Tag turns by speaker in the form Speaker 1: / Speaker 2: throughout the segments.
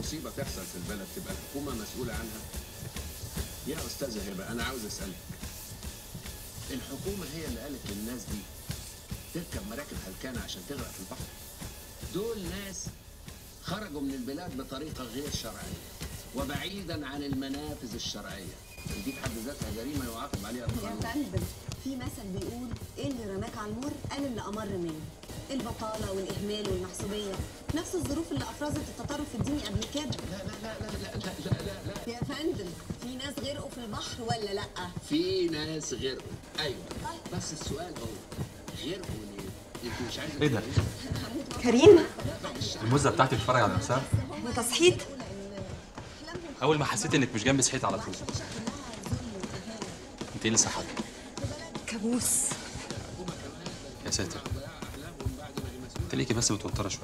Speaker 1: مصيبه تحصل في البلد تبقى الحكومه مسؤوله عنها؟ يا استاذه هبه انا عاوز اسالك، الحكومه هي اللي قالت للناس دي تركب مراكب هلكانه عشان تغرق في البحر؟ دول ناس خرجوا من البلاد بطريقه غير شرعيه وبعيدا عن المنافذ الشرعيه، دي في حد ذاتها جريمه يعاقب عليها القانون.
Speaker 2: يا فندم في مثل بيقول ايه اللي رماك على المر قال اللي امر منه. البطاله والاهمال والمحسوبيه نفس الظروف اللي افرزت التطرف الديني قبل كده.
Speaker 1: لا لا لا لا لا لا لا لا لا
Speaker 2: يا فندم في ناس غرقوا في البحر ولا لا؟
Speaker 1: في ناس غرقوا ايوه، بس السؤال هو غرقوا ليه؟ انت مش عايزه
Speaker 3: ايه ده؟
Speaker 2: كريم
Speaker 3: المزه بتاعتي بتتفرج على نفسها؟
Speaker 2: انت صحيت؟
Speaker 3: اول ما حسيت انك مش جنبي صحيت على طول. انت ايه اللي صحاكي؟
Speaker 2: كابوس.
Speaker 3: يا ساتر، انت ليكي بس متوتره شويه.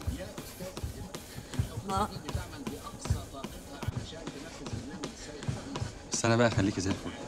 Speaker 3: بس انا بقى خليكي زي الفل.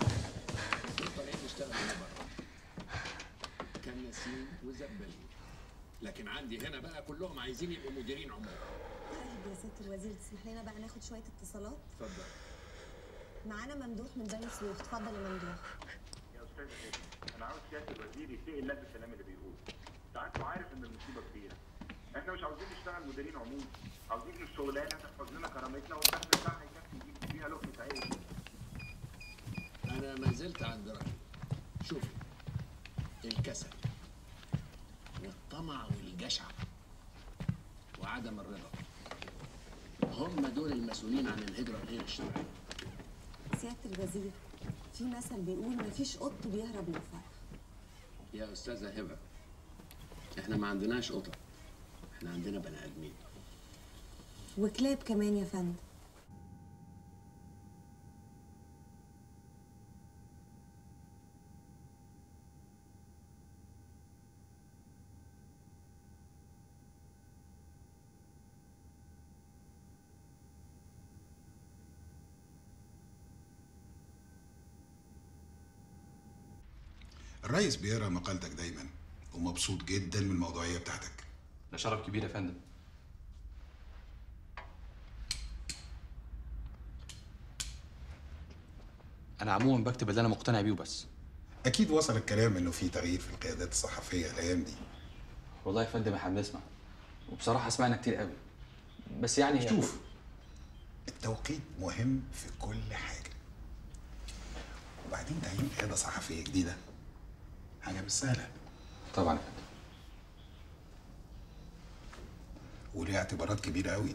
Speaker 1: كناسين وزبالين، لكن عندي هنا بقى كلهم عايزين يبقوا مديرين عمال.
Speaker 2: طيب يا ست الوزير تسمح لنا بقى ناخد شويه اتصالات؟
Speaker 1: اتفضل.
Speaker 2: معانا ممدوح من بني سويف، اتفضل يا ممدوح.
Speaker 4: يا استاذ هبه انا عاوز سياده الوزير يتقي الله بالكلام اللي بيقوله. ساعات عارف ان المصيبه كبيره. احنا مش عاوزين نشتغل مديرين عموم، عاوزين الشغلانه تحفظ لنا كرامتنا والدخل بتاعنا يكفي نجيب بيها لقمه عيش.
Speaker 1: انا ما زلت عند رايي. شوفي، الكسل والطمع والجشع وعدم الرضا هم دول المسؤولين عن الهجره الغير الشرعيه.
Speaker 2: سياده الوزير في مثل بيقول مفيش قط بيهرب من الفرح.
Speaker 1: يا استاذه هبه احنا ما عندناش قطط، احنا عندنا بني ادمين
Speaker 2: وكلاب كمان يا فندم.
Speaker 5: الرئيس بيقرا مقالتك دايما ومبسوط جدا من الموضوعيه بتاعتك.
Speaker 3: ده شرف كبير يا فندم. انا عموما بكتب اللي انا مقتنع بيه وبس.
Speaker 5: اكيد وصل الكلام انه في تغيير في القيادات الصحفيه الايام دي.
Speaker 3: والله يا فندم احنا بنسمع، وبصراحه سمعنا كتير قوي، بس يعني
Speaker 5: شوف التوقيت مهم في كل حاجه، وبعدين تعيين قياده صحفيه جديده حاجه مش سهله.
Speaker 3: طبعا يا فندم.
Speaker 5: وليها اعتبارات كبيره قوي.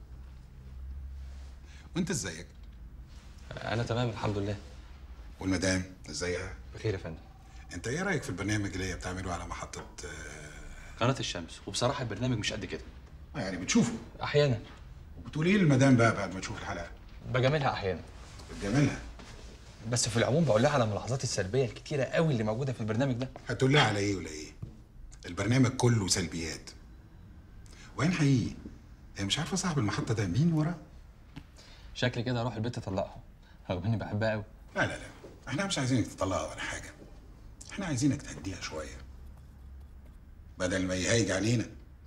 Speaker 5: وانت ازيك؟
Speaker 3: انا تمام الحمد لله.
Speaker 5: والمدام ازيها؟
Speaker 3: بخير يا فندم.
Speaker 5: انت ايه رايك في البرنامج اللي هي بتعمله على محطه
Speaker 3: قناه الشمس؟ وبصراحه البرنامج مش قد كده.
Speaker 5: يعني بتشوفه
Speaker 3: احيانا.
Speaker 5: وبتقول ايه للمدام بقى بعد ما تشوف الحلقه؟
Speaker 3: بجاملها احيانا.
Speaker 5: بتجاملها؟
Speaker 3: بس في العموم بقول لها على الملاحظات السلبيه الكتيره قوي اللي موجوده في البرنامج ده.
Speaker 5: هتقول لها على ايه ولا ايه؟ البرنامج كله سلبيات. وين حقيقي هي مش عارفه صاحب المحطه ده مين وراه؟
Speaker 3: شكلي كده اروح البيت اطلقها رغم اني بحبها قوي.
Speaker 5: لا لا لا، احنا مش عايزينك تطلقها ولا حاجه، احنا عايزينك تهديها شويه بدل ما يهيج علينا.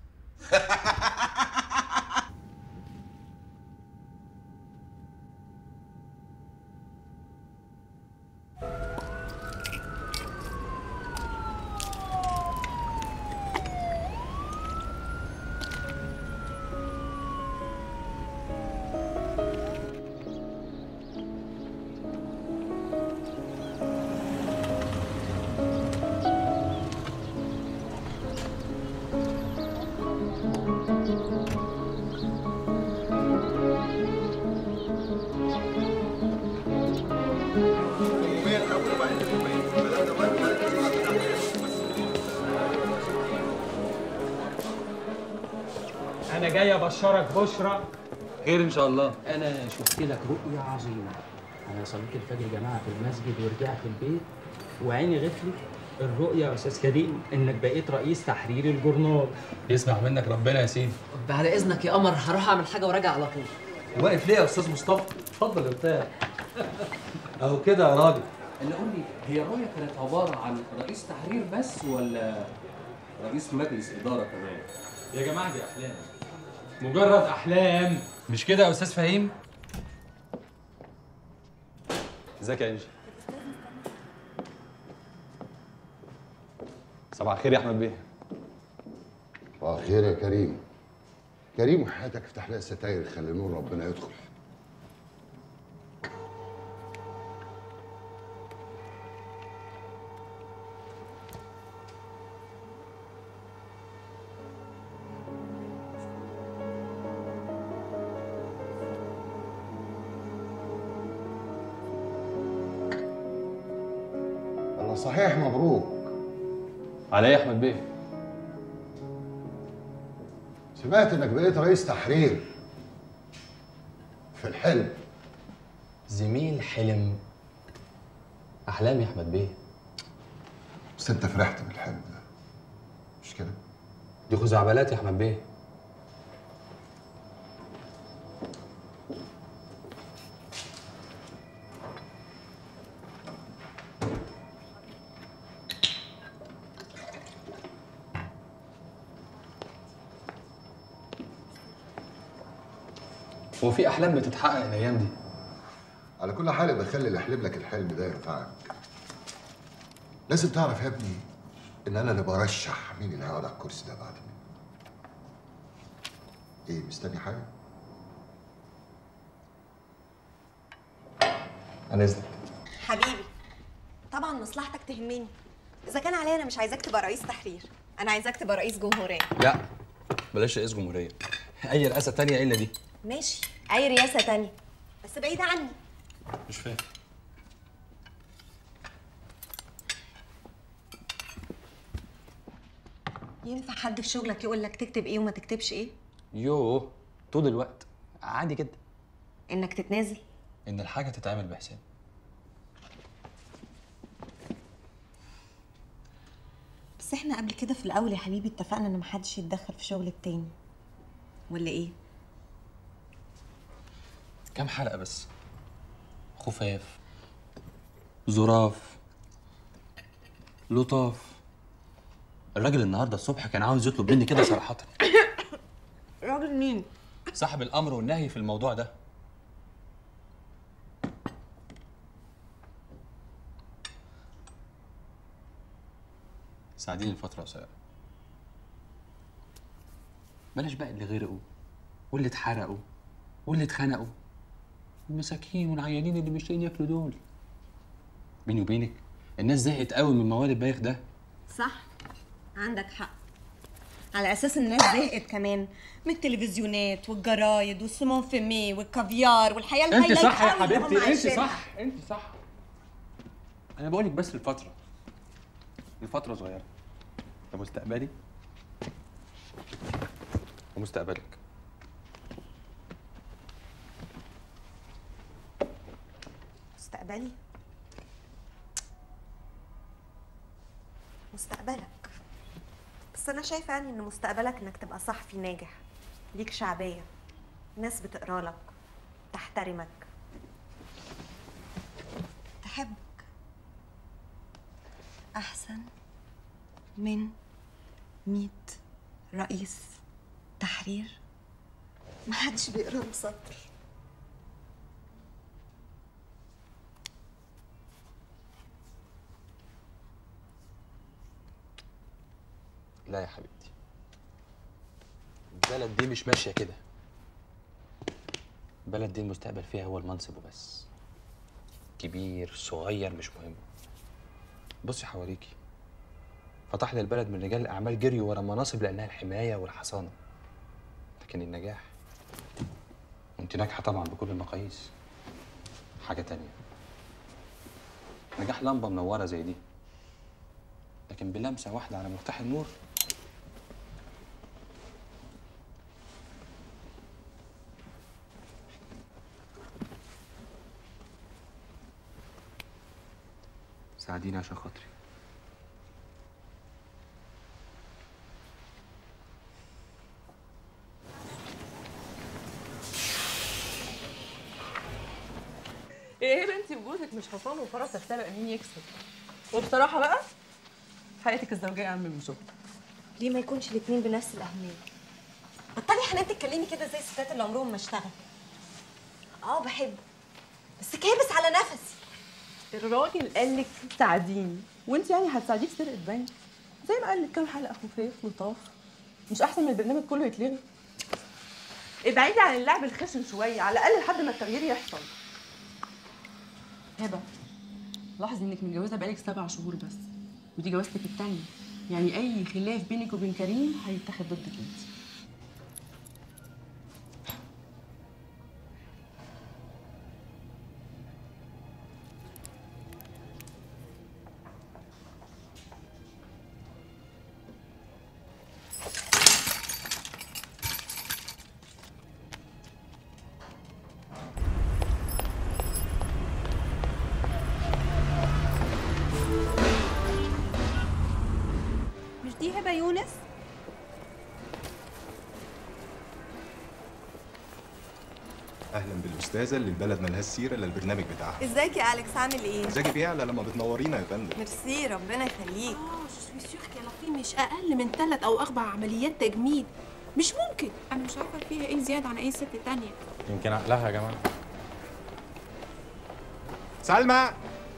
Speaker 6: أنا جاي أبشرك بشرى.
Speaker 3: خير إن شاء الله.
Speaker 6: أنا شفت لك رؤية عظيمة. أنا صليت الفجر جماعة في المسجد ورجعت البيت وعيني غفلت. الرؤية يا أستاذ كريم إنك بقيت رئيس تحرير الجورنال.
Speaker 3: يسمع منك ربنا يا سيدي.
Speaker 7: بعد إذنك يا قمر هروح أعمل حاجة وراجع على طول.
Speaker 8: واقف ليه يا أستاذ مصطفى؟ اتفضل يا بتاع. أهو كده يا راجل.
Speaker 6: اللي قول لي هي الرؤية كانت عبارة عن رئيس تحرير بس ولا
Speaker 8: رئيس مجلس إدارة كمان.
Speaker 6: يا جماعة دي أحلام.
Speaker 8: مجرد احلام.
Speaker 3: مش كده يا استاذ فهيم؟ ازيك يا انجي؟ صباح الخير يا احمد بيه.
Speaker 9: صباح الخير يا كريم. كريم وحياتك افتح لها الستاير خلي نور ربنا يدخل. الله صحيح مبروك.
Speaker 3: على ايه يا احمد بيه؟
Speaker 9: سمعت انك بقيت رئيس تحرير في الحلم.
Speaker 10: زميل حلم احلام يا احمد بيه.
Speaker 9: بس انت فرحت بالحلم ده مش كده؟
Speaker 10: دي خزعبلات يا احمد بيه.
Speaker 3: هو في احلام بتتحقق الايام دي؟
Speaker 9: على كل حال يبقى خلي اللي يحلم لك الحلم ده ينفعك. لازم تعرف يا ابني ان انا اللي برشح مين اللي هيقعد على الكرسي ده بعد مين. ايه مستني حاجه؟
Speaker 10: انا اذنك.
Speaker 2: حبيبي طبعا مصلحتك تهمني. اذا كان عليا انا مش عايزاك تبقى رئيس تحرير، انا عايزاك تبقى رئيس جمهوريه.
Speaker 3: لا بلاش رئيس جمهوريه، اي رئاسه تانية الا دي.
Speaker 2: ماشي اي رئاسه تانية بس بعيده عني.
Speaker 3: مش فاهم.
Speaker 2: ينفع حد في شغلك يقول لك تكتب ايه وما تكتبش ايه؟
Speaker 3: يوه طول الوقت عادي جدا
Speaker 2: انك تتنازل؟
Speaker 3: ان الحاجه تتعمل بحساب.
Speaker 2: بس احنا قبل كده في الاول يا حبيبي اتفقنا ان محدش يتدخل في شغل التاني ولا ايه؟
Speaker 3: كام حلقه بس؟ خفاف، ظراف، لطاف. الراجل النهارده الصبح كان عاوز يطلب مني كده صراحه.
Speaker 2: راجل مين؟
Speaker 3: صاحب الامر والنهي في الموضوع ده. ساعديني لفتره قصيره. بلاش بقى اللي غرقوا واللي اتحرقوا واللي اتخنقوا، المساكين والعيانين اللي مش لاقيين ياكلوا دول. بيني وبينك الناس زهقت قوي من موال البايخ ده.
Speaker 2: صح عندك حق. على اساس الناس زهقت كمان من التلفزيونات والجرايد والسمون فيمي والكافيار والحياه الهايله.
Speaker 3: انت صح يا حبيبتي، انت صح، انت صح. انا بقولك بس الفتره صغيره. ده مستقبلي ومستقبلك.
Speaker 2: مستقبلي مستقبلك. بس انا شايفه يعني ان مستقبلك انك تبقى صحفي ناجح ليك شعبيه، ناس بتقرا لك، تحترمك، تحبك، احسن من 100 رئيس تحرير محدش بيقرا له سطر.
Speaker 3: لا يا حبيبتي، البلد دي مش ماشيه كده. البلد دي المستقبل فيها هو المنصب وبس. كبير صغير مش مهم. بصي حواليكي، فتح لي البلد من رجال الاعمال جريوا ورا مناصب لانها الحمايه والحصانه، لكن النجاح وانت ناجحه طبعا بكل المقاييس حاجه تانية. نجاح لمبه منوره زي دي، لكن بلمسه واحده على مفتاح النور ساعديني عشان خاطري.
Speaker 11: ايه يا بنتي وجوزك مش حصان وفرس يختلق مين يكسب. وبصراحه بقى حياتك الزوجيه اهم من شغلك.
Speaker 2: ليه ما يكونش الاتنين بنفس الاهميه؟ بطلي يا حنان تتكلمي كده زي الستات اللي عمرهم ما اشتغلوا. بحبه بس كابس على نفسي.
Speaker 11: الراجل قال لك ساعديني، وانت يعني هتساعديه في سرقه بنك زي ما قال لك كام حلقه خفاف لطاف. مش احسن من البرنامج كله يتلغي؟ ابعدي عن اللعب الخشن شويه على الاقل لحد ما التغيير يحصل. هبه، لاحظي انك متجوزه بقالك 7 شهور بس، ودي جوازتك التانيه، يعني اي خلاف بينك وبين كريم هيتاخد ضدك انت.
Speaker 2: دي هبه يونس؟
Speaker 12: اهلا بالاستاذه اللي البلد ملهاش سيره الا البرنامج بتاعها.
Speaker 13: ازيك يا اليكس، عامل ايه؟
Speaker 12: ازيك بيعلى لما بتنورينا يا فندم.
Speaker 13: ميرسي، ربنا يخليك.
Speaker 14: جو سوي سيغ كي مش اقل من 3 أو 4 عمليات تجميل. مش ممكن. انا مش عارفه فيها ايه زياده عن اي ست تانية.
Speaker 10: يمكن عقلها يا جماعه.
Speaker 12: سلمى.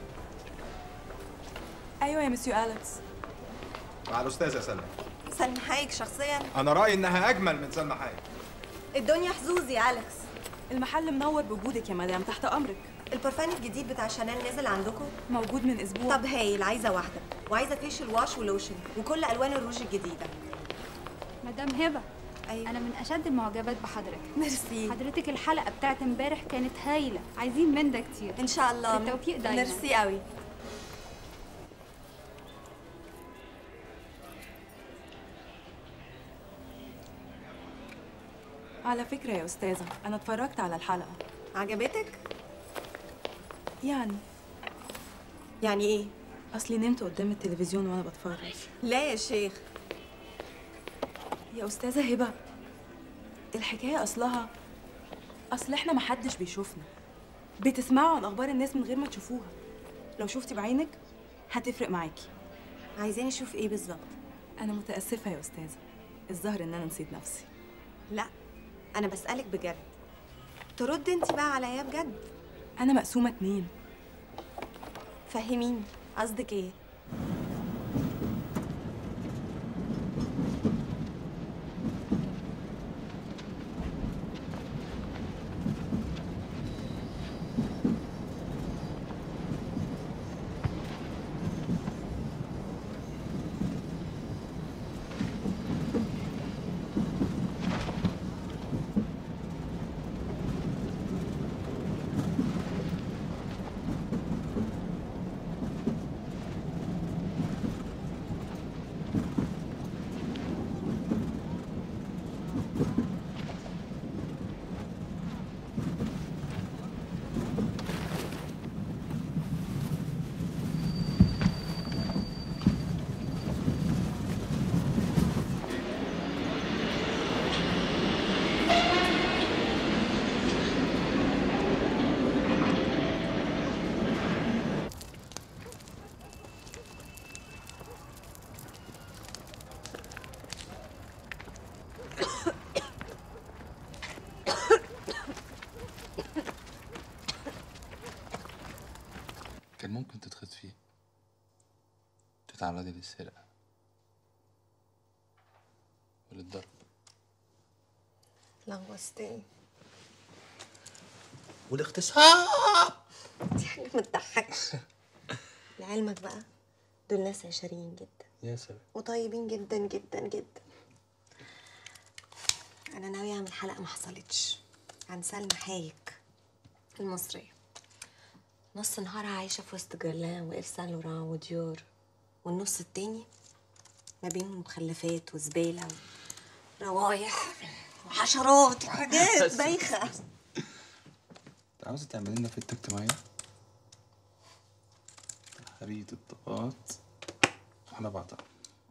Speaker 13: ايوه يا مسيو اليكس.
Speaker 12: مع الاستاذه سلمى.
Speaker 13: سلمى حايك شخصيا؟
Speaker 12: انا رايي انها اجمل من سلمى حايك.
Speaker 13: الدنيا حظوظ يا اليكس. المحل منور بوجودك يا مدام، تحت امرك.
Speaker 2: البرفان الجديد بتاع شانيل نزل عندكم؟
Speaker 13: موجود من اسبوع.
Speaker 2: طب هايل، عايزه واحده، وعايزه فيشل واش ولوشن وكل الوان الروج الجديده.
Speaker 15: مدام هبه،
Speaker 2: أيوة.
Speaker 15: انا من اشد المعجبات بحضرتك.
Speaker 2: ميرسي.
Speaker 15: حضرتك الحلقه بتاعت امبارح كانت هايله، عايزين من ده كتير
Speaker 2: ان شاء الله.
Speaker 15: بالتوفيق دايما.
Speaker 2: ميرسي قوي.
Speaker 13: على فكره يا استاذه، انا اتفرجت على الحلقه.
Speaker 2: عجبتك؟
Speaker 13: يعني ايه؟ اصلي نمت قدام التلفزيون وانا بتفرج.
Speaker 2: لا يا شيخ.
Speaker 13: يا استاذه هبه، الحكايه اصل احنا محدش بيشوفنا، بتسمعوا عن اخبار الناس من غير ما تشوفوها. لو شفتي بعينك هتفرق معاكي.
Speaker 2: عايزاني اشوف ايه بالظبط؟
Speaker 13: انا متاسفه يا استاذه، الظاهر ان انا نسيت نفسي.
Speaker 2: لا انا بسالك بجد، ترد انت بقى عليا بجد.
Speaker 13: انا مقسومه 2.
Speaker 2: فهميني قصدك ايه؟
Speaker 3: كان ممكن تتخطفي، تتعرضي للسرقة وللضرب.
Speaker 2: لغوصتني.
Speaker 1: والاغتصاب
Speaker 2: دي حاجة ما تضحكش. لعلمك بقى دول ناس عشريين جدا
Speaker 3: يا سلام،
Speaker 2: وطيبين جدا جدا جدا. انا ناوية اعمل حلقة ما حصلتش عن سلمى حايك المصرية، نص نهارها عايشة في وسط جرلان وإيف سان لوران وديور، والنص التاني ما بين مخلفات وزبالة وروايح وحشرات وحاجات بايخة.
Speaker 3: انت عاوزة تعملي لنا فتة اجتماعية؟ خريطة الطاقات على بعضها.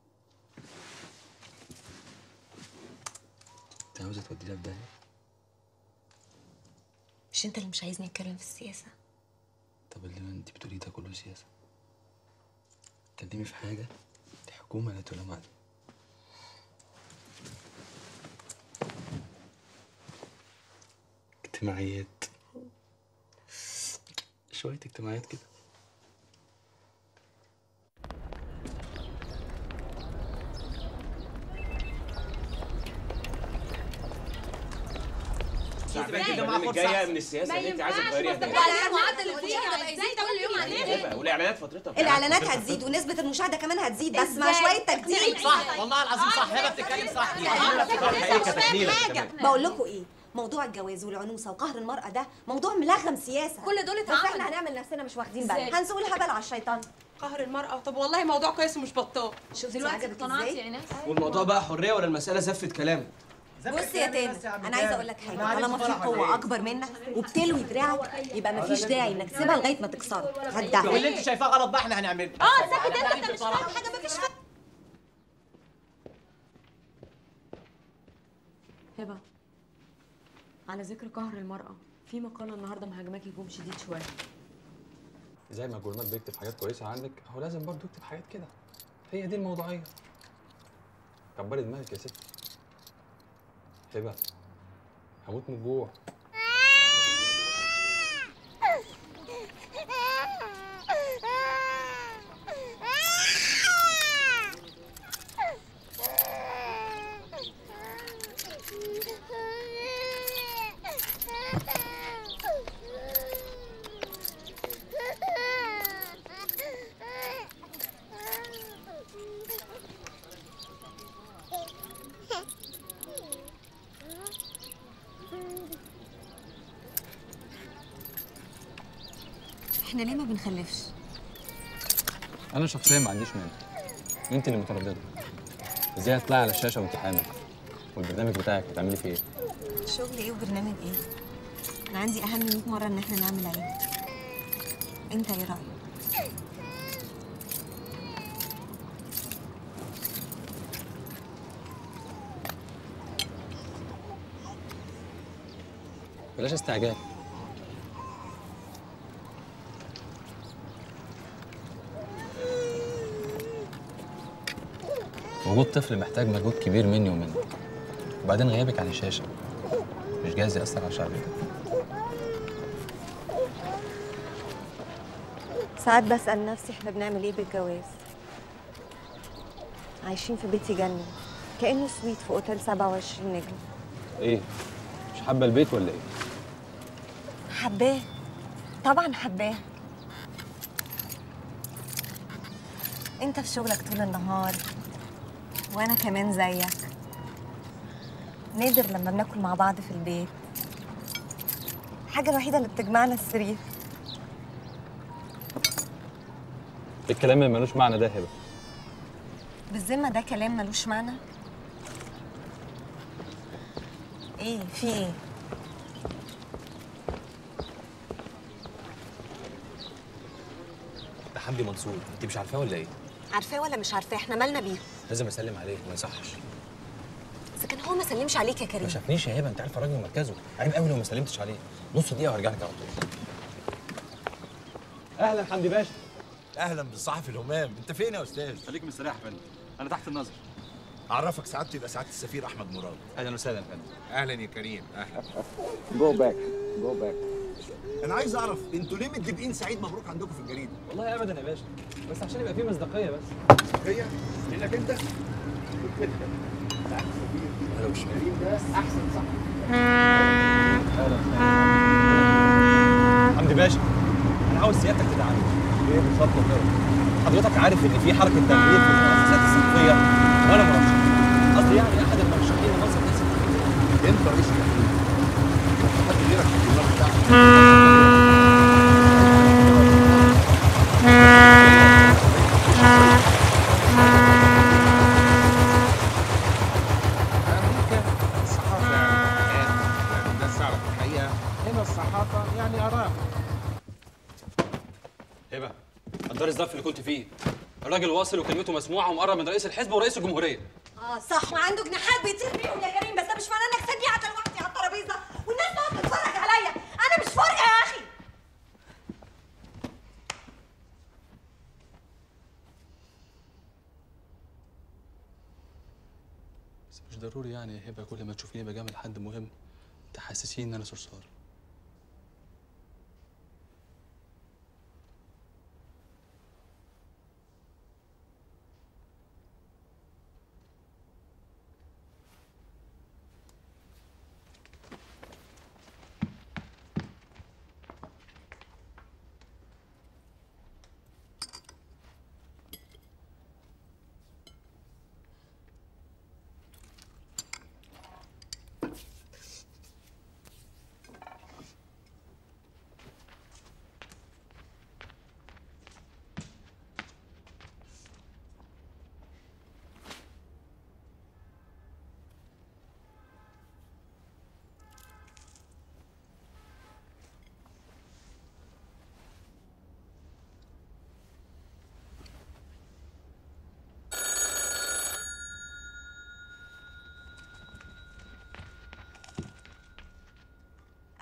Speaker 3: انت عاوزة تودينا في داهية؟
Speaker 2: مش انت اللي مش عايزني اتكلم في السياسة؟
Speaker 3: طب اللي انت بتقوليه ده كله سياسة. اتكلمي في حاجة دي حكومة لا تلام عليها. اجتماعيات، شوية اجتماعيات كده.
Speaker 16: تعبان كده مع جايه من السياسه اللي انت عايزه تغيريها دي.
Speaker 2: المعدل الفيديو هيبقى يزيد كل يوم علينا.
Speaker 16: والاعلانات فترتها
Speaker 2: الاعلانات هتزيد ونسبه المشاهده كمان هتزيد، بس مع شويه تجديد.
Speaker 16: صح والله العظيم صح. هبه بتتكلم صح.
Speaker 2: بقول لكم ايه، موضوع الجواز والعنوسه وقهر المراه ده موضوع ملغم سياسه. كل دول اتعمل، بس احنا هنعمل نفسنا مش واخدين بالنا، هنسوق الهبل على الشيطان.
Speaker 11: قهر المرأة؟ طب والله موضوع كويس ومش بطال.
Speaker 2: شوفي دلوقتي اقتنعتي يا ناس؟
Speaker 16: والموضوع بقى حريه ولا المساله زفت كلام؟
Speaker 2: بص يا تامر، انا عايزه اقول لك حاجه، طالما في قوه اكبر منك وبتلوي دراعك يبقى مفيش داعي انك تسيبها لغايه ما تكسره. هتدعي
Speaker 16: واللي انت شايفاه غلط بقى احنا هنعمله.
Speaker 2: ساكت انت مش فاهم حاجه، مفيش فاهم.
Speaker 17: هبه، على ذكر قهر المرأة، في مقالة النهارده مهاجماكي هجوم شديد شوية.
Speaker 3: زي ما الجورنال بيكتب حاجات كويسة عنك، هو لازم برضه يكتب حاجات كده. هي دي الموضوعية. كبري دماغك يا ستي. هبه، هموت من الجوع.
Speaker 2: احنا ليه ما بنخلفش؟
Speaker 3: انا شخصيا ما عنديش مانع، انت اللي متردده. ازاي هتطلعي على الشاشه وانت حامل؟ والبرنامج بتاعك هتعملي فيه ايه؟
Speaker 2: شغل ايه وبرنامج ايه؟ انا عندي اهم 100 مره ان احنا نعمل عيد. انت ايه رايك؟
Speaker 3: بلاش استعجال. وجود طفل محتاج مجهود كبير مني ومنك، وبعدين غيابك عن الشاشة مش جايز يأثر على شعبيتك.
Speaker 2: ساعات بسأل نفسي احنا بنعمل ايه بالجواز؟ عايشين في بيت يجنن، كأنه سويت في اوتيل 27 نجم.
Speaker 3: ايه؟ مش حابة البيت ولا ايه؟
Speaker 2: حباه، طبعا حباه. انت في شغلك طول النهار وانا كمان زيك. نادر لما بناكل مع بعض في البيت. الحاجة الوحيدة اللي بتجمعنا السرير.
Speaker 3: الكلام اللي ملوش معنى ده هبه.
Speaker 2: بالذمة ده كلام ملوش معنى؟ ايه في ايه؟
Speaker 3: ده حمدي منصور، انت مش عارفاه ولا ايه؟
Speaker 2: عارفاه ولا مش عارفاه؟ احنا مالنا بيه؟
Speaker 3: لازم اسلم عليه، ما يصحش.
Speaker 2: اذا كان هو ما سلمش عليك يا كريم.
Speaker 3: ما شافنيش يا هبه، انت عارفه راجل مركزه، عيب قوي لو ما سلمتش عليه. نص دقيقه وهرجع لك على طول.
Speaker 18: اهلا حمدي باشا. اهلا بالصحفي الهمام، انت فين يا استاذ؟
Speaker 19: خليك مستريح يا فندم، انا تحت النظر.
Speaker 18: اعرفك سعادته يبقى سعاده السفير احمد مراد.
Speaker 19: اهلا وسهلا يا فندم.
Speaker 18: اهلا يا كريم، اهلا.
Speaker 19: جو باك جو باك.
Speaker 18: انا عايز اعرف انتوا ليه مدبقين سعيد مبروك عندكم في الجريده؟
Speaker 3: والله ابدا يا باشا، بس عشان يبقى فيه مصداقيه بس.
Speaker 18: مصداقيه؟ لانك انت كده سعاده السفير. انا مش كريم ده احسن صح.
Speaker 3: حمدي باشا، انا عاوز سيادتك تدعمني. ايه بالظبط كده؟ حضرتك عارف ان في حركه تغيير في المؤسسات الصحفيه وانا مرشح. قصدي يعني احد المرشحين لمنصب رئيس التحرير.
Speaker 18: انت رئيس التحرير. حد غيرك في الدماغ بتاعك.
Speaker 3: هبه، قدري الظرف اللي كنت فيه. الراجل واصل وكلمته مسموعه ومقرب من رئيس الحزب ورئيس الجمهوريه.
Speaker 2: صح، وعنده جناحات بيطير بيهم يا كريم، بس ده مش معناه انك سيبني قاعده لوحدي على الترابيزه والناس تقعد تتفرج عليا. انا مش فارقه يا اخي.
Speaker 3: بس مش ضروري يعني يا هبه كل ما تشوفيني بجامل حد مهم تحسسيني ان انا صرصار.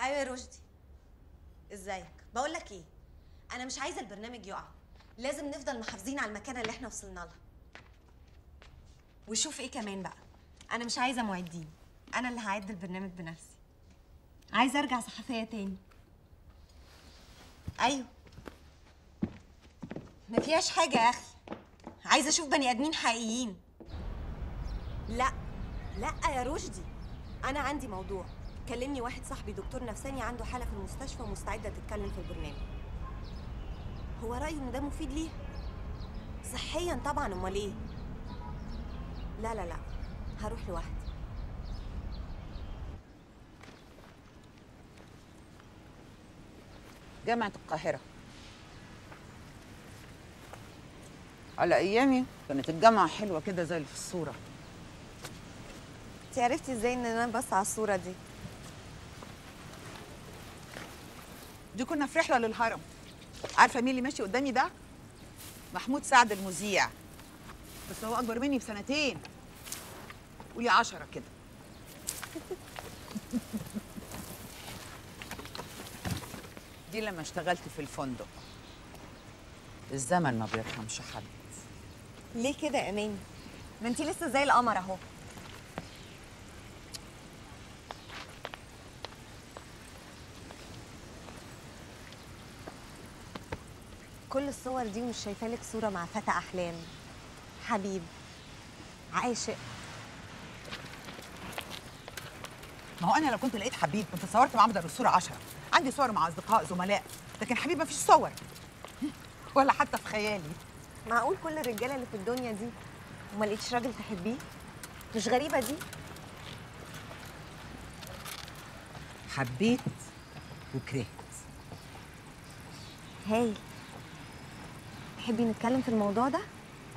Speaker 2: ايوه يا رشدي. ازيك؟ بقول لك ايه، انا مش عايزه البرنامج يقع، لازم نفضل محافظين على المكانه اللي احنا وصلنا لها. وشوف ايه كمان بقى، انا مش عايزه معدين، انا اللي هعد البرنامج بنفسي. عايزه ارجع صحفيه تاني. ايوه ما فيهاش حاجه يا اخي، عايزه اشوف بني ادمين حقيقيين. لا لا يا رشدي، انا عندي موضوع. كلمني واحد صاحبي دكتور نفساني عنده حاله في المستشفى ومستعده تتكلم في البرنامج. هو رايه ان ده مفيد ليها صحيا طبعا، امال ايه؟ لا لا لا، هروح لوحدي.
Speaker 20: جامعة القاهرة. على أيامي كانت الجامعة حلوة كده زي اللي في الصورة.
Speaker 2: انت عرفتي ازاي ان انا بس على الصورة دي؟
Speaker 20: دي كنا في رحلة للهرم. عارفة مين اللي ماشي قدامي ده؟ محمود سعد المذيع، بس هو أكبر مني ب2 قولي 10 كده. دي لما اشتغلت في الفندق. الزمن ما بيرحمش حد.
Speaker 2: ليه كده يا اماني؟ ما انتي لسه زي القمر اهو. كل الصور دي ومش شايفه لك صوره مع فتى احلام، حبيب، عاشق.
Speaker 20: ما هو انا لو كنت لقيت حبيب كنت صورت معاه بدل الصوره 10. عندي صور مع اصدقاء زملاء، لكن حبيب ما فيش صور ولا حتى في خيالي.
Speaker 2: معقول كل الرجاله اللي في الدنيا دي وما لقيتش راجل تحبيه؟ مش غريبه دي؟
Speaker 20: حبيت وكرهت.
Speaker 2: هايل. تحبي نتكلم في الموضوع ده؟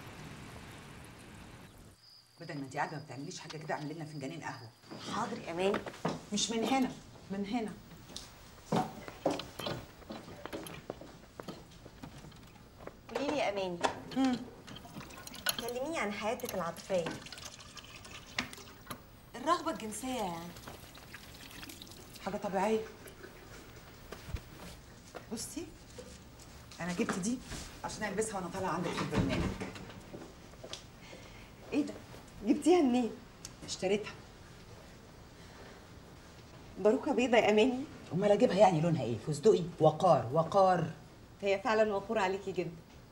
Speaker 20: بدل ما انت قاعده ما بتعمليش حاجه كده، اعملي لنا فنجانين قهوه.
Speaker 2: حاضر يا اماني.
Speaker 20: مش من هنا، من هنا.
Speaker 2: قولي لي يا اماني، كلميني عن حياتك العاطفيه، الرغبه الجنسيه يعني.
Speaker 20: حاجه طبيعيه. بصي انا جبت دي عشان البسها وانا طالعه عندك في البرنامج.
Speaker 2: ايه ده؟ جبتيها منين؟
Speaker 20: اشتريتها.
Speaker 2: باروكه بيضه يا اماني؟
Speaker 20: امال اجيبها يعني لونها ايه؟ فستقي؟ وقار وقار.
Speaker 2: هي فعلا وقور عليكي جدا.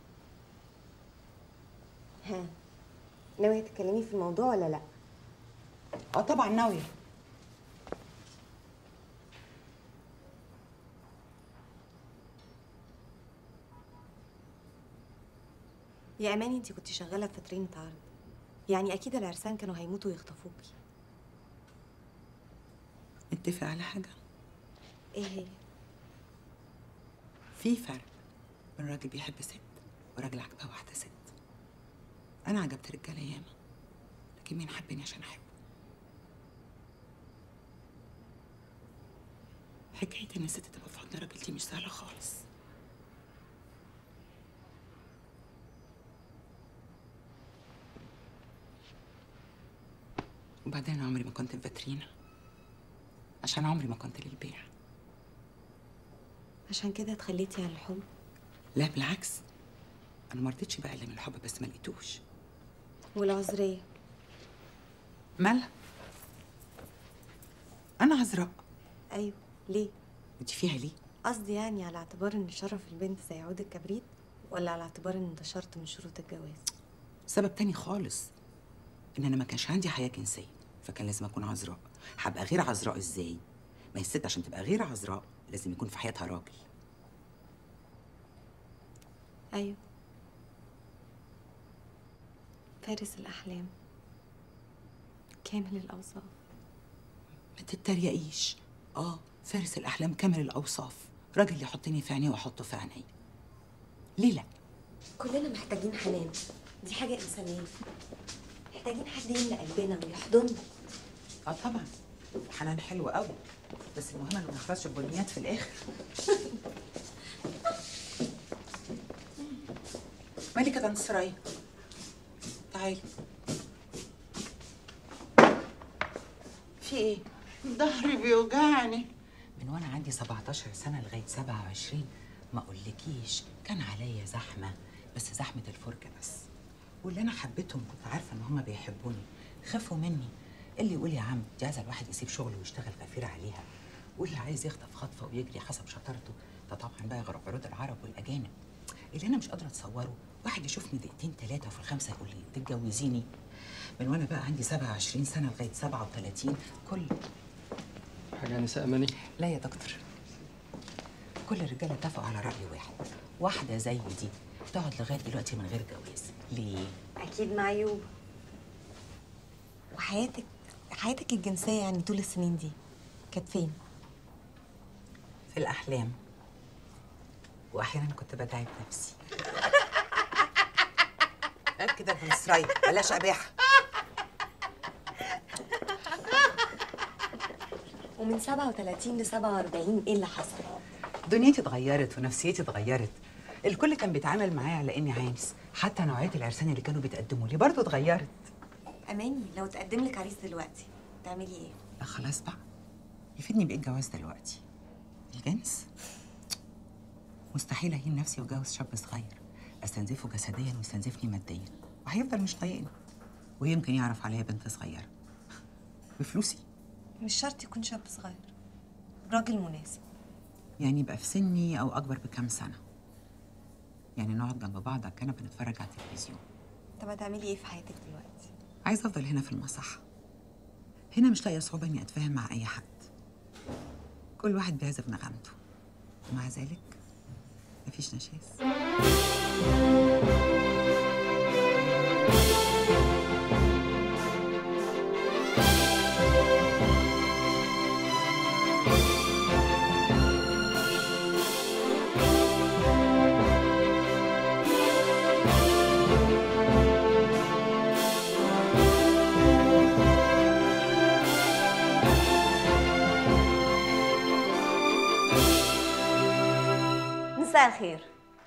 Speaker 2: ها، ناويه تتكلمي في الموضوع ولا لا؟
Speaker 20: اه طبعا ناويه.
Speaker 2: يا اماني انتي كنتي شغاله في فترينة عرض، يعني اكيد العرسان كانوا هيموتوا ويخطفوكي.
Speaker 20: نتفق على حاجه.
Speaker 2: ايه هي؟
Speaker 20: في فرق بين راجل بيحب ست وراجل عجبها واحده ست. انا عجبت رجاله ياما، لكن مين حبني عشان احبه؟ حكايه ان الست تبقى في حضن راجل دي مش سهله خالص. وبعدين انا عمري ما كنت في فاترينا، عشان عمري ما كنت للبيع.
Speaker 2: عشان كده اتخليتي عن الحب؟
Speaker 20: لا بالعكس، انا ما رضيتش بقى الا من الحب بس ما لقيتوش.
Speaker 2: والعذريه
Speaker 20: مالها؟ انا عذراء.
Speaker 2: ايوه، ليه؟
Speaker 20: انت فيها ليه؟
Speaker 2: قصدي يعني على اعتبار ان شرف البنت زي عود الكبريت، ولا على اعتبار ان ده شرط من شروط الجواز؟
Speaker 20: سبب تاني خالص، ان انا ما كانش عندي حياه جنسيه، فكان لازم اكون عذراء. هبقى غير عذراء ازاي؟ ما هي الست عشان تبقى غير عذراء لازم يكون في حياتها راجل.
Speaker 2: ايوه، فارس الاحلام، كامل الاوصاف.
Speaker 20: ما تتريقيش. فارس الاحلام كامل الاوصاف، راجل يحطني في عينيه واحطه في عيني. ليه لا؟
Speaker 2: كلنا محتاجين حنان، دي حاجه انسانيه. محتاجين حد يملى قلبنا ويحضننا.
Speaker 20: طبعا حنان حلو قوي، بس المهم انه ما يخلصش بنيات في الاخر. مالك يا طنط سرايا؟ تعالي. في ايه؟
Speaker 21: ظهري بيوجعني،
Speaker 20: من وانا عندي 17 سنه لغايه 27 ما اقولكيش كان عليا زحمه، بس زحمه الفرجه بس. واللي انا حبيتهم كنت عارفه ان هم بيحبوني، خافوا مني. اللي يقول يا عم دي عايزه الواحد يسيب شغله ويشتغل غفير عليها، واللي عايز يخطف خطفه ويجري حسب شطارته، ده طبعا بقى غير عروض العرب والاجانب. اللي انا مش قادره اتصوره واحد يشوفني دقيقتين 3 وفي الخامسه يقول لي تتجوزيني. من وانا بقى عندي 27 سنه لغايه 37 كل
Speaker 6: حاجه نساء اماني؟
Speaker 20: لا يا دكتور، كل الرجاله اتفقوا على راي واحد. واحده زي دي تقعد لغايه دلوقتي من غير جواز ليه؟
Speaker 2: اكيد معيوب. وحياتك الجنسيه يعني طول السنين دي كانت فين؟
Speaker 20: في الاحلام، واحيانا كنت بتعب نفسي. قال كده في مصرية بلاش قباحه.
Speaker 2: ومن 37 ل 47 ايه اللي حصل؟
Speaker 20: دنيتي اتغيرت ونفسيتي اتغيرت. الكل كان بيتعامل معايا على اني عانس، حتى نوعيه العرسان اللي كانوا بيتقدموا لي برضه اتغيرت.
Speaker 2: اماني لو تقدم لك عريس دلوقتي تعملي ايه؟
Speaker 20: لا خلاص بقى، يفيدني بايه الجواز دلوقتي؟ الجنس؟ مستحيل اهين نفسي واتجوز شاب صغير استنزفه جسديا ويستنزفني ماديا، وهيفضل مش طايقني، ويمكن يعرف عليا بنت صغيره بفلوسي.
Speaker 2: مش شرط يكون شاب صغير، راجل مناسب.
Speaker 20: يعني يبقى في سني او اكبر بكام سنه، يعني نقعد جنب بعض على الكنبه نتفرج على التلفزيون.
Speaker 2: طب هتعملي ايه في حياتك دلوقتي؟
Speaker 20: عايزه افضل هنا في المصحه. هنا مش لاقيه صعوبه اني اتفاهم مع اي حد، كل واحد بيعزف نغمته، ومع ذلك مفيش نشاز.
Speaker 2: مساء الخير.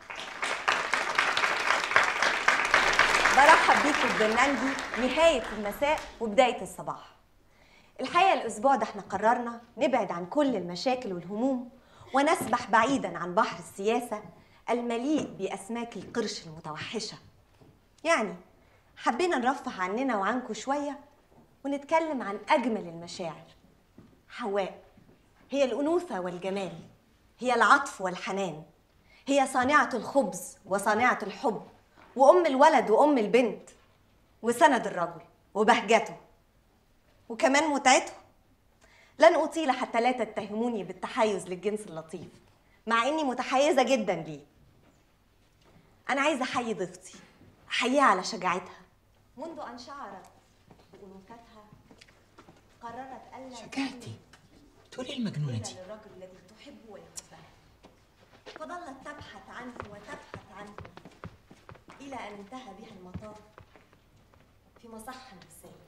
Speaker 2: برحب بيكم في برنامجي نهاية المساء وبداية الصباح. الحقيقة الأسبوع ده احنا قررنا نبعد عن كل المشاكل والهموم ونسبح بعيدا عن بحر السياسة المليء بأسماك القرش المتوحشة. يعني حبينا نرفه عننا وعنكم شوية ونتكلم عن أجمل المشاعر. حواء هي الأنوثة والجمال، هي العطف والحنان، هي صانعة الخبز وصانعة الحب، وأم الولد وأم البنت، وسند الرجل وبهجته، وكمان متعته. لن أطيل حتى لا تتهموني بالتحيز للجنس اللطيف، مع إني متحيزة جدا ليه. أنا عايزة أحيي ضيفتي، أحييها على شجاعتها. منذ أن شعرت بأنوثتها قررت ألا
Speaker 20: شجاعتي؟ تقولي المجنونة دي؟
Speaker 2: للرجل الذي تحبه ويحبها، فظلت تبحث عنه وتبحث عنه إلى أن انتهى بها المطاف في مصحة نفسية.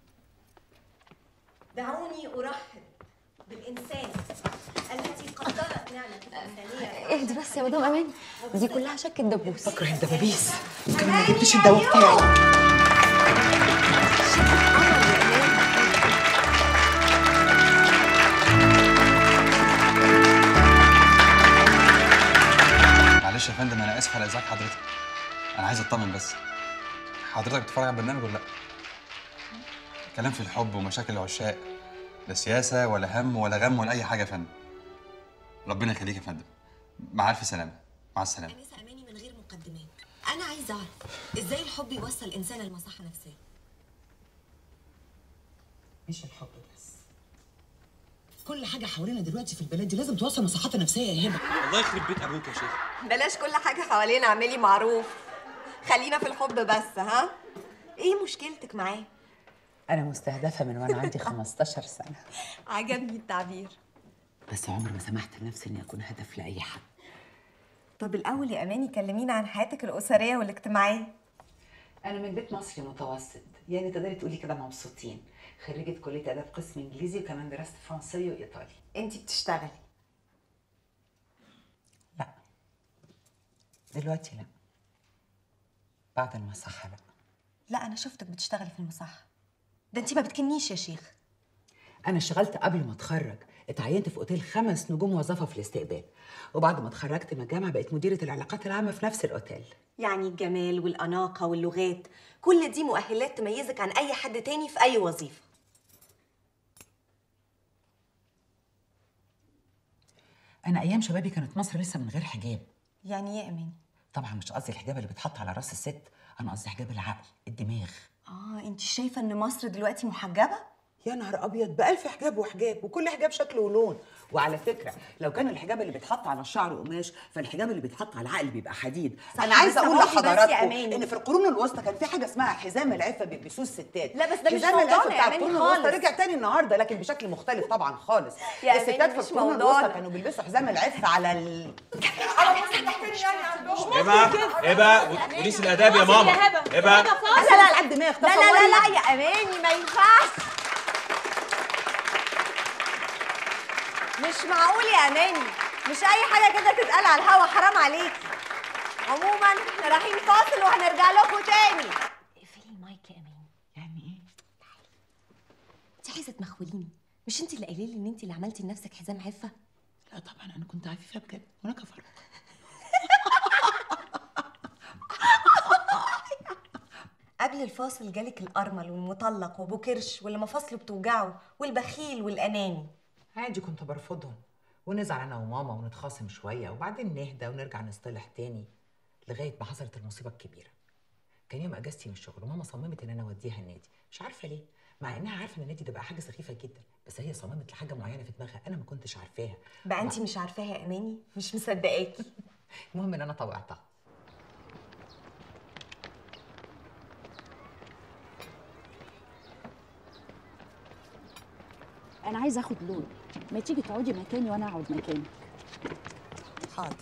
Speaker 2: دعوني أرحب بالإنسان التي قدرت نعمة الإنسانية.
Speaker 17: اهدي بس يا مدام اماني، دي كلها شك الدبوس.
Speaker 20: بكره الدبابيس، يمكن ما جبتش الدواء بتاعي.
Speaker 3: معلش يا فندم، انا اسف على ازعاج حضرتك. انا عايز اطمن بس، حضرتك بتتفرج على البرنامج ولا لا؟ كلام في الحب ومشاكل العشاق، لا سياسه ولا هم ولا غم ولا اي حاجه يا فندم. ربنا يخليك يا فندم، مع الف سلامه. مع السلامه.
Speaker 2: أنسة أماني من غير مقدمات، أنا عايزة أعرف إزاي الحب يوصل الإنسان لمصحة نفسية؟
Speaker 20: مش الحب بس،
Speaker 7: كل حاجه حوالينا دلوقتي في البلد دي لازم توصل مصحتها نفسيه يا هبه.
Speaker 3: الله يخرب بيت ابوك يا شيخ.
Speaker 2: بلاش كل حاجة حوالينا اعملي معروف، خلينا في الحب بس. ها؟ إيه مشكلتك معاه؟
Speaker 20: أنا مستهدفة من وأنا عندي 15 سنة.
Speaker 2: عجبني التعبير.
Speaker 20: بس عمري ما سمحت لنفسي إني أكون هدف لأي حد.
Speaker 2: طب الأول يا أماني كلمينا عن حياتك الأسرية والاجتماعية.
Speaker 20: أنا من بيت مصري متوسط، يعني تقدري تقولي كده مبسوطين. خريجة كلية آداب قسم إنجليزي، وكمان درست فرنسية وإيطالي.
Speaker 2: أنتي بتشتغلي؟
Speaker 20: لا، دلوقتي لا، بعد المصحة لا.
Speaker 2: لا أنا شفتك بتشتغلي في المصحة، ده أنتي ما بتكنيش يا شيخ.
Speaker 20: أنا اشتغلت قبل ما أتخرج، اتعينت في اوتيل 5 نجوم موظفه في الاستقبال، وبعد ما اتخرجت من الجامعه بقيت مديره العلاقات العامه في نفس الاوتيل.
Speaker 2: يعني الجمال والأناقة واللغات كل دي مؤهلات تميزك عن أي حد تاني في أي وظيفة.
Speaker 20: انا ايام شبابي كانت مصر لسه من غير حجاب.
Speaker 2: يعني ايه يا اماني؟
Speaker 20: طبعا مش قصدي الحجاب اللي بيتحط على راس الست، انا قصدي حجاب العقل، الدماغ.
Speaker 2: انت شايفة ان مصر دلوقتي محجبة؟
Speaker 20: يا نهار ابيض، ب1000 حجاب وحجاب، وكل حجاب شكل ولون. وعلى فكره لو كان الحجاب اللي بيتحط على الشعر قماش، فالحجاب اللي بيتحط على العقل بيبقى حديد. انا عايزه اقول لحضراتكم ان في القرون الوسطى كان في حاجه اسمها حزام العفه بيلبسوه الستات.
Speaker 2: لا بس ده مش
Speaker 20: حزام العفه
Speaker 2: موضوعنا
Speaker 20: بتاع
Speaker 2: يا
Speaker 20: القرون
Speaker 2: اماني
Speaker 20: الوسطى
Speaker 2: خالص.
Speaker 20: رجع تاني النهارده، لكن بشكل مختلف طبعا خالص.
Speaker 2: يا
Speaker 20: الستات
Speaker 2: أماني
Speaker 20: في
Speaker 2: مش
Speaker 20: القرون
Speaker 2: موضوعنا.
Speaker 20: الوسطى كانوا بيلبسوا حزام العفه على
Speaker 16: هبه وليس الاداب يا ماما. هبه
Speaker 20: لا لا على الدماغ.
Speaker 2: لا لا لا لا يا اماني ما ينفعش. مش معقول يا اماني، مش اي حاجه كده تتقال على الهوا، حرام عليك. عموما احنا رايحين فاصل وهنرجع لكم تاني. اقفلي المايك يا اماني.
Speaker 20: يعني ايه؟
Speaker 2: انت عايزه تمخوليني؟ مش انت اللي قايله لي ان انت اللي عملتي لنفسك حزام عفه؟
Speaker 20: لا طبعا انا كنت عفيفه بجد، هناك فرق.
Speaker 2: قبل الفاصل جالك الارمل والمطلق وابو كرش واللي مفاصله بتوجعه والبخيل والاناني.
Speaker 20: عادي كنت برفضهم، ونزعل انا وماما ونتخاصم شويه، وبعدين نهدى ونرجع نصطلح تاني، لغايه ما حصلت المصيبه الكبيره. كان يوم اجازتي من الشغل، وماما صممت ان انا اوديها النادي، مش عارفه ليه، مع انها عارفه ان النادي ده بقى حاجه سخيفه جدا، بس هي صممت لحاجه معينه في دماغها انا ما كنتش عارفاها.
Speaker 2: بقى انت مش عارفاها يا اماني؟ مش مصدقاكي.
Speaker 20: المهم ان انا طوعتها.
Speaker 21: انا عايزه اخد لون، ما تيجي تقعدي مكاني وانا اقعد مكانك.
Speaker 20: حاضر.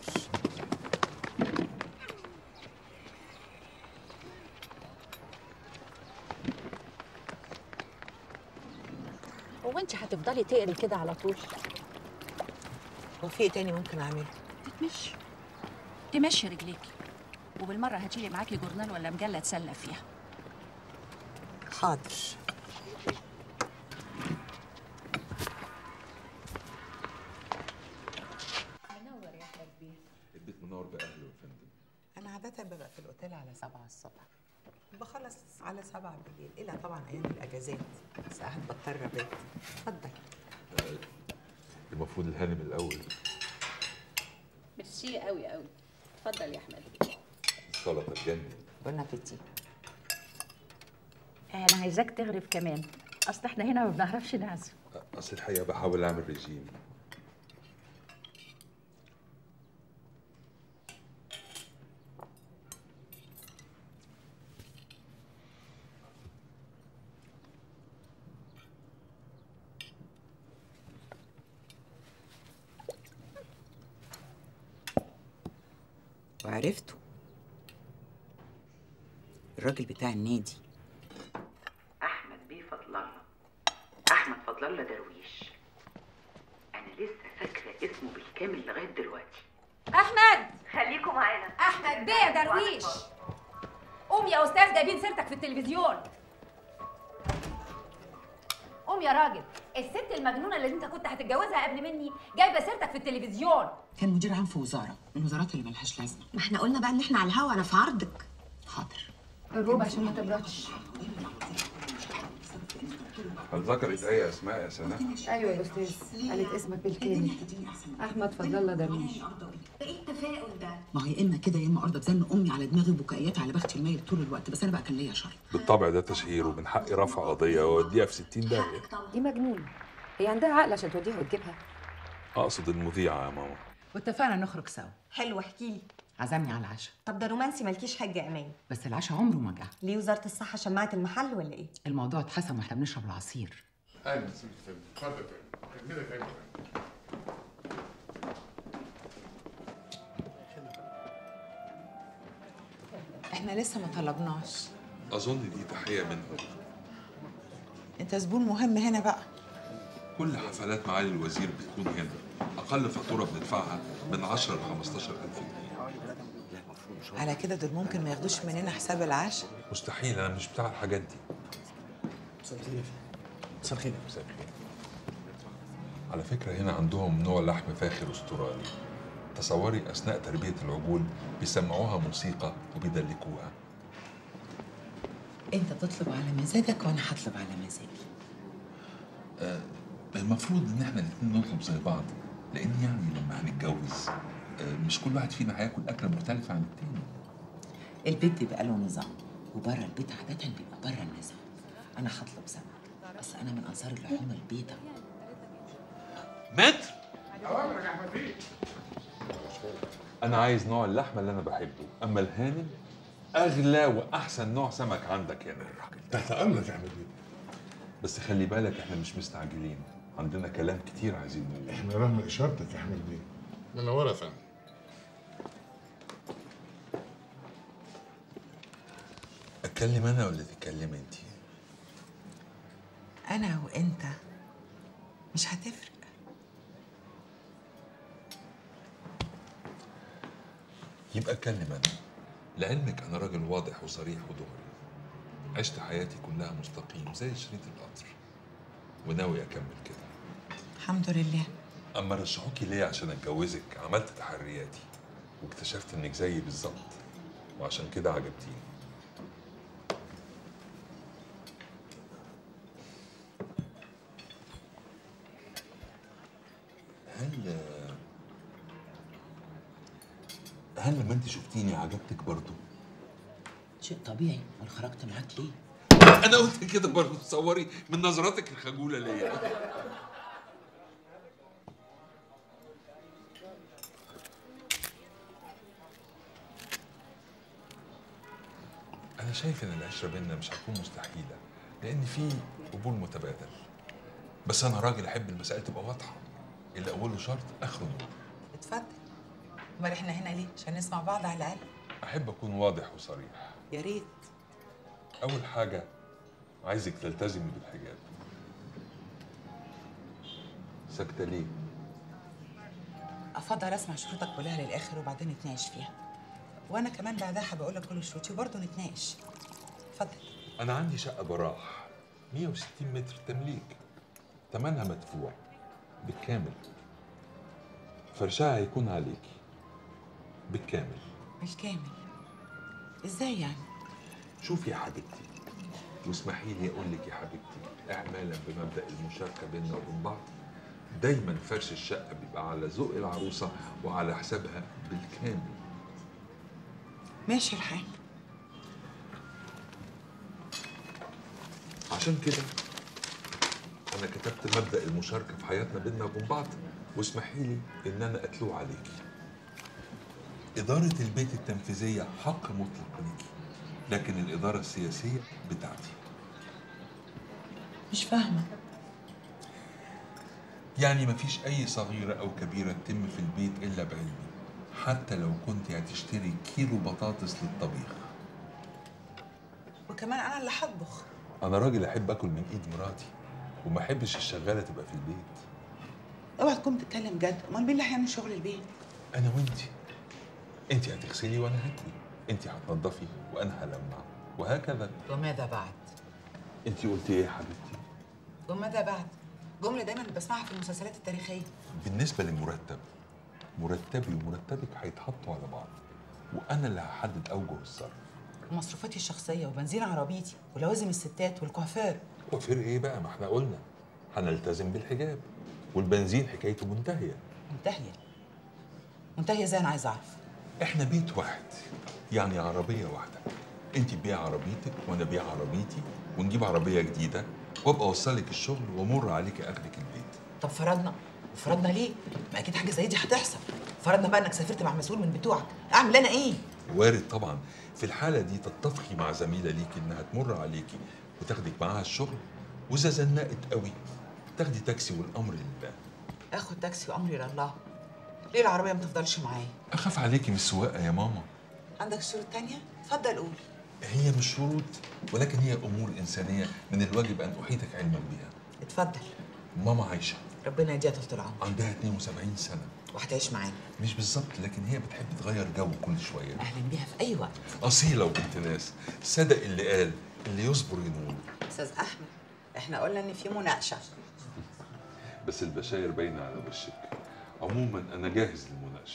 Speaker 21: هو انت هتفضلي تقري كده على طول؟
Speaker 20: وفي ايه تاني ممكن اعمله؟
Speaker 21: تمشي رجليكي، وبالمره هاتيلي معاكي جورنال ولا مجله اتسلى فيها.
Speaker 20: حاضر.
Speaker 22: منور يا حبيبي.
Speaker 23: البيت منور باهله يا فندم.
Speaker 20: انا عاده ببقى في الاوتيل على 7 الصبح، بخلص على 7 بالليل، الا طبعا ايام الاجازات ساعات بضطر ابات. اتفضل.
Speaker 23: المفروض الهانم الاول.
Speaker 21: ميرسي قوي قوي. اتفضل يا احمد.
Speaker 23: السلطه تجنن.
Speaker 20: بون ابيتي.
Speaker 21: انا عايزاك تغرف كمان، اصل احنا هنا ما بنعرفش نعزف.
Speaker 23: اصل الحقيقه بحاول اعمل ريجيم.
Speaker 20: وعرفته، الراجل بتاع النادي
Speaker 24: احمد بيه فضل الله. احمد فضل الله درويش. انا لسه فاكره اسمه بالكامل لغايه دلوقتي.
Speaker 25: احمد
Speaker 24: خليكم معانا.
Speaker 25: احمد بيه يا درويش، قوم يا استاذ، جايبين سيرتك في التلفزيون. قوم يا راجل، الست المجنونه اللي انت كنت هتتجوزها قبل مني جايبه سيرتك في التلفزيون.
Speaker 20: كان مدير عام في وزاره من الوزارات اللي ملهاش لازمه.
Speaker 2: ما احنا قلنا بقى ان احنا على الهوا، انا في عرضك.
Speaker 20: حاضر.
Speaker 25: الربع عشان ما تبردش.
Speaker 23: هل ذكرت اي اسماء يا سناء؟
Speaker 25: ايوه يا استاذ، قالت اسمك بالكامل، احمد فضل الله درويش.
Speaker 2: ايه التفاؤل ده؟
Speaker 20: ما هي اما كده يا اما ارضى تزن امي على دماغي وبكائيات على بختي الميت طول الوقت، بس انا بقى كان ليا شر.
Speaker 23: بالطبع ده تشهير، ومن حقي رفع قضيه واوديها في 60 داهيه.
Speaker 25: دي مجنونه، هي عندها عقل عشان توديها وتجيبها.
Speaker 23: اقصد المذيعه يا ماما.
Speaker 20: واتفقنا نخرج سوا.
Speaker 2: حلو، احكي لي.
Speaker 20: عزمني على العشاء.
Speaker 2: طب ده رومانسي مالكيش حاجه يا اماني.
Speaker 20: بس العشاء عمره ما جه.
Speaker 2: ليه وزاره الصحه شمعت المحل ولا ايه؟
Speaker 20: الموضوع اتحسم واحنا بنشرب العصير.
Speaker 18: اهلا وسهلا. اتفضل كملي تاني.
Speaker 20: احنا لسه ما طلبناش.
Speaker 23: اظن دي تحيه منهم.
Speaker 20: انت زبون مهم هنا بقى.
Speaker 23: كل حفلات معالي الوزير بتكون هنا. اقل فاتوره بندفعها من 10 ل 15,000 جنيه.
Speaker 20: على كده دول ممكن ما ياخدوش مننا حساب العشاء.
Speaker 23: مستحيل، انا مش بتاع الحاجات دي.
Speaker 18: مساء الخير. مساء الخير.
Speaker 23: مساء الخير. على فكرة هنا عندهم نوع لحم فاخر استرالي. تصوري أثناء تربية العجول بيسمعوها موسيقى وبيدلكوها.
Speaker 24: انت تطلب على مزاجك وانا هطلب على مزاجي.
Speaker 23: المفروض إن احنا الاتنين نطلب زي بعض، لأن يعني لما هنتجوز مش كل واحد فينا هياكل أكلة مختلفة عن التاني.
Speaker 24: البيت بيبقى له نظام، وبره البيت عادة بيبقى بره النظام. أنا هطلب سمك، بس أنا من أنصار اللحوم البيضاء.
Speaker 23: متر؟
Speaker 18: أوامرك يا أحمد بيه.
Speaker 23: أنا عايز نوع اللحمة اللي أنا بحبه، أما الهانم أغلى وأحسن نوع سمك عندك يا الراجل.
Speaker 18: تحت أمرك يا أحمد بيه.
Speaker 23: بس خلي بالك إحنا مش مستعجلين، عندنا كلام كتير عايزين نقوله.
Speaker 18: إحنا رغم إشارتك يا أحمد بيه. منورة يا فندم.
Speaker 23: أتكلم أنا ولا تتكلم أنت؟
Speaker 24: أنا وأنت مش هتفرق.
Speaker 23: يبقى اتكلم أنا. لعلمك أنا راجل واضح وصريح ودغري. عشت حياتي كلها مستقيم زي شريط القطر، وناوي أكمل كده.
Speaker 24: الحمد لله.
Speaker 23: أما رشحوكي ليه عشان أتجوزك عملت تحرياتي واكتشفت إنك زيي بالظبط، وعشان كده عجبتيني. هل لما انت شفتيني عجبتك برضه؟
Speaker 24: شيء طبيعي، أنا خرجت معاك ليه؟
Speaker 23: أنا قلت كده برضه، تصوري من نظراتك الخجولة ليا. أنا شايف إن العشرة بينا مش هتكون مستحيلة، لأن في قبول متبادل. بس أنا راجل أحب المسائل تبقى واضحة، اللي أوله شرط آخره نور.
Speaker 24: اتفضل. أمال إحنا هنا ليه؟ عشان نسمع بعض على الأقل.
Speaker 23: أحب أكون واضح وصريح.
Speaker 24: يا ريت.
Speaker 23: أول حاجة عايزك تلتزمي بالحجاب. ساكتة ليه؟
Speaker 24: أفضل أسمع شروطك كلها للآخر وبعدين نتناقش فيها. وأنا كمان بعدها هبقول لك كل شروطي وبرضه نتناقش. اتفضل.
Speaker 23: أنا عندي شقة براح 160 متر تمليك، تمنها مدفوع بالكامل. فرشها هيكون عليكي بالكامل.
Speaker 24: بالكامل؟ إزاي يعني؟
Speaker 23: شوفي يا حبيبتي، واسمحي لي أقول لك يا حبيبتي، إعمالا بمبدأ المشاركة بيننا وبين بعض، دايما فرش الشقة بيبقى على ذوق العروسة وعلى حسابها بالكامل.
Speaker 24: ماشي الحال.
Speaker 23: عشان كده أنا كتبت مبدأ المشاركة في حياتنا بيننا وبين بعض، واسمحي لي إن أنا أتلوه عليكي. إدارة البيت التنفيذية حق مطلق ليكي، لكن الإدارة السياسية بتاعتي.
Speaker 24: مش فاهمة.
Speaker 23: يعني مفيش أي صغيرة أو كبيرة تتم في البيت إلا بعلمي، حتى لو كنت هتشتري كيلو بطاطس للطبيخ.
Speaker 24: وكمان أنا اللي هطبخ.
Speaker 23: أنا راجل أحب آكل من إيد مراتي، وما أحبش الشغالة تبقى في البيت.
Speaker 24: اوعى تكون بتتكلم جد، امال مين اللي هيعمل شغل البيت؟
Speaker 23: أنا وأنتي. أنتي هتغسلي وأنا هكوي، أنتي هتنضفي وأنا هلمع، وهكذا.
Speaker 24: وماذا بعد؟
Speaker 23: أنتي قلتي إيه يا حبيبتي؟
Speaker 24: وماذا بعد؟ جملة دايما بسمعها في المسلسلات التاريخية.
Speaker 23: بالنسبة للمرتب، مرتبي ومرتبك هيتحطوا على بعض، وأنا اللي هحدد أوجه الصرف.
Speaker 24: ومصروفاتي الشخصية وبنزين عربيتي ولوازم الستات والكوافير.
Speaker 23: كوافير إيه بقى؟ ما إحنا قلنا هنلتزم بالحجاب، والبنزين حكايته منتهية.
Speaker 24: منتهية؟ منتهية ازاي؟ أنا عايزة أعرف.
Speaker 23: إحنا بيت واحد، يعني عربية واحدة. أنت تبيع عربيتك وأنا أبيع عربيتي، ونجيب عربية جديدة، وأبقى أوصلك الشغل وأمر عليكي أخدك البيت.
Speaker 24: طب فرضنا ليه؟ ما أكيد حاجة زي دي هتحصل. فرضنا بقى إنك سافرت مع مسؤول من بتوعك، أعمل أنا إيه؟
Speaker 23: وارد طبعا. في الحالة دي تتفقي مع زميلة ليكي إنها تمر عليكي وتاخدك معاها الشغل، وإذا زنقت قوي تاخدي تاكسي والأمر لله.
Speaker 24: آخد تاكسي وأمري لله؟ ليه العربية ما تفضلش معايا؟
Speaker 23: أخاف عليكي من السواقة يا ماما.
Speaker 24: عندك شروط تانية؟ اتفضل قول.
Speaker 23: هي مش شروط، ولكن هي أمور إنسانية من الواجب أن أحيطك علما بها.
Speaker 24: اتفضل.
Speaker 23: ماما عايشة،
Speaker 24: ربنا يديها طول العمر.
Speaker 23: عندها 72 سنة
Speaker 24: وهتعيش معانا.
Speaker 23: مش بالظبط، لكن هي بتحب تغير جو كل شوية.
Speaker 24: أهلا بيها في أي وقت.
Speaker 23: أصيلة وبنت ناس. صدق اللي قال اللي يصبر ينول.
Speaker 24: أستاذ أحمد، إحنا قلنا إن في مناقشة.
Speaker 23: بس البشاير باينه على وشك. عموما انا جاهز للمناقشه.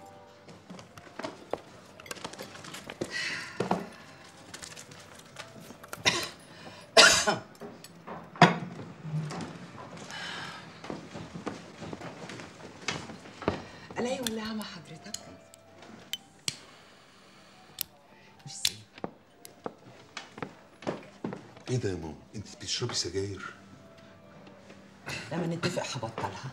Speaker 20: الاقي ولاعه مع حضرتك؟ ميرسي.
Speaker 23: ايه ده يا ماما؟ انت بتشربي سجاير؟
Speaker 20: لما نتفق هبطلها.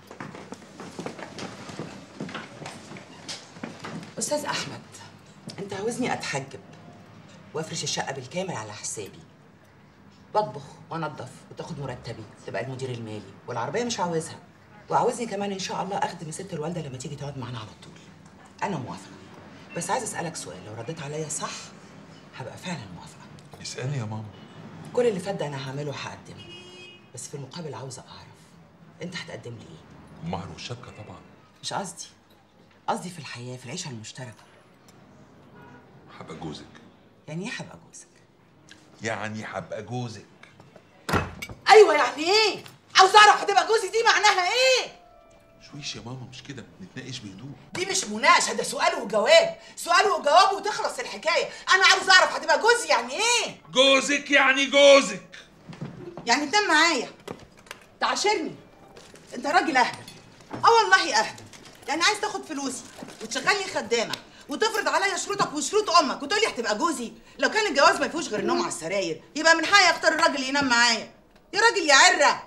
Speaker 20: استاذ احمد، انت عاوزني اتحجب وافرش الشقه بالكامل على حسابي، بطبخ وانضف وتاخد مرتبي، تبقى المدير المالي، والعربيه مش عاوزها، وعاوزني كمان ان شاء الله اخدم ست الوالده لما تيجي تقعد معانا على طول. انا موافقه، بس عايز اسالك سؤال، لو رديت عليا صح هبقى فعلا موافقه.
Speaker 23: اسالي يا ماما.
Speaker 20: كل اللي فات ده انا هعمله وهقدمه، بس في المقابل عاوزه اعرف انت هتقدم لي ايه؟
Speaker 23: المهر والشبكه طبعا.
Speaker 20: مش قصدي في الحياه، في العيشه المشتركه.
Speaker 23: هبقى جوزك.
Speaker 20: يعني ايه هبقى جوزك؟
Speaker 23: يعني هبقى جوزك.
Speaker 20: ايوه يعني ايه؟ عاوز اعرف هتبقى جوزي دي معناها ايه؟
Speaker 23: شويش يا ماما، مش كده، نتناقش بهدوء.
Speaker 20: دي مش مناقشه، ده سؤال وجواب، سؤال وجواب وتخلص الحكايه. انا عاوز اعرف هتبقى جوزي يعني ايه؟
Speaker 23: جوزك يعني جوزك.
Speaker 20: يعني تنام معايا، تعاشرني. انت راجل اهبل. والله اهبل. يعني عايز تاخد فلوسي وتشغلني خدامه وتفرض عليا شروطك وشروط امك وتقولي هتبقى جوزي؟ لو كان الجواز ما فيهوش غير النوم على السراير يبقى من حقي اختار الراجل اللي ينام معايا. يا راجل يا عره.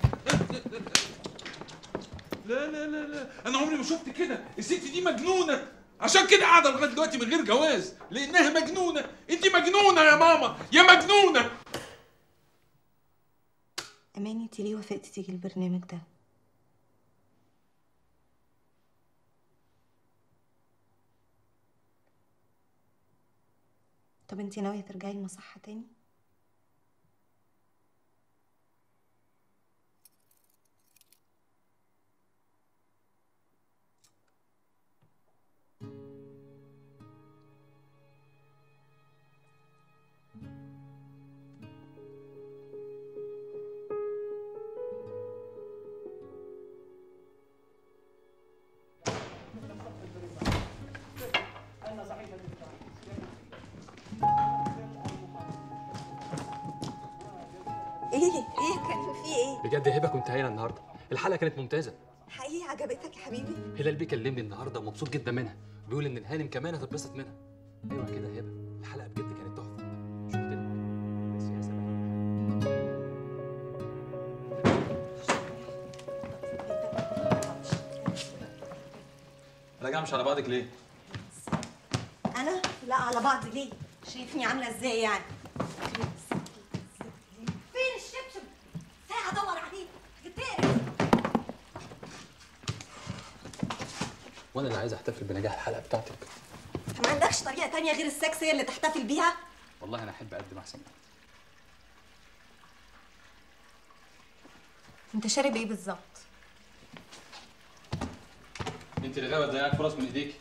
Speaker 23: لا لا لا لا، انا عمري ما شفت كده. الست دي مجنونه، عشان كده قاعده لغايه دلوقتي من غير جواز، لانها مجنونه. انت مجنونه يا ماما، يا مجنونه.
Speaker 2: اماني، انت ليه وافقتي تيجي البرنامج ده؟ طب انت ناويه ترجعي المصحه تاني؟ ايه كان في ايه؟
Speaker 10: بجد يا هبه كنت هايله النهارده، الحلقه كانت ممتازه.
Speaker 2: حقيقي عجبتك يا حبيبي؟
Speaker 10: هلال بيه كلمني النهارده ومبسوط جدا منها، بيقول ان الهانم كمان هتتبسط منها. ايوه كده يا هبه، الحلقه بجد كانت تحفه. مش قلت لك؟ بس يا سلام. راجعه مش على بعضك ليه؟
Speaker 2: انا؟ لا على بعض ليه؟ شايفني عامله ازاي يعني؟ فين الشبشب؟ ساعه ادور عليه، جبتني.
Speaker 10: وانا اللي عايز احتفل بنجاح الحلقه بتاعتك.
Speaker 2: ما عندكش طريقه تانية غير السكس هي اللي تحتفل بيها؟
Speaker 10: والله انا احب اقدم احسن.
Speaker 2: انت شارب ايه بالظبط؟
Speaker 10: انت اللي غاويه تضيعي الفرص من ايديكي.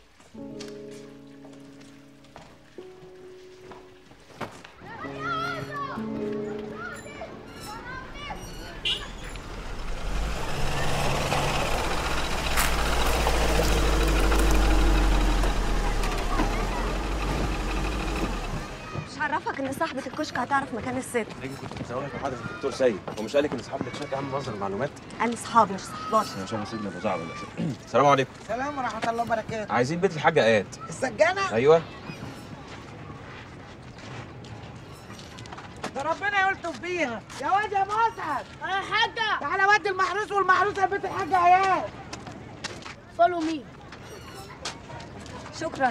Speaker 2: مش عرفك ان صاحبة الكشك هتعرف مكان الست؟
Speaker 16: انا كنت مزوجك مع حضرة الدكتور سيد، هو مش قال لك ان اصحاب الكشك يا عم مصدر المعلومات؟
Speaker 2: قال لي صحاب مش صحبات.
Speaker 16: عشان سيدنا ابو زعبل. السلام عليكم.
Speaker 7: سلام ورحمه الله وبركاته.
Speaker 16: عايزين بيت الحاجه ايات.
Speaker 7: السجانه؟
Speaker 16: ايوه.
Speaker 7: ده ربنا يلطف بيها. يا واد يا مظهر. يا حاجه تعالى ودي المحروس والمحروسه لبيت الحاجه ايات.
Speaker 2: فولو مي. شكرا.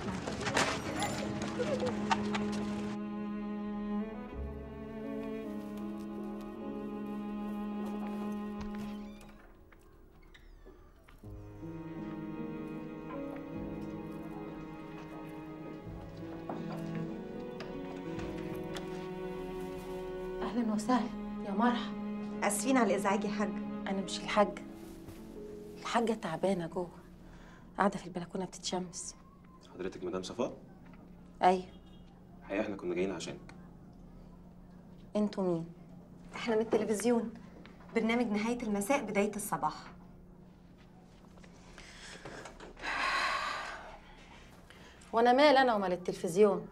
Speaker 17: اهلا وسهلا يا مرحبا.
Speaker 2: اسفين على الازعاج يا حاج.
Speaker 17: انا مش الحاجه، الحاجه تعبانه جوه، قاعده في البلكونه بتتشمس.
Speaker 16: حضرتك مدام صفاء؟
Speaker 17: ايوه.
Speaker 16: الحقيقه احنا كنا جايين عشانك.
Speaker 17: انتوا مين؟
Speaker 2: احنا من التلفزيون، برنامج نهاية المساء بداية الصباح.
Speaker 4: وانا مال انا ومال التلفزيون؟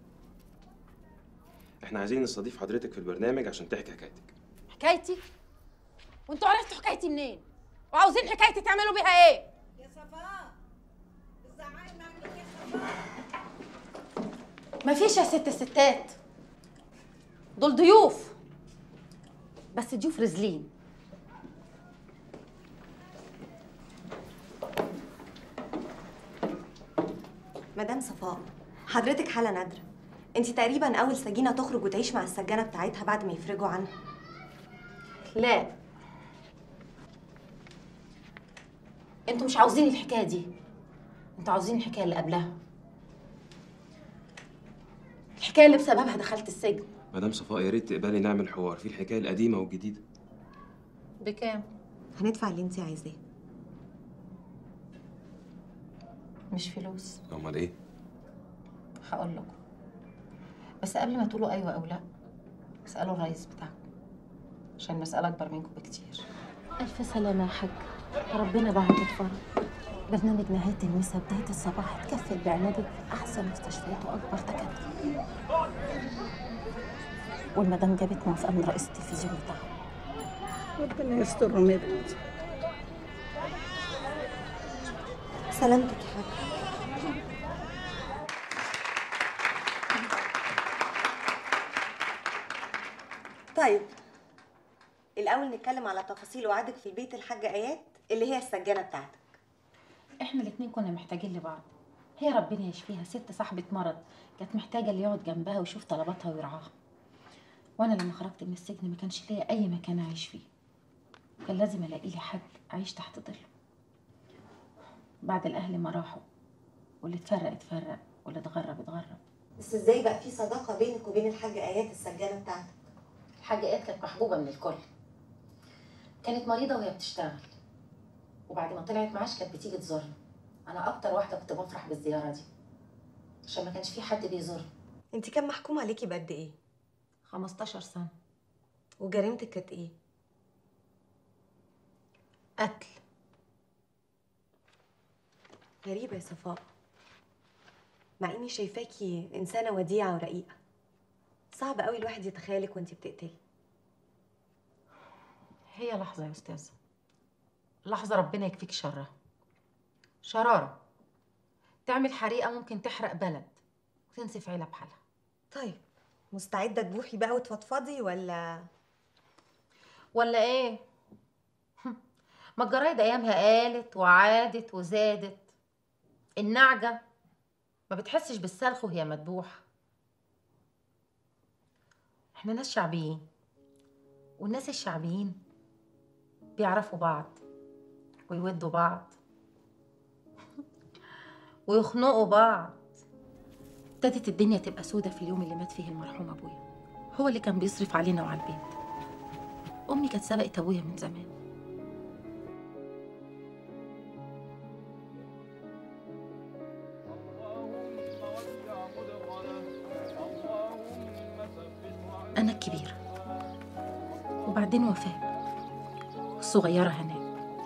Speaker 5: احنا عايزين نستضيف حضرتك في البرنامج عشان تحكي حكايتك.
Speaker 4: حكايتي؟ وانتوا عرفتوا حكايتي منين؟ وعاوزين حكايتي تعملوا بيها ايه؟
Speaker 7: يا صفاء الزعايم معملين يا صفاء.
Speaker 4: مفيش يا ست الستات، دول ضيوف، بس ضيوف رزلين.
Speaker 2: مدام صفاء، حضرتك حالة نادرة. انت تقريبا أول سجينة تخرج وتعيش مع السجانة بتاعتها بعد ما يفرجوا عنها.
Speaker 4: لا، انتوا مش عاوزين الحكايه دي، انتوا عاوزين الحكايه اللي قبلها، الحكايه اللي بسببها دخلت السجن.
Speaker 5: مدام صفاء يا ريت تقبلي نعمل حوار في الحكايه القديمه والجديده.
Speaker 4: بكام؟
Speaker 2: هندفع اللي انت عايزاه.
Speaker 4: مش فلوس.
Speaker 5: امال ايه؟
Speaker 4: هقول لكم، بس قبل ما تقولوا ايوه او لا اسالوا الرئيس بتاعكم، عشان المساله اكبر منكم بكتير. الف سلامه يا حاج، ربنا بعد الفرج. برنامج نهايه المساء بدايه الصباح اتكفل بعناية في احسن مستشفيات واكبر دكاتره، والمدام جابت موافقه من رئيس التلفزيون بتاعها.
Speaker 7: ربنا يستر ومدد.
Speaker 2: سلامتك يا حاج. طيب الأول نتكلم على تفاصيل وعدك في البيت الحاجة آيات اللي هي السجانة بتاعتك.
Speaker 4: احنا الاتنين كنا محتاجين لبعض، هي ربنا يشفيها ست صاحبة مرض كانت محتاجة اللي يقعد جنبها ويشوف طلباتها ويرعاها. وانا لما خرجت من السجن ما كانش ليا اي مكان اعيش فيه، كان لازم الاقي لي حد اعيش تحت ظله. بعد الاهل ما راحوا، واللي اتفرق اتفرق، واللي اتغرب اتغرب.
Speaker 2: بس ازاي بقى في صداقة بينك وبين الحاجة آيات السجانة بتاعتك؟
Speaker 4: الحاجة آيات كانت محبوبة من الكل، كانت مريضة وهي بتشتغل، وبعد ما طلعت معاش كانت بتيجي تزورنا. انا اكتر واحدة كنت بفرح بالزيارة دي، عشان ما كانش في حد بيزورنا.
Speaker 2: انت كان محكوم عليكي بقد ايه؟
Speaker 4: 15 سنة.
Speaker 2: وجريمتك كانت ايه؟
Speaker 4: قتل.
Speaker 2: غريبة يا صفاء، مع اني شايفاكي انسانة وديعة ورقيقة. صعب قوي الواحد يتخيلك وانتي بتقتلي.
Speaker 4: هي لحظة يا أستاذة، لحظة ربنا يكفيك شرها. شرارة تعمل حريقة ممكن تحرق بلد وتنسف عيلة بحالها.
Speaker 2: طيب مستعدة تبوحي بقى وتفضفضي ولا
Speaker 4: ايه؟ ما الجرايد أيامها قالت وعادت وزادت. النعجة ما بتحسش بالسلخ وهي مدبوحة. احنا ناس شعبيين، والناس الشعبيين بيعرفوا بعض ويودوا بعض ويخنقوا بعض. ابتدت الدنيا تبقى سودة في اليوم اللي مات فيه المرحوم ابويا، هو اللي كان بيصرف علينا وعلى البيت. امي كانت سبقت ابويا من زمان. انا الكبيرة وبعدين وفاء والصغيرة هناء.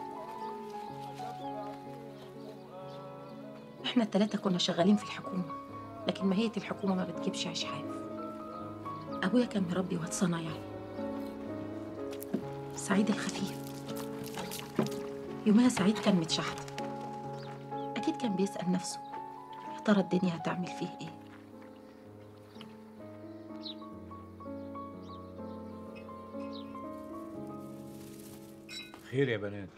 Speaker 4: احنا التلاتة كنا شغالين في الحكومة، لكن ماهية الحكومة ما بتجيبش عيش حاف. ابويا كان مربي واد صنايعي سعيد الخفيف. يومها سعيد كان متشحت، اكيد كان بيسأل نفسه يا ترى الدنيا هتعمل فيه ايه.
Speaker 8: خير يا بنات؟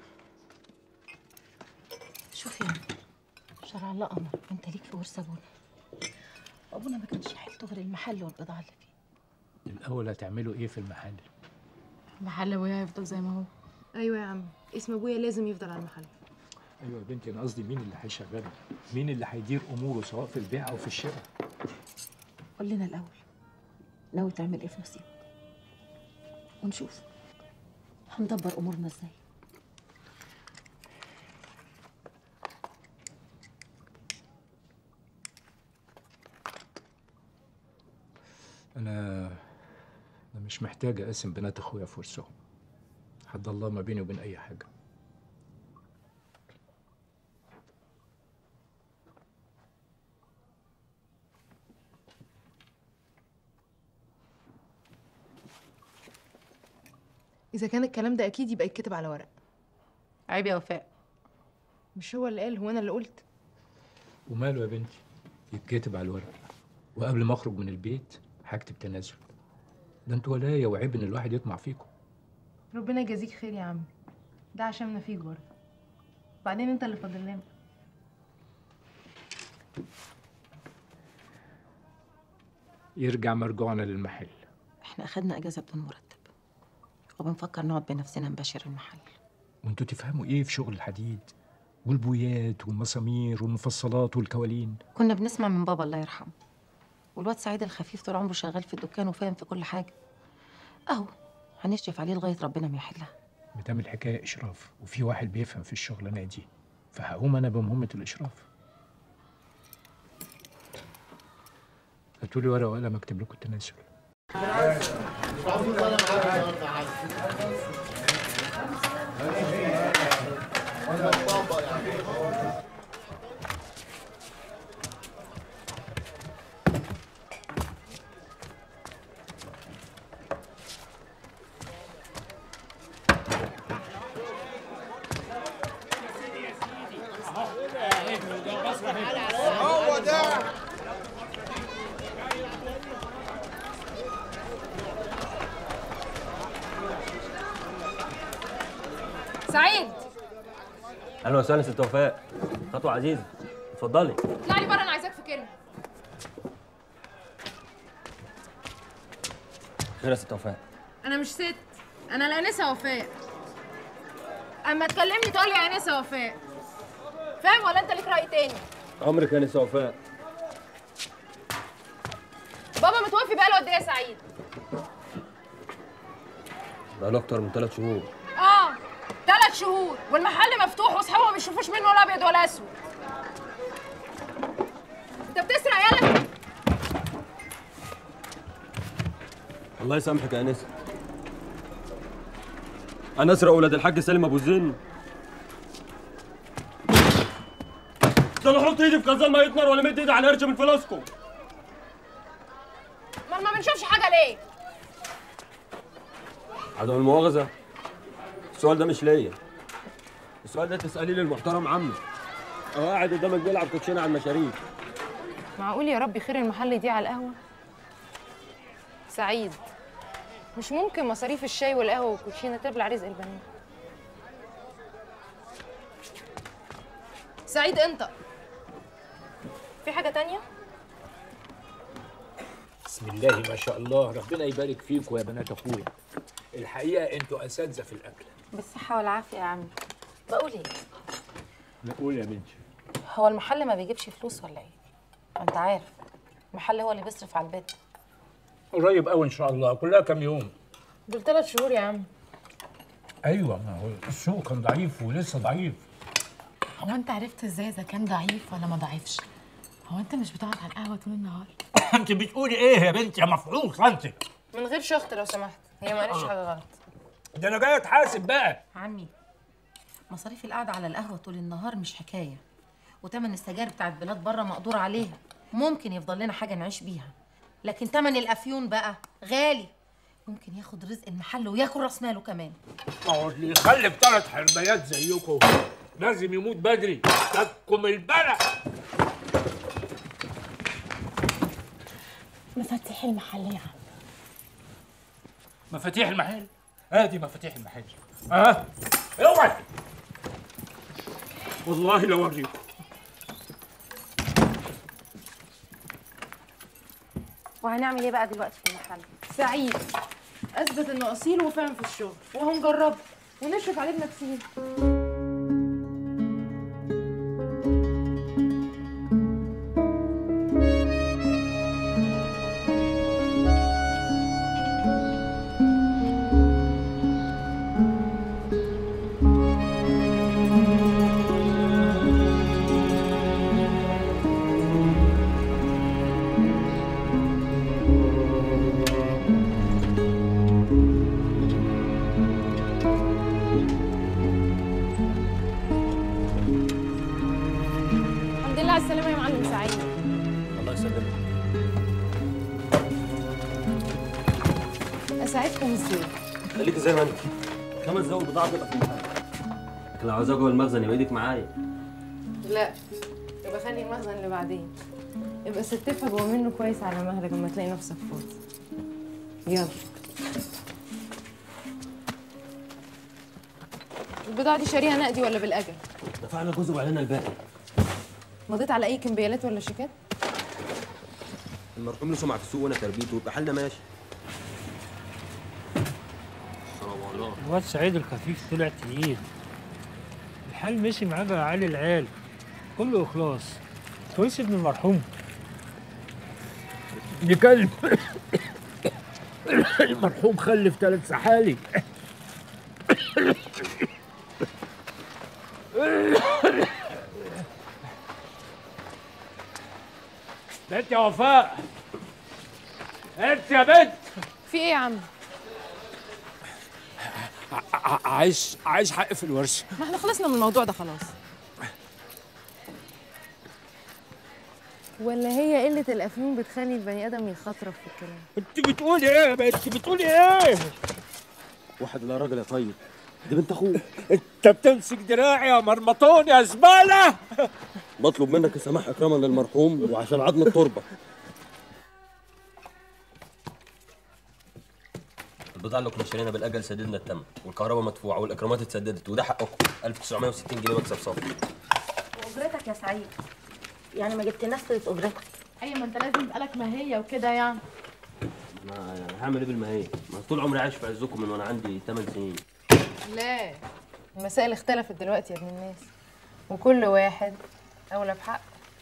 Speaker 4: شوف يا شرع الله قمر، انت ليك في ورث ابونا. ابونا ما كانش حيلته غير المحل والبضاعه اللي فيه.
Speaker 8: الأول هتعملوا إيه في المحل؟
Speaker 17: محل ابويا هيفضل زي ما هو. ايوه يا عم، اسم ابويا لازم يفضل على المحل.
Speaker 8: أيوة يا بنتي، أنا قصدي مين اللي هيشغله؟ مين اللي هيدير أموره سواء في البيع أو في الشراء؟
Speaker 4: قول لنا الاول ناوي تعمل ايه في نصيبك، ونشوف هندبر امورنا ازاي.
Speaker 8: أنا مش محتاج أقسم بنات أخويا في ورثهم. حد الله ما بيني وبين اي حاجه.
Speaker 9: إذا كان الكلام ده أكيد يبقى يتكتب على ورق.
Speaker 4: عيب يا وفاء.
Speaker 9: مش هو اللي قال، هو أنا اللي قلت.
Speaker 8: وماله يا بنتي؟ يتكتب على الورق. وقبل ما اخرج من البيت هكتب تنازل. ده انتوا ولايه، وعيب ان الواحد يطمع فيكم.
Speaker 9: ربنا يجازيك خير يا عم، ده عشاننا فيك برضه. وبعدين أنت اللي فاضل لنا.
Speaker 8: يرجع مرجوعنا للمحل.
Speaker 4: احنا أخدنا أجازة بدون مرتب وبنفكر نقعد بنفسنا نباشر المحل.
Speaker 8: وانتوا تفهموا ايه في شغل الحديد والبويات والمسامير والمفصلات والكوالين؟
Speaker 4: كنا بنسمع من بابا الله يرحمه، والواد سعيد الخفيف طول عمره شغال في الدكان وفاهم في كل حاجة. أهو هنشرف عليه لغاية ربنا ما يحلها.
Speaker 8: مدام الحكاية إشراف وفي واحد بيفهم في الشغلانة دي، فهقوم أنا بمهمة الإشراف. هاتولي ورقة وقلم أكتب لكم التناسل.
Speaker 18: هو ده.
Speaker 12: سعيد،
Speaker 13: اهلا وسهلا ست وفاء. خطوه عزيزه، اتفضلي.
Speaker 12: اطلع لي بره، انا عايزاك في كلمه.
Speaker 13: خير يا ست وفاء؟
Speaker 12: انا مش ست، انا الانسه وفاء. اما تكلمني تقول لي انسه وفاء، فاهم ولا انت ليك راي تاني؟
Speaker 13: عمرك يا انسه وفاء.
Speaker 12: بابا متوفي بقاله قد ايه يا سعيد؟
Speaker 13: بقاله اكتر من 3 شهور.
Speaker 12: 3 شهور والمحل مفتوح واصحابه ما بيشوفوش منه ولا ابيض ولا اسود. انت بتسرق يالا؟
Speaker 13: الله يسامحك يا انسه. انا اسرق ولاد الحاج سالم ابو زين؟ ده انا احط ايدي في كازان ميه نار ولا مد ايدي على قرش من فلوسكم؟
Speaker 12: ما بنشوفش حاجه ليه؟
Speaker 13: عدم المؤاخذه، السؤال ده مش ليا، السؤال ده تسأليه للمحترم عمي. هو قاعد قدامك بيلعب كوتشينه على المشاريب.
Speaker 12: معقول يا ربي خير المحل دي على القهوه؟ سعيد، مش ممكن مصاريف الشاي والقهوه والكوتشينه تبلع رزق البنات. سعيد انت في حاجه تانية؟
Speaker 8: بسم الله ما شاء الله، ربنا يبارك فيكم يا بنات اخويا. الحقيقه انتوا اساتذه في الاكل.
Speaker 4: بالصحة والعافية يا عمي. بقول ايه؟
Speaker 8: لا قول يا بنتي.
Speaker 4: هو المحل ما بيجيبش فلوس ولا ايه؟ انت عارف المحل هو اللي بيصرف على البيت.
Speaker 8: قريب قوي ان شاء الله، كلها كام يوم.
Speaker 12: دول 3 شهور يا عم.
Speaker 8: ايوه، ما هو السوق كان ضعيف ولسه ضعيف.
Speaker 12: هو انت عرفت ازاي اذا كان ضعيف ولا ما ضعيفش؟ هو انت مش بتقعد على القهوه طول النهار؟
Speaker 8: انت بتقولي ايه يا بنتي يا مفعوص انت؟
Speaker 12: من غير شخط لو سمحت، هي ما قالتش حاجه غلط.
Speaker 8: ده انا جاي اتحاسب بقى.
Speaker 4: عمي، مصاريف القعده على القهوه طول النهار مش حكايه، وتمن السجاير بتاعت بلاد بره مقدور عليها، ممكن يفضل لنا حاجه نعيش بيها، لكن تمن الافيون بقى غالي، ممكن ياخد رزق المحل وياكل راس ماله كمان.
Speaker 8: هو اللي يخلف 3 حربايات زيكم لازم يموت بدري، تكم البلع.
Speaker 12: مفاتيح المحل يا عم.
Speaker 8: مفاتيح المحل؟ ادي مفاتيح المحل. اوعي والله لو اوريكم.
Speaker 12: وهنعمل ايه بقى دلوقتي في المحل؟ سعيد اثبت انه اصيل وفاهم في الشغل، وهنجربه ونشرف عليه بنفسينا. اساعدكم ازاي؟
Speaker 13: خليكي زي ما انت 5 دقايق البضاعه تبقى في المخزن، لكن لو عاوزاها جوه المخزن يبقى ايدك معايا.
Speaker 12: لا، يبقى خلي المخزن اللي بعدين. يبقى ستفها جوه منه كويس على مهلك لما تلاقي نفسك فاضي. يلا. البضاعة دي شاريها نقدي ولا بالأجل؟
Speaker 13: دفعنا جزء وعلينا الباقي.
Speaker 12: مضيت على أي كمبيالات ولا شيكات؟
Speaker 13: المرحوم له سمعه في السوق وانا تربيته، يبقى حالنا ماشي.
Speaker 1: الواد سعيد الخفيف طلع تقيل. الحال مشي معاه بقى عالي العال، كله إخلاص. كويس ابن المرحوم. دي كلب. المرحوم خلف 3 سحالي. بنت يا وفاء، انت يا بنت.
Speaker 12: في ايه يا عم؟
Speaker 1: عايز حق في الورشه.
Speaker 12: ما احنا خلصنا من الموضوع ده خلاص. ولا هي قلة الأفيون بتخلي البني آدم يخطرف في الكلام؟
Speaker 1: انت بتقولي ايه يا بنت؟ بتقولي ايه؟
Speaker 13: واحد لا راجل يا طيب، دي بنت اخوك.
Speaker 1: انت بتمسك دراعي يا مرمطون يا زباله.
Speaker 13: بطلب منك السماح اكراما للمرحوم وعشان عظم التربه. البضاعه اللي كنا شارينها بالاجل سددنا الثمن، والكهرباء مدفوعه والاكرامات اتسددت، وده حقكم. 1960 جنيه مكسب صافي.
Speaker 4: واجرتك يا سعيد؟ يعني ما جبتلناش سيره اجرتك؟
Speaker 12: ايوه، ما انت لازم يبقى لك ماهيه وكده يعني.
Speaker 13: ما يعني هعمل ايه بالمهيه؟ ما طول عمري عايش في عزكم من وانا عندي 8 سنين.
Speaker 12: لا، المسائل اختلفت دلوقتي يا ابن الناس، وكل واحد اولى بحق.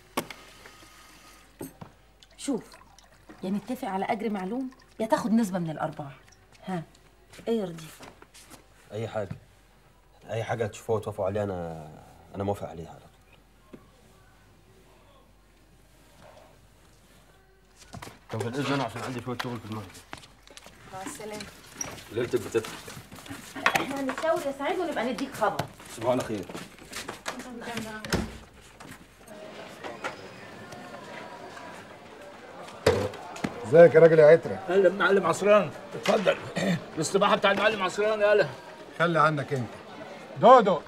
Speaker 4: شوف، يا نتفق على اجر معلوم يا تاخد نسبه من الارباح. ها، ايه يرضيك؟
Speaker 13: اي حاجه تشوفوها وتوافقوا عليها انا موافق عليها على طول. طب بالاذن عشان عندي شويه شغل في المخزن.
Speaker 12: مع السلامه.
Speaker 13: ليلتك بتضحك.
Speaker 4: احنا هنتشاور يا سعيد ونبقى نديك خبر.
Speaker 13: تصبحوا على خير.
Speaker 18: ازيك يا راجل يا عترة؟
Speaker 1: اهلا معلم عصران، اتفضل. الاستباحه بتاع المعلم عصران. يالا
Speaker 18: خلي عنك انت. دودو.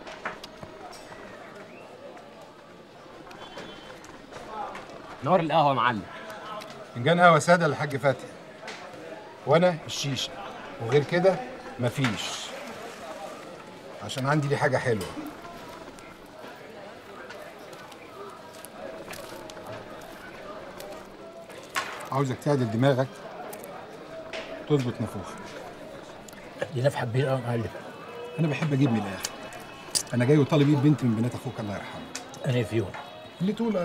Speaker 10: نور القهوه يا معلم.
Speaker 18: فنجان قهوه ساده للحاج فتحي. وانا الشيشه، وغير كده مفيش. عشان عندي ليه حاجه حلوه. عاوزك تعدل دماغك، تظبط نفوخك.
Speaker 1: دي نفحه كبيره قوي يا معلم.
Speaker 18: انا بحب اجيب من الاخر. انا جاي وطالب ايد بنت من بنات اخوك الله يرحمه.
Speaker 1: انا فيهم
Speaker 18: اللي تقول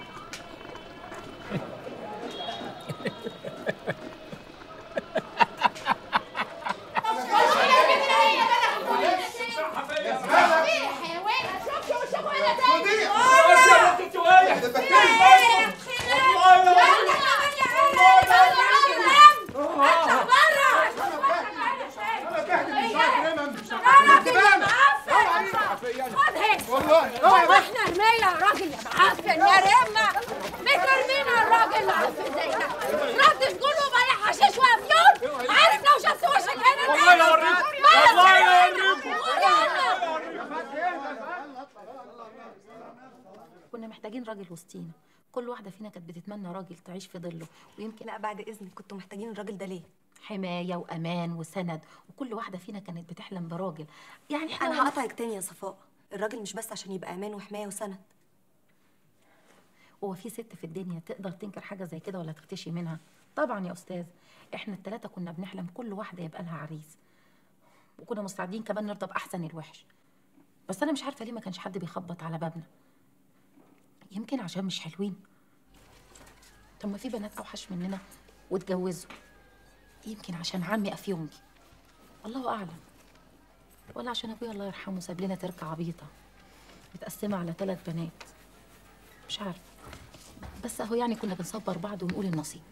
Speaker 4: كنا محتاجين راجل وسطينا، كل واحدة فينا كانت بتتمنى راجل تعيش في ظله، ويمكن
Speaker 2: لا بعد إذنك، كنتوا محتاجين الراجل ده ليه؟
Speaker 4: حماية وأمان وسند، وكل واحدة فينا كانت بتحلم براجل. يعني
Speaker 2: أنا هقطعك تاني يا صفاء، الراجل مش بس عشان يبقى أمان وحماية وسند.
Speaker 4: هو في ست في الدنيا تقدر تنكر حاجة زي كده ولا تختشي منها؟ طبعا يا أستاذ، إحنا ال3 كنا بنحلم كل واحدة يبقى لها عريس، وكنا مستعدين كمان نرضى بأحسن الوحش. بس أنا مش عارفة ليه ما كانش حد بيخبط على بابنا. يمكن عشان مش حلوين. طب ما في بنات أوحش مننا واتجوزوا. يمكن عشان عمي أفيونجي، الله أعلم. ولا عشان أبويا الله يرحمه ساب لنا تركة عبيطة متقسمة على 3 بنات. مش عارفة، بس أهو يعني كنا بنصبر بعض ونقول النصيب.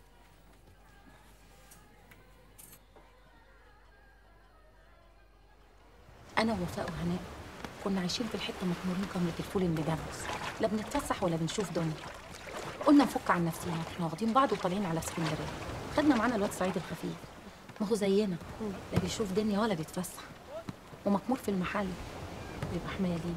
Speaker 4: أنا ووفاء وهناء كنا عايشين في الحتة مطمورين كمرة الفول المدمس، لا بنتفسح ولا بنشوف دنيا. قلنا نفك عن نفسنا، احنا واخدين بعض وطالعين على اسكندرية. خدنا معانا الواد سعيد الخفيف، ما هو زينا، لا بيشوف دنيا ولا بيتفسح، ومكمور في المحل بيبقى حماية ليه.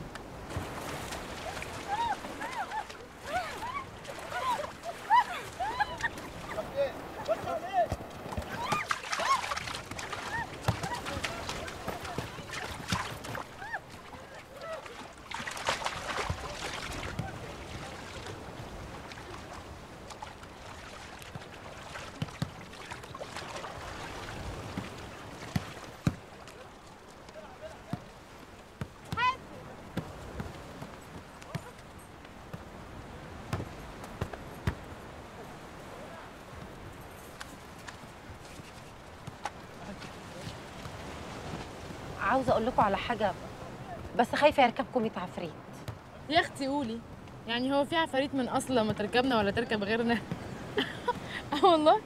Speaker 4: عاوزه اقول لكم على حاجه، بس خايفه يركبكم 100 عفريت.
Speaker 12: يا اختي قولي، يعني هو في عفاريت من اصل لما تركبنا ولا تركب غيرنا؟ والله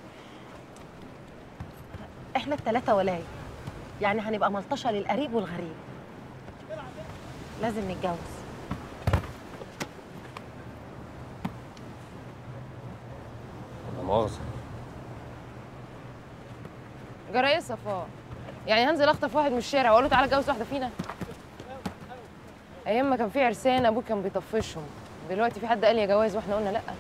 Speaker 4: احنا الثلاثه ولايه، يعني هنبقى ملطشه للقريب والغريب. لازم نتجوز.
Speaker 13: لا مؤاخذة.
Speaker 12: جرى ايه يا صفاء؟ يعني هنزل اخطف واحد من الشارع واقول له تعالى اتجوز واحده فينا؟ ايام ما كان في عرسان ابوك كان بيطفشهم، دلوقتي في حد قال يا جواز واحنا قلنا لا.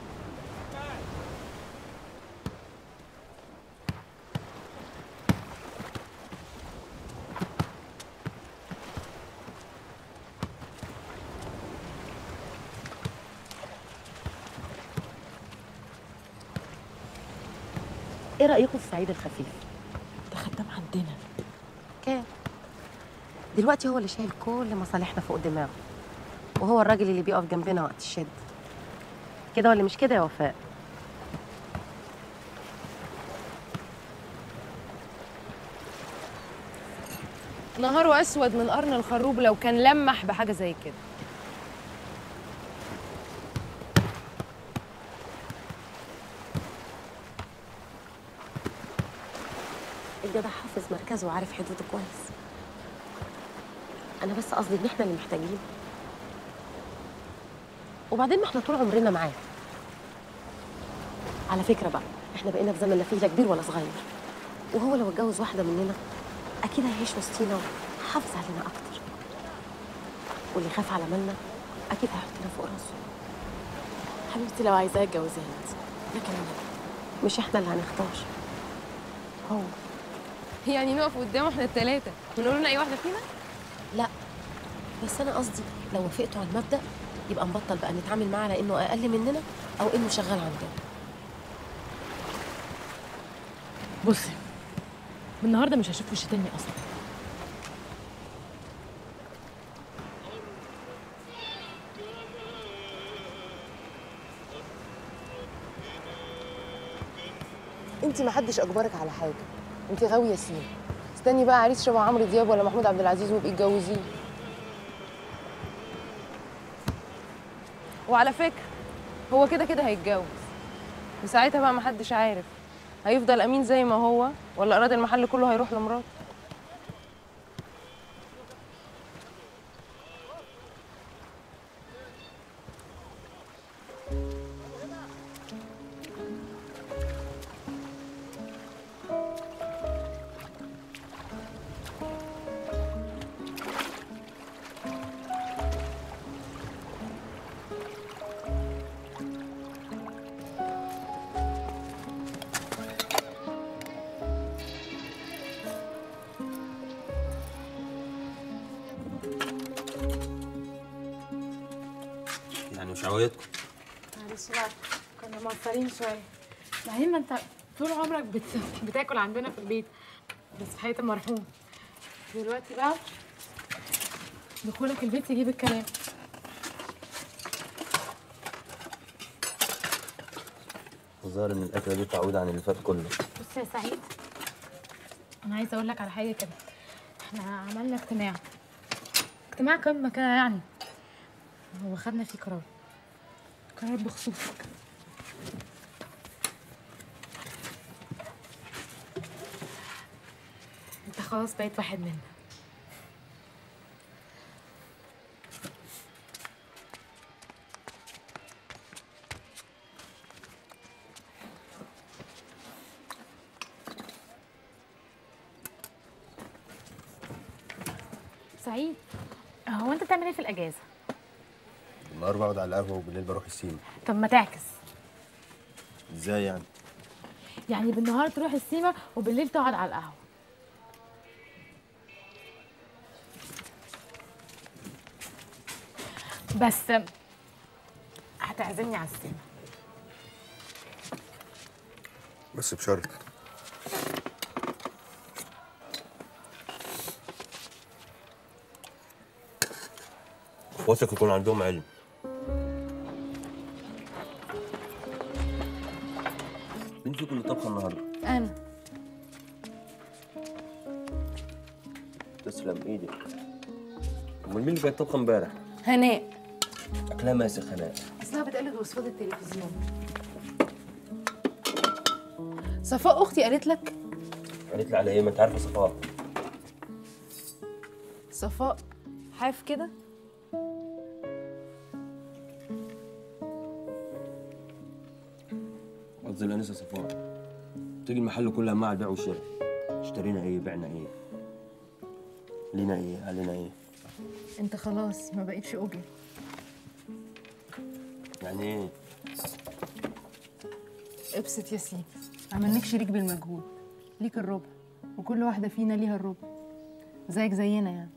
Speaker 4: ايه رايكم في سعيد الخفيف؟ ده خدام عندنا. كام؟ دلوقتي هو اللي شايل كل مصالحنا فوق دماغه، وهو الراجل اللي بيقف جنبنا وقت الشد. كده ولا مش كده يا وفاء؟
Speaker 12: نهاره اسود من قرن الخروب لو كان لمح بحاجه زي كده.
Speaker 4: الجدع حافظ مركزه وعارف حدوده كويس. انا بس قصدي ان احنا اللي محتاجين. وبعدين ما احنا طول عمرنا معاه. على فكره بقى، احنا بقينا في زمن لا فيه لا كبير ولا صغير، وهو لو اتجوز واحده مننا اكيد هيعيش وسطينا وحافظ علينا اكتر، واللي يخاف على مالنا اكيد هيحطنا فوق راسه.
Speaker 12: حبيبتي لو عايزاه اتجوزها انت، لكن
Speaker 4: مش احنا اللي هنختار، هو.
Speaker 12: يعني نقف قدامه احنا الثلاثه ونقول لنا اي واحده فينا؟
Speaker 4: لا، بس انا قصدي لو وافقتوا على المبدأ يبقى نبطل بقى نتعامل معاه على انه اقل مننا او انه شغال عندنا.
Speaker 12: بصي، من النهارده مش هشوف وش تاني اصلا. انت ما حدش اجبرك على حاجه، انت غاويه سين. استني بقى عريس شبه عمرو دياب ولا محمود عبد العزيز وابقي اتجوزيه. وعلى فكره هو كده كده هيتجوز، وساعتها بقى ما حدش عارف هيفضل امين زي ما هو ولا اراضي المحل كله هيروح لمراته.
Speaker 13: يعني مش عوايدكم.
Speaker 12: معلش بقى كنا موفرين شويه. بعدين ما انت طول عمرك بتاكل عندنا في البيت، بس في حياة المرحوم. دلوقتي بقى دخولك البيت يجيب الكلام.
Speaker 13: الظاهر ان الاكله دي تعود عن اللي فات كله.
Speaker 12: بص يا سعيد، انا عايزه اقول لك على حاجه كده. احنا عملنا اجتماع كام مكان يعني، وخدنا فيه قرار بخصوصك. انت خلاص بقيت واحد منا. سعيد، هو انت بتعمل ايه في الاجازه؟
Speaker 6: النهار بقعد على القهوه وبالليل بروح السيما.
Speaker 12: طب ما تعكس.
Speaker 6: ازاي يعني؟
Speaker 12: يعني بالنهار تروح السيما وبالليل تقعد على القهوه. بس هتعزمني على السيما.
Speaker 6: بس بشرط اخواتك يكون عندهم علم. مين فيكم اللي طبخه النهارده؟
Speaker 12: انا.
Speaker 6: تسلم ايدك. امال مين اللي كانت طبخه امبارح؟
Speaker 12: هناء.
Speaker 6: اكلها ماسخ هناء.
Speaker 9: اصلها بتقلد وصفات التلفزيون. صفاء اختي قالت لك؟
Speaker 6: قالت لي على ايه؟ ما انت عارفه صفاء.
Speaker 9: صفاء حاف كده.
Speaker 6: قصدي الانسه صفاء. تيجي المحل كلها مع البيع والشراء. اشترينا ايه؟ بعنا ايه؟ لينا ايه؟ علينا ايه؟
Speaker 9: انت خلاص ما بقتش اجر.
Speaker 6: يعني ايه؟
Speaker 9: ابسط يا سيدي، عملناك شريك بالمجهود، ليك الربع وكل واحده فينا ليها الربع، زيك زينا يعني.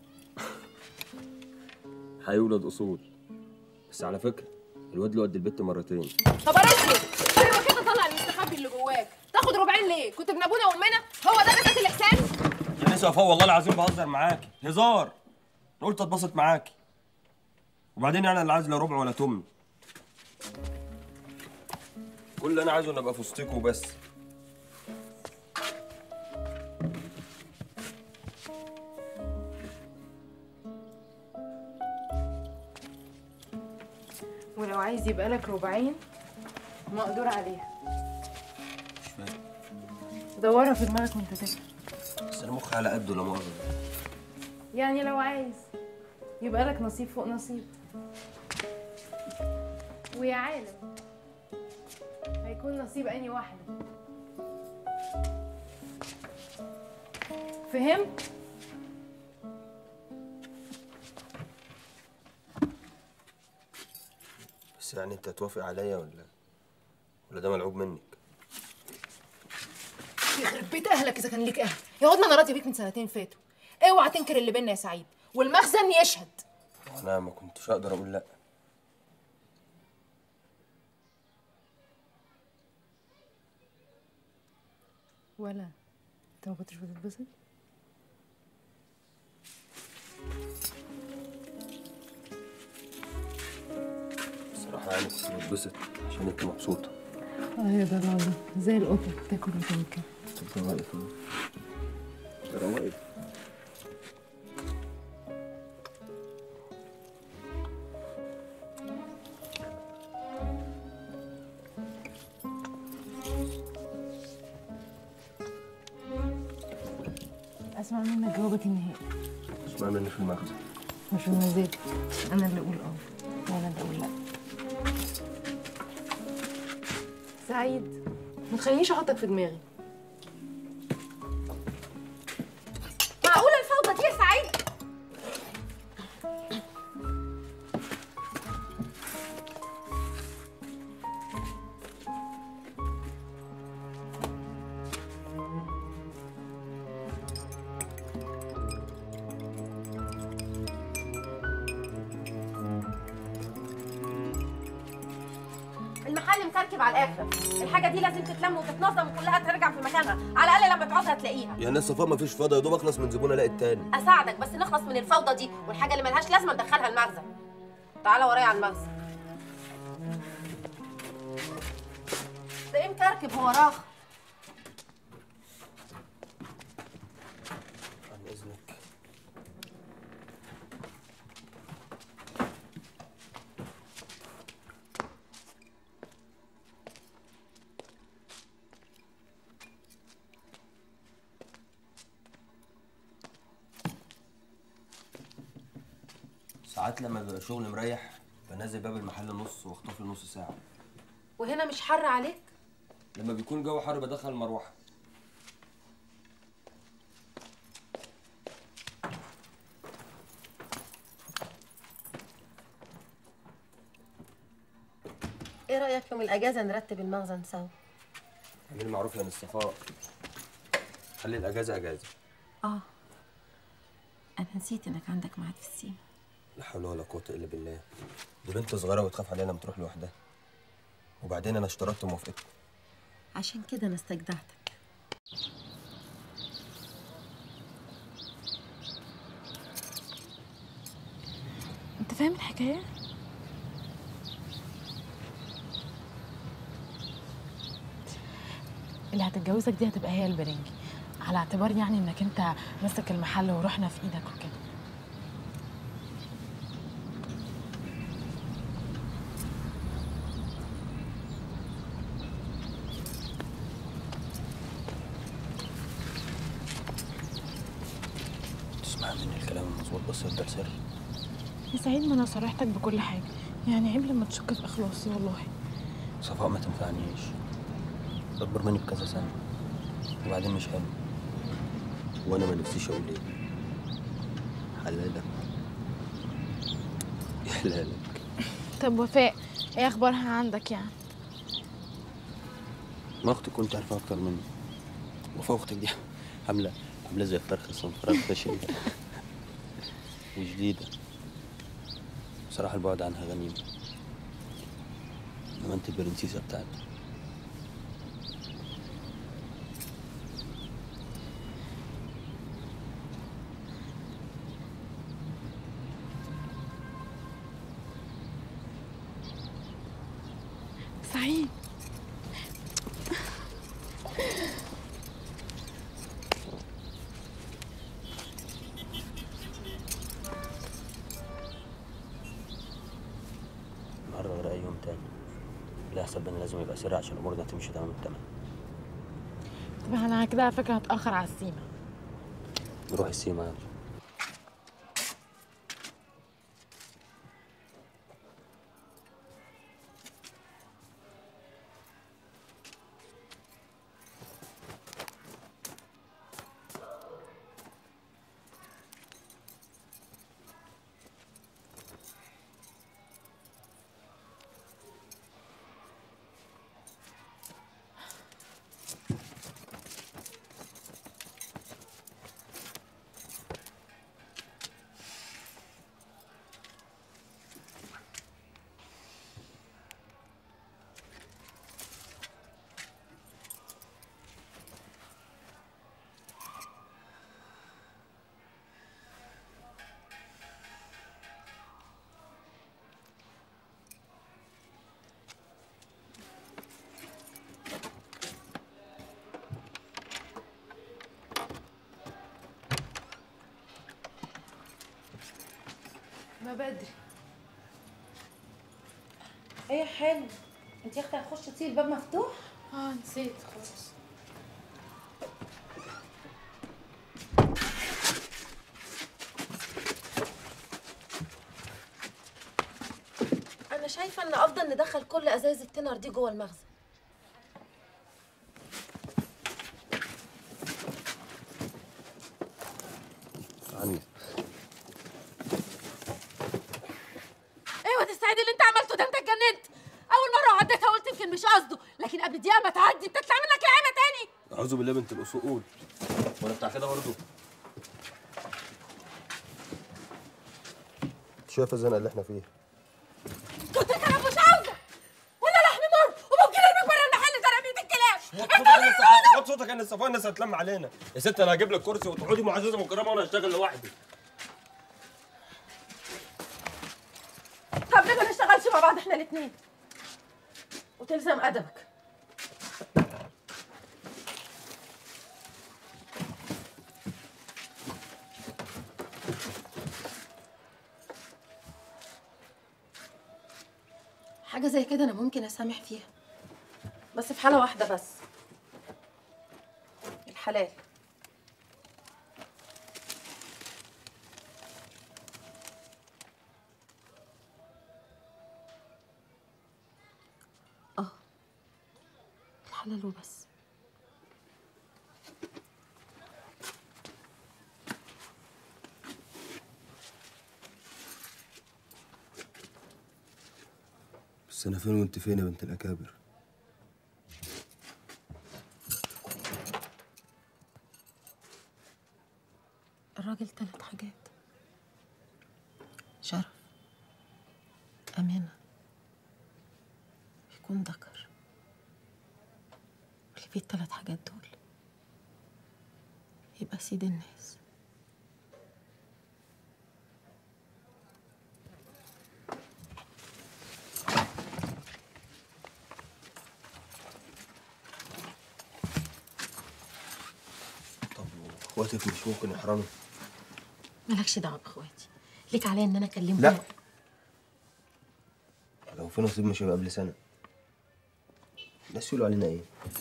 Speaker 6: هيولد اصول. بس على فكره الواد له قد البت مرتين.
Speaker 9: طب ارسل ايوه كده، طلع المستخبي اللي جواك. تاخد ربعين ليه؟ كنت ابن ابونا وامنا؟ هو ده جزاك الاحسان؟
Speaker 6: يا نسا صفاء والله العظيم بهزر معاكي، هزار. انا قلت اتبسط معاكي. وبعدين انا اللي عايز لا ربع ولا تمن. كل اللي انا عايزه ان ابقى في وسطكوا وبس.
Speaker 9: ولو عايز يبقى لك ربعين مقدور عليها.
Speaker 6: مش فاهم.
Speaker 9: دورها في دماغك وانت تاكل.
Speaker 6: بس انا مخي على قده لا مؤاخذه.
Speaker 9: يعني لو عايز يبقى لك نصيب فوق نصيب. ويا عالم هيكون نصيب اني واحده. فهمت؟
Speaker 6: بس يعني انت هتوافق عليا ولا ده ملعوب منك؟
Speaker 9: يخرب بيت اهلك اذا كان ليك اهل. يا واد ما انا راضيه بيك من سنتين فاتوا. اوعى تنكر اللي بينا يا سعيد، والمخزن يشهد.
Speaker 6: انا ما كنتش اقدر اقول لا.
Speaker 9: ولا انت ما كنتش بتتبسط؟
Speaker 6: الصراحه يعني كنت بتبسط عشان انت مبسوطه.
Speaker 9: يا ضلاله زي القطه بتاكل وتنكر.
Speaker 6: انت واقف انا واقف.
Speaker 9: اسمع منك جوابك النهائي.
Speaker 6: اسمع مني في المخزن.
Speaker 9: مش بمزاجي، انا اللي اقول وانا اللي اقول لا. سعيد ما تخلينيش احطك في دماغي.
Speaker 25: معقولة الفوضى دي يا سعيد؟ المحل مكركب على الاخر، الحاجه دي لازم تتلم وتتنظم وكلها ترجع في مكانها، على الاقل لما تعوزها تلاقيها.
Speaker 6: يا ناس صفاء مفيش فاضي، يا دوب اخلص من زبون الاقي التاني.
Speaker 25: اساعدك بس نخلص من الفوضى دي، والحاجه اللي ملهاش لازمه ندخلها المخزن. تعالى ورايا على المخزن. ده ايه مكركب هو راخ؟
Speaker 6: عن اذنك. ساعات لما بيبقى شغل مريح بنزل باب المحل نص واخطف لي نص ساعه.
Speaker 25: وهنا مش حر عليك؟
Speaker 6: لما بيكون الجو حر بدخل المروحه.
Speaker 25: ايه رايك يوم الاجازه نرتب المخزن سوا؟
Speaker 6: اعملي معروف يا مس صفاء، خلي الاجازه اجازه.
Speaker 25: اه انا نسيت انك عندك ميعاد في السيما.
Speaker 6: لا حول ولا قوه الا بالله، دي بنت صغيره وتخاف عليها لما تروح لوحدها. وبعدين انا اشترطت موافقتك.
Speaker 25: عشان كده انا استجدعتك.
Speaker 12: انت فاهم الحكايه؟ اللي هتتجوزك دي هتبقى هي البرنجي، على اعتبار يعني انك انت ماسك المحل وروحنا في ايدك وكده.
Speaker 6: تسمع مني الكلام المظبوط بس يفضل سر.
Speaker 12: يا سعيد ما انا صارحتك بكل حاجه، يعني عيب لما تشك في اخلاصي والله.
Speaker 6: صفاء ما تنفعنيش، اكبر مني بكذا سنه وبعدين مش حلو، وانا ما نفسيش اقول ايه. حلالك يا حلالك.
Speaker 12: طب وفاء ايه اخبارها عندك يعني؟
Speaker 6: ما اختك كنت عارفها اكتر مني. وفاء اختك دي عامله زي الفرخه صنفرة خشنه وجديده. بصراحه البعد عنها غنيمه، انما انت البرنسيسه بتاعتي.
Speaker 12: سعيد
Speaker 6: النهارده غير اي يوم تاني، اللي هيحصل بينا لازم يبقى سر عشان امورنا تمشي تمام التمام.
Speaker 12: طب انا كده على فكره هتاخر على السيما.
Speaker 6: نروح السيما يلا.
Speaker 25: ما بدري. ايه يا حلو، انت يا اختي هتخشي تسيبي الباب مفتوح؟
Speaker 12: نسيت خلاص.
Speaker 25: انا شايفه ان افضل ندخل كل ازايز التنر دي جوه المخزن.
Speaker 6: عني
Speaker 25: ايوه السعيد اللي انت عملته ده، انت اتجننت. اول مره عديتها قلت يمكن مش قصده، لكن قبل دقيقه ما تعدي انت تطلع منك لعيبه تاني.
Speaker 6: اعوذ بالله بنت الاصول، وانا بتاع كده برضه. شايفه الزنقه اللي احنا فيها؟
Speaker 25: كنت انا مش عاوزه ولا لحم مر، وممكن ارميك بره المحل ترمية الكلاب.
Speaker 6: وطي صوتك ان صفوان الناس هتلم علينا. يا ست انا هجيب لك كرسي وتقعدي معززه مكرمه وانا هشتغل لوحدي.
Speaker 25: طب ليه ما نشتغلش مع بعض احنا الاثنين وتلزم ادبك؟ حاجه زي كده انا ممكن اسامح فيها، بس في حاله واحده بس، الحلال. الحلال وبس.
Speaker 6: بس انا فين وانت فين يا بنت الاكابر؟
Speaker 4: الراجل 3 حاجات: شرف، أمانة، يكون ذكر. اللي فيه ال3 حاجات دول يبقى سيد الناس.
Speaker 6: طب واخواتك مش ممكن يحرموا؟
Speaker 4: مالكش دعوة بإخواتي، ليك عليا إن أنا أكلمهم.
Speaker 6: لا، لو في نصيب مش هيبقى قبل سنة. الناس يقولوا علينا ايه؟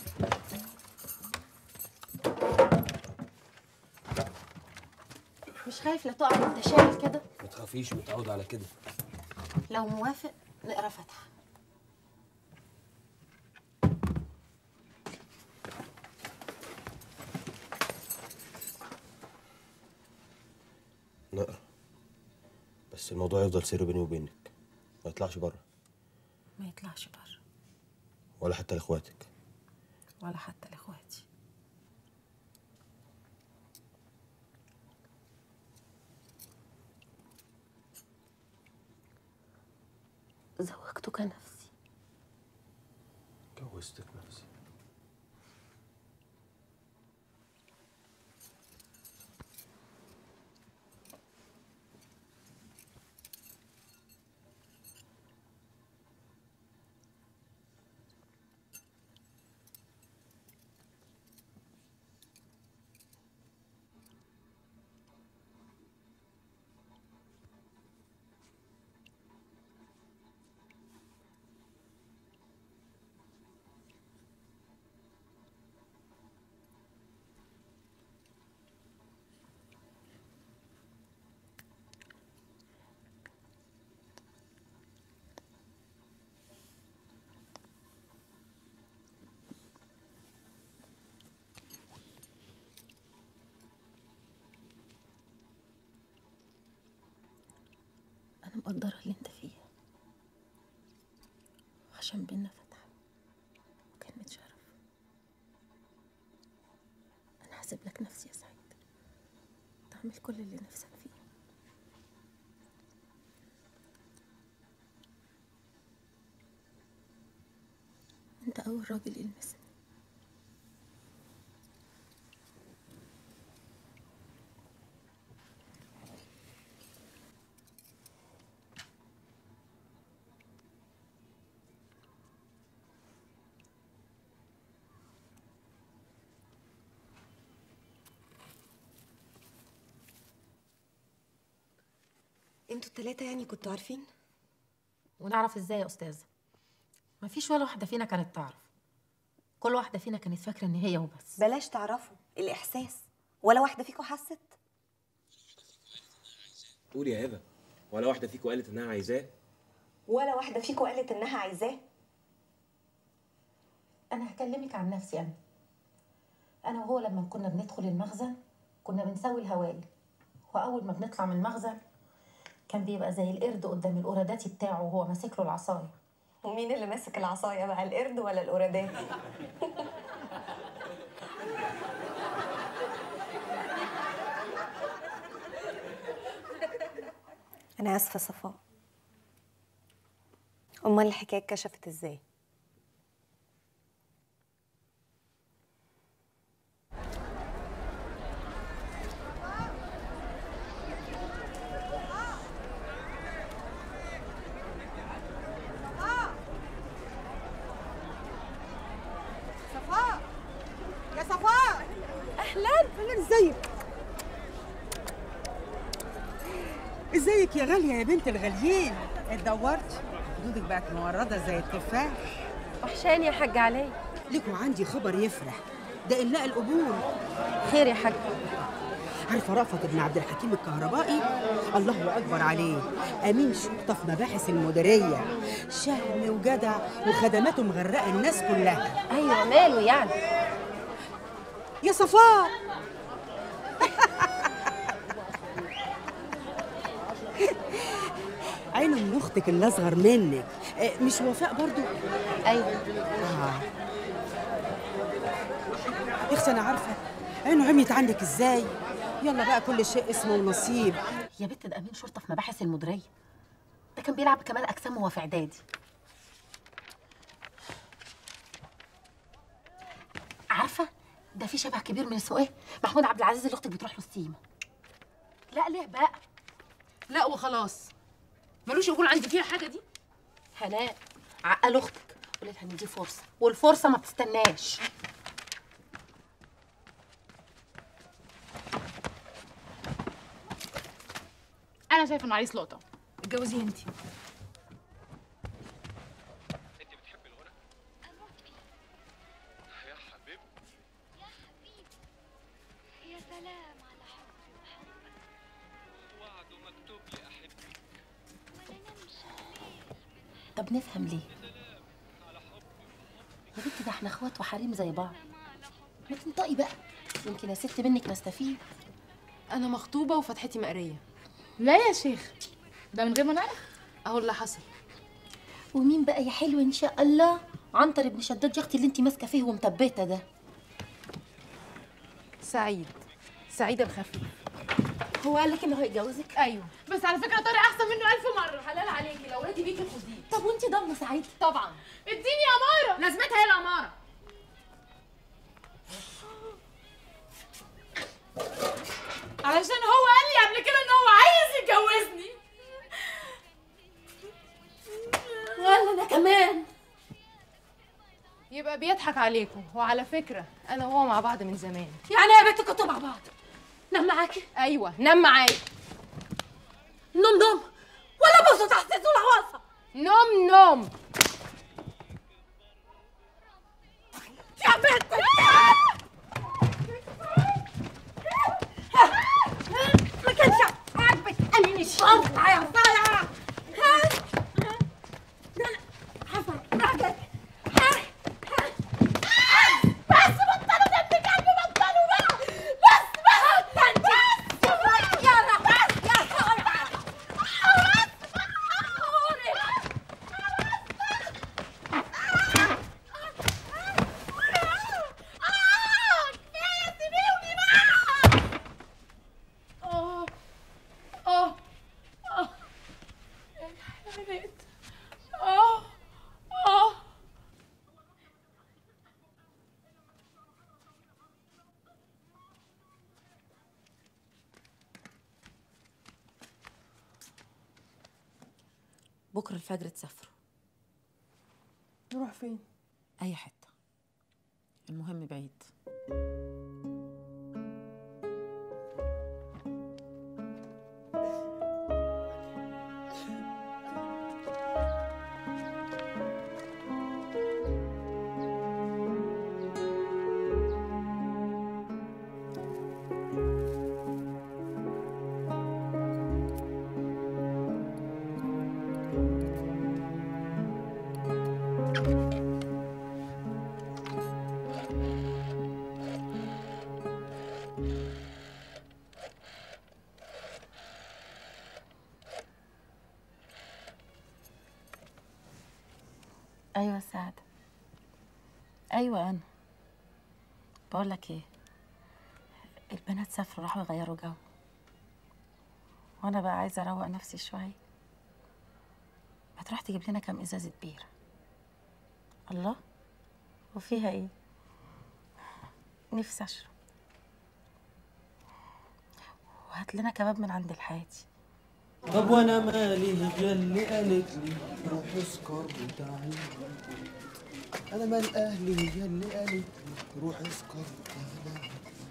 Speaker 4: مش خايف لا تقع وأنت شايل كده؟
Speaker 6: ما تخافيش، متعود على كده.
Speaker 4: لو موافق نقرا فاتحة.
Speaker 6: نقرا، بس الموضوع يفضل سر بيني وبينك، ما يطلعش بره.
Speaker 4: ما يطلعش بره
Speaker 6: ولا حتى لاخواتك.
Speaker 4: ولا حتى لاخواتي. زوجتك نفسي.
Speaker 6: جوزتك نفسي.
Speaker 4: أنا مقدرة اللي أنت فيه، عشان بينا فتحة وكلمة شرف. أنا هسيب لك نفسي يا سعيد، تعمل كل اللي نفسك فيه. أنت أول راجل يلمسني.
Speaker 2: انتوا التلاتة يعني كنتوا عارفين؟
Speaker 4: ونعرف ازاي يا أستاذة؟ مفيش ولا واحدة فينا كانت تعرف، كل واحدة فينا كانت فاكرة إن هي وبس.
Speaker 2: بلاش تعرفوا، الإحساس. ولا واحدة فيكم حست؟
Speaker 5: قولي يا هبه، ولا واحده فيكم قالت انها عايزاه؟
Speaker 2: ولا واحدة فيكم قالت إنها عايزاه؟
Speaker 4: أنا هكلمك عن نفسي. أنا وهو لما كنا بندخل المخزن كنا بنسوي الهوايل، وأول ما بنطلع من المخزن كان بيبقى زي القرد قدام القراداتي بتاعه وهو ماسك له العصاية.
Speaker 2: ومين اللي ماسك العصاية بقى، القرد ولا القراداتي؟ أنا آسفة صفاء. أمال الحكاية اتكشفت إزاي؟
Speaker 20: صفاء يا صفاء،
Speaker 7: اهلا ازيك؟ ازيك يا غاليه يا بنت الغاليين؟ اتدورتي؟ خدودك بقت مورده زي التفاح.
Speaker 25: وحشاني يا حاج علي.
Speaker 7: ليكوا عندي خبر يفرح، ده إنلاء القبور.
Speaker 25: خير يا حاج؟
Speaker 7: عارفه رأفت بن عبد الحكيم الكهربائي؟ الله اكبر عليه، امين شرطه في مباحث المديريه، شهم وجدع وخدماته مغرقه الناس كلها.
Speaker 25: ايوه ماله يعني؟
Speaker 7: يا صفاء عينه من اختك اللي اصغر منك، مش وفاء برضو؟
Speaker 4: ايوه.
Speaker 7: يا اختي انا عارفه عينه عميت عنك ازاي. يلا بقى كل شيء اسمه ونصيب.
Speaker 4: يا بنت ده امين شرطه في مباحث المديريه، ده كان بيلعب كمال اجسام وهو في اعدادي. عارفه ده في شبه كبير من اسمه ايه؟ محمود عبد العزيز اللي اختك بتروح له السيما. لا ليه بقى؟
Speaker 9: لا وخلاص، ملوش يقول عندي فيها حاجه دي.
Speaker 4: هناء عقل اختك، قولي لها ان دي فرصه، والفرصه ما بتستناش.
Speaker 12: انا شايفه انه عريس لقطه،
Speaker 9: اتجوزيه انت.
Speaker 4: طب نفهم ليه؟ يا بنتي ده احنا اخوات وحريم زي بعض. ما تنطقي بقى، يمكن يا ست منك نستفيد.
Speaker 9: انا مخطوبه وفتحتي مقريه.
Speaker 12: لا يا شيخ، ده من غير ما نعرف.
Speaker 9: اهو اللي حصل.
Speaker 4: ومين بقى يا حلو ان شاء الله؟ عنتر ابن شداد يا اختي اللي انت ماسكه فيه ومثبته ده.
Speaker 9: سعيد الخفيف.
Speaker 4: هو قال لك انه هيتجوزك؟
Speaker 9: ايوه.
Speaker 12: بس على فكره طارق احسن منه 1000 مره.
Speaker 9: حلال عليكي، لو راضي بيكي خديه.
Speaker 4: طب وانت ضامنه سعيد؟
Speaker 9: طبعا.
Speaker 12: اديني اماره،
Speaker 9: لازمتها هي الاماره.
Speaker 12: علشان هو قال لي قبل كده ان هو عايز يتجوزني.
Speaker 4: ولا انا كمان.
Speaker 9: يبقى بيضحك عليكم. وعلى فكره انا وهو مع بعض من زمان.
Speaker 4: يعني يا بنت كنتوا مع بعض؟ نام معاكي؟
Speaker 9: ايوه نام معايا.
Speaker 4: نوم ولا بصوا تحت العواصف.
Speaker 9: نوم
Speaker 4: يا بنت ما كانش عاجبك امين الشرطه يا صايعه. حصل راجل. بس بطلوا دم قلبي، بطلوا بقى. بس يا رب يا صايعه. بكره الفجر تسافروا.
Speaker 9: نروح فين؟
Speaker 4: اي حته، المهم بعيد. ايوه سعد، ايوه انا بقول لك ايه، البنات سافروا راحوا يغيروا جو، وانا بقى عايزه اروق نفسي شويه. ما تروح تجيب لنا كام ازازه بيره. الله، وفيها ايه؟ نفسي اشرب. وهات لنا كباب من عند الحاتي.
Speaker 3: طب وانا مالي يلي قالت لي روح اسكر بتاعي. انا مال اهلي يلي قالت لي روح اسكر بتاعي.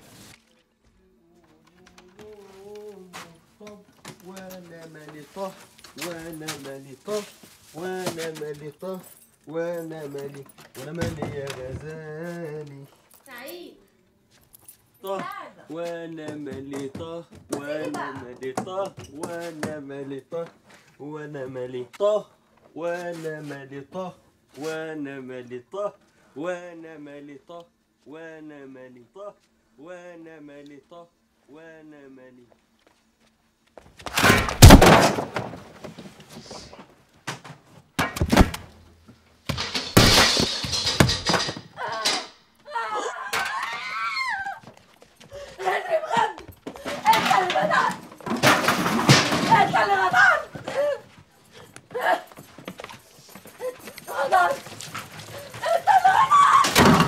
Speaker 3: وانا مالي طه وانا مالي طه وانا مالي طه وانا مالي يا غزالي.
Speaker 12: سعيد
Speaker 3: طه وانا مالي طه وانا مالي طه وانا مالي طه وانا مالي طه وانا مالي طه وانا مالي طه وانا مالي طه وانا مالي طه وانا مالي طه وانا مالي.
Speaker 25: اللي بدأت. انت اللي غدرت. غدرت. انت اللي غدرت.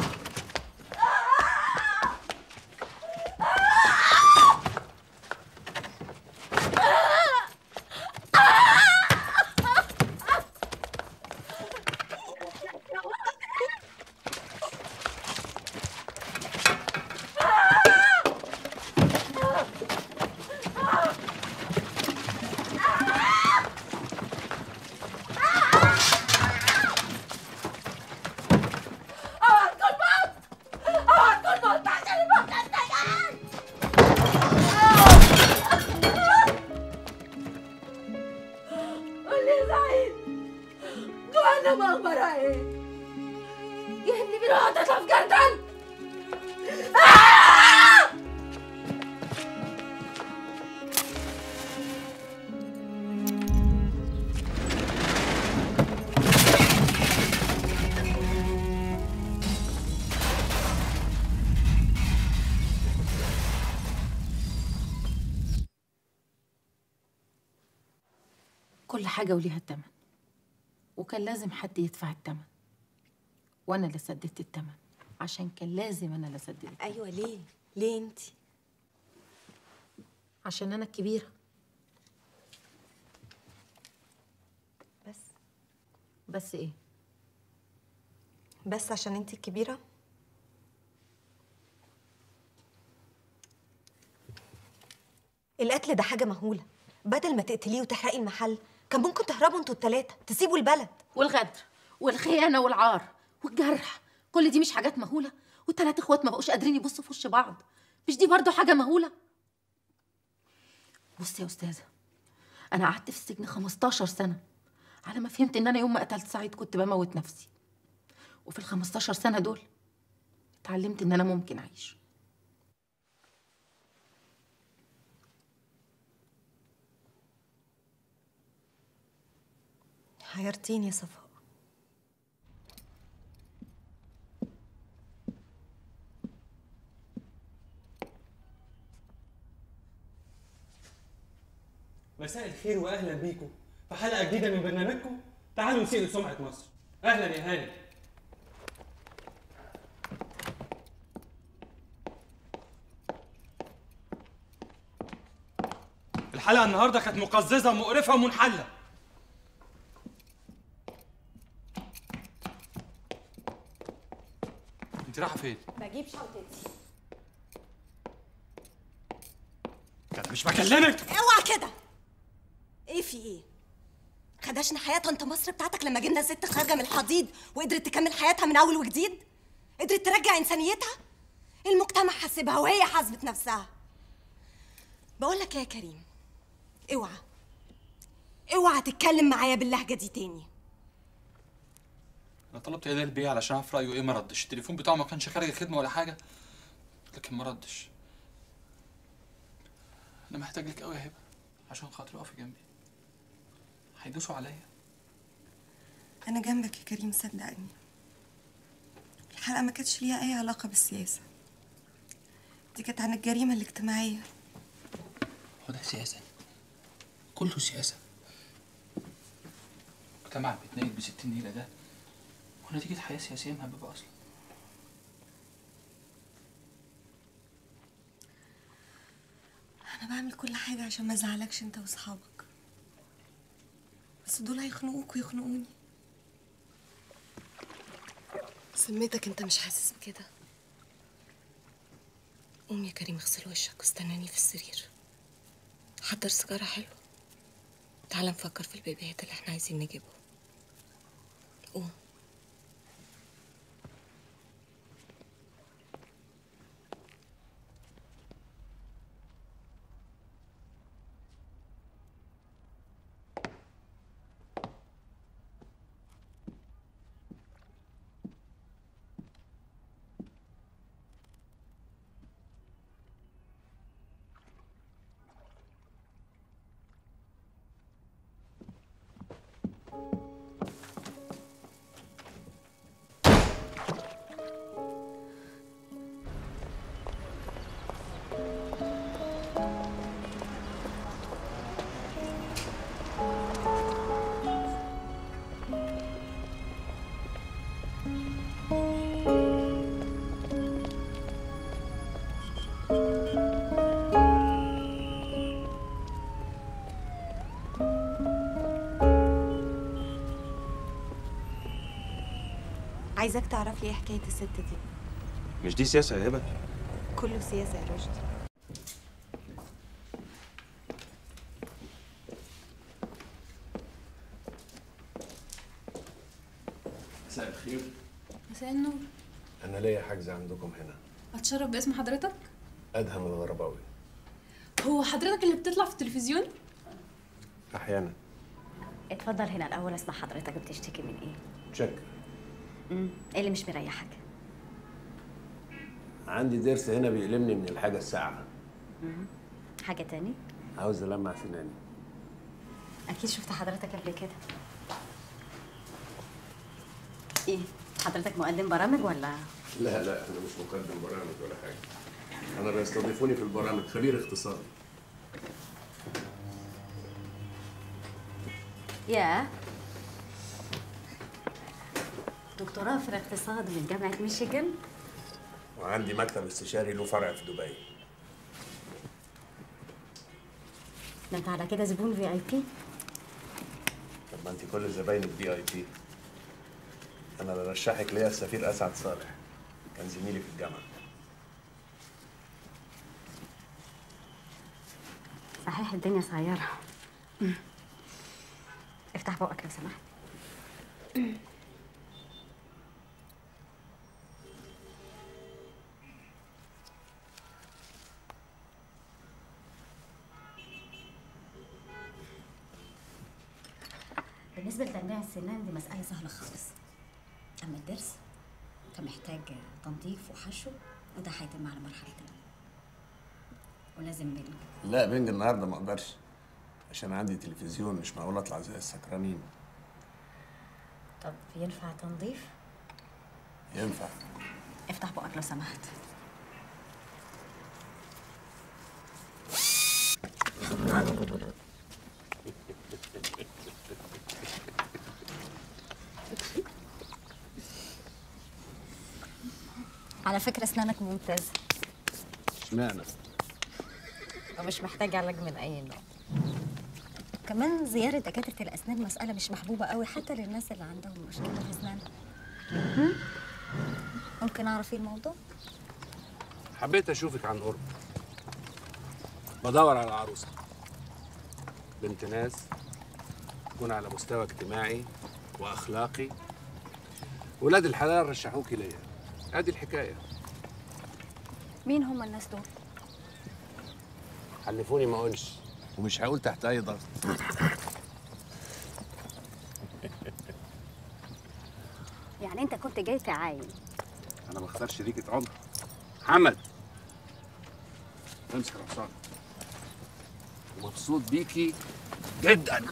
Speaker 4: كل حاجة وليها التمن، وكان لازم حد يدفع التمن، وأنا اللي سددت التمن، عشان كان لازم أنا اللي أسدد التمن.
Speaker 2: ايوه ليه؟ ليه انت؟
Speaker 4: عشان أنا الكبيرة. بس إيه؟
Speaker 2: بس عشان انت الكبيرة؟ القتل ده حاجة مهولة، بدل ما تقتليه وتحرقي المحل كان ممكن تهربوا انتوا التلاتة، تسيبوا البلد.
Speaker 4: والغدر والخيانة والعار والجرح، كل دي مش حاجات مهولة؟ والتلات اخوات ما بقوش قادرين يبصوا في وش بعض، مش دي برضو حاجة مهولة؟ بصي يا أستاذة، أنا قعدت في السجن 15 سنة على ما فهمت إن أنا يوم ما قتلت سعيد كنت بموت نفسي، وفي ال 15 سنة دول اتعلمت إن أنا ممكن أعيش.
Speaker 2: حيرتيني يا صفاء.
Speaker 11: مساء الخير واهلا بيكم في حلقه جديده من برنامجكم تعالوا نسيء لسمعه مصر. اهلا يا هاني. الحلقه النهارده كانت مقززه ومقرفه ومنحله. انت رايحه فين؟
Speaker 25: بجيب شنطتي.
Speaker 11: انا مش بكلمك.
Speaker 2: اوعى كده. ايه في ايه؟ خدشنا حياة طنط مصر بتاعتك لما جبنا ست خارجة من الحضيض وقدرت تكمل حياتها من أول وجديد؟ قدرت ترجع إنسانيتها؟ المجتمع حاسبها وهي حاسبت نفسها. بقول لك يا كريم، اوعى تتكلم معايا باللهجة دي تاني.
Speaker 11: انا طلبت ايدي البيه علشان اعرف رايه ايه، ما ردش. التليفون بتاعه ما كانش خارج الخدمه ولا حاجه، لكن ما ردش. انا محتاج لك قوي يا هبه عشان خاطر اقفي جنبي. هيدوسوا عليا.
Speaker 2: أنا جنبك يا كريم صدقني. الحلقة ما كانتش ليها أي علاقة بالسياسة، دي كانت عن الجريمة الاجتماعية.
Speaker 11: هو ده سياسة؟ كله سياسة. مجتمع بيتنقل ب60 نيلة ده ونتيجة حياة سياسية مهببة أصلا.
Speaker 2: أنا بعمل كل حاجة عشان ما أزعلكش أنت وأصحابك، بس دول هيخنقوك ويخنقوني. سميتك أنت مش حاسس بكده. قوم يا كريم اغسل وشك واستناني في السرير. حضر سيجارة حلوة. تعال نفكر في البيبيات اللي احنا عايزين نجيبهم. قوم. عايزاك تعرف لي ايه حكايه الست دي.
Speaker 5: مش دي سياسه يا هبه؟
Speaker 2: كله سياسه يا رشدي.
Speaker 14: مساء الخير.
Speaker 9: مساء النور.
Speaker 14: أنا ليا حجز عندكم هنا.
Speaker 9: اتشرف باسم حضرتك؟
Speaker 14: أدهم الغرباوي.
Speaker 9: هو حضرتك اللي بتطلع في التلفزيون؟
Speaker 14: أحيانا.
Speaker 15: اتفضل هنا الاول اسمع حضرتك بتشتكي من ايه؟
Speaker 14: تشك.
Speaker 15: ايه اللي مش مريحك؟
Speaker 14: عندي ضرس هنا بيألمني من الحاجة الساقعة.
Speaker 15: حاجه تاني؟
Speaker 14: عاوز ألمع سناني.
Speaker 15: اكيد شفت حضرتك قبل كده. ايه حضرتك مقدم برامج ولا؟
Speaker 14: لا لا، أنا مش مقدم برامج ولا حاجة. أنا بيستضيفوني في البرامج خبير اقتصادي.
Speaker 15: يا دكتوراه في الاقتصاد من جامعة ميشيغان.
Speaker 14: وعندي مكتب استشاري له فرع في دبي.
Speaker 15: ده انت على كده زبون في اي بي.
Speaker 14: طب ما أنت كل زباينك في اي بي. أنا برشحك ليا السفير أسعد صالح، كان زميلي في الجامعة.
Speaker 15: صحيح الدنيا صغيرة. افتح بقك لو سمحت. بالنسبة لتنبيع السنان دي مسألة سهلة خالص. أما الضرس فمحتاج تنظيف وحشو، وده هيتم على مرحلتين. ولازم بنج.
Speaker 14: لا بنج النهارده ما اقدرش، عشان عندي تلفزيون، مش معقول اطلع زي السكرانين.
Speaker 15: طب ينفع تنظيف؟
Speaker 14: ينفع.
Speaker 15: افتح بقك لو سمحت. على فكرة اسنانك ممتازة.
Speaker 14: اشمعنى؟
Speaker 15: ومش محتاج علاج من أي نوع. كمان زيارة دكاترة الأسنان مسألة مش محبوبة قوي حتى للناس اللي عندهم مشكلة في أسنانهم. ممكن أعرف إيه الموضوع؟
Speaker 14: حبيت اشوفك عن قرب. بدور على عروسه، بنت ناس، تكون على مستوى اجتماعي واخلاقي. ولاد الحلال رشحوكي ليا. ادي الحكايه.
Speaker 15: مين هم الناس دول؟
Speaker 14: حلفوني ما اقولش، ومش هقول تحت اي ضغط.
Speaker 15: يعني أنت كنت جاي تعاين؟
Speaker 14: انا بختار شريكة عمر. محمد امسك الحصان. ومبسوط بيكي جدا.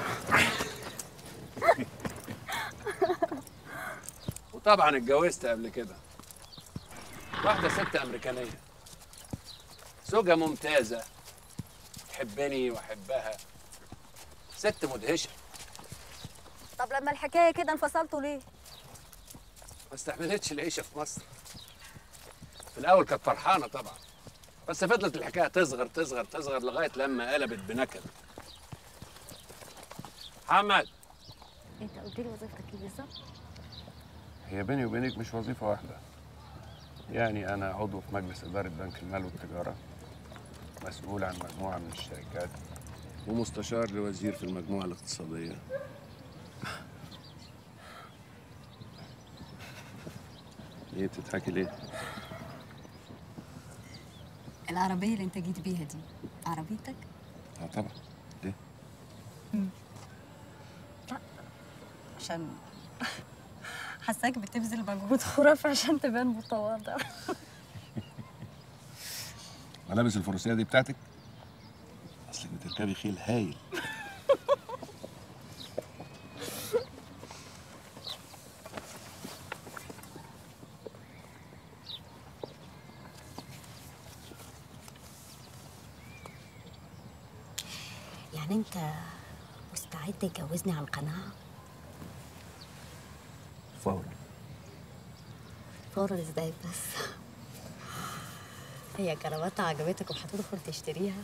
Speaker 14: وطبعا اتجوزت قبل كده واحدة ست أمريكانية، زوجة ممتازة، تحبني وأحبها، ست مدهشة.
Speaker 15: طب لما الحكاية كده انفصلتوا ليه؟
Speaker 14: ما استحملتش العيشة في مصر. في الأول كانت فرحانة طبعا، بس فضلت الحكاية تصغر تصغر تصغر لغاية لما قلبت بنكد. محمد،
Speaker 15: أنت قلت لي وظيفتك إيه بالظبط؟
Speaker 14: هي بيني وبينك مش وظيفة واحدة. يعني أنا عضو في مجلس إدارة بنك المال والتجارة، مسؤول عن مجموعة من الشركات، ومستشار لوزير في المجموعة الاقتصادية. ليه بتضحكي ليه؟
Speaker 15: العربية اللي أنت جيت بيها دي عربيتك؟
Speaker 14: طبعا. ليه؟
Speaker 15: لا عشان حاساك بتبذل مجهود خرافي عشان تبان متواضع.
Speaker 14: ملابس الفروسية دي بتاعتك؟ أصلك بتركبي خيل هايل.
Speaker 15: يعني أنت مستعد تتجوزني عن قناعة؟
Speaker 14: فورا.
Speaker 15: فورا ازاي بس؟ هي كراماتها عجبتك وهتدخل تشتريها؟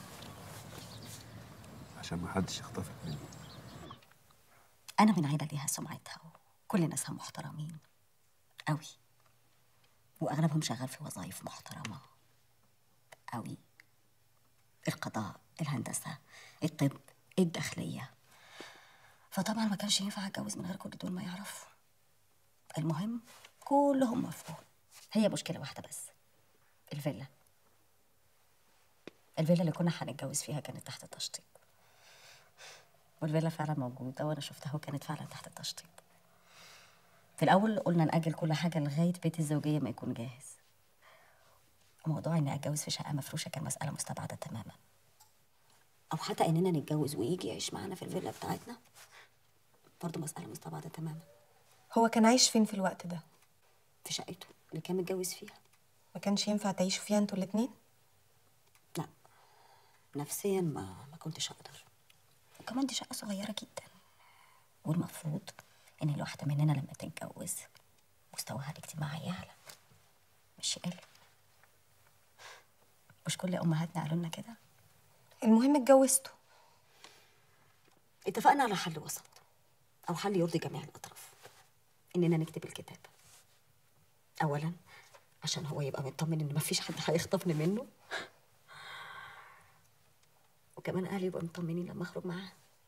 Speaker 14: عشان ما حدش يخطفك مني.
Speaker 15: أنا من عيلة ليها سمعتها وكل ناسها محترمين. قوي، واغلبهم شغال في وظائف محترمه قوي، القضاء، الهندسه، الطب، الداخليه. فطبعا ما كانش ينفع اتجوز من غير كل دول ما يعرفوا. المهم كلهم موافقون، هي مشكله واحده بس، الفيلا. الفيلا اللي كنا هنتجوز فيها كانت تحت التشطيب، والفيلا فعلا موجوده وانا شفتها وكانت فعلا تحت التشطيب. في الاول قلنا نأجل كل حاجه لغايه بيت الزوجيه ما يكون جاهز. موضوع اني اتجوز في شقه مفروشه كان مساله مستبعده تماما، او حتى اننا نتجوز ويجي يعيش معانا في الفيلا بتاعتنا برضه مساله مستبعده تماما.
Speaker 2: هو كان عايش فين في الوقت ده؟
Speaker 15: في شقته اللي كان متجوز فيها.
Speaker 2: ما كانش ينفع تعيشوا فيها انتوا الاتنين؟
Speaker 15: لا، نفسيا ما كنتش اقدر، وكمان دي شقه صغيره جدا، والمفروض ان الواحده مننا لما تتجوز مستواها الاجتماعي يعلى مش يقل. مش كل امهاتنا قالوا لنا كده؟
Speaker 2: المهم اتجوزتوا.
Speaker 15: اتفقنا على حل وسط، او حل يرضي جميع الاطراف، اننا نكتب الكتاب. اولا عشان هو يبقى مطمن ان مفيش حد هيخطفني منه، وكمان اهلي يبقوا مطمنين لما اخرج معاه.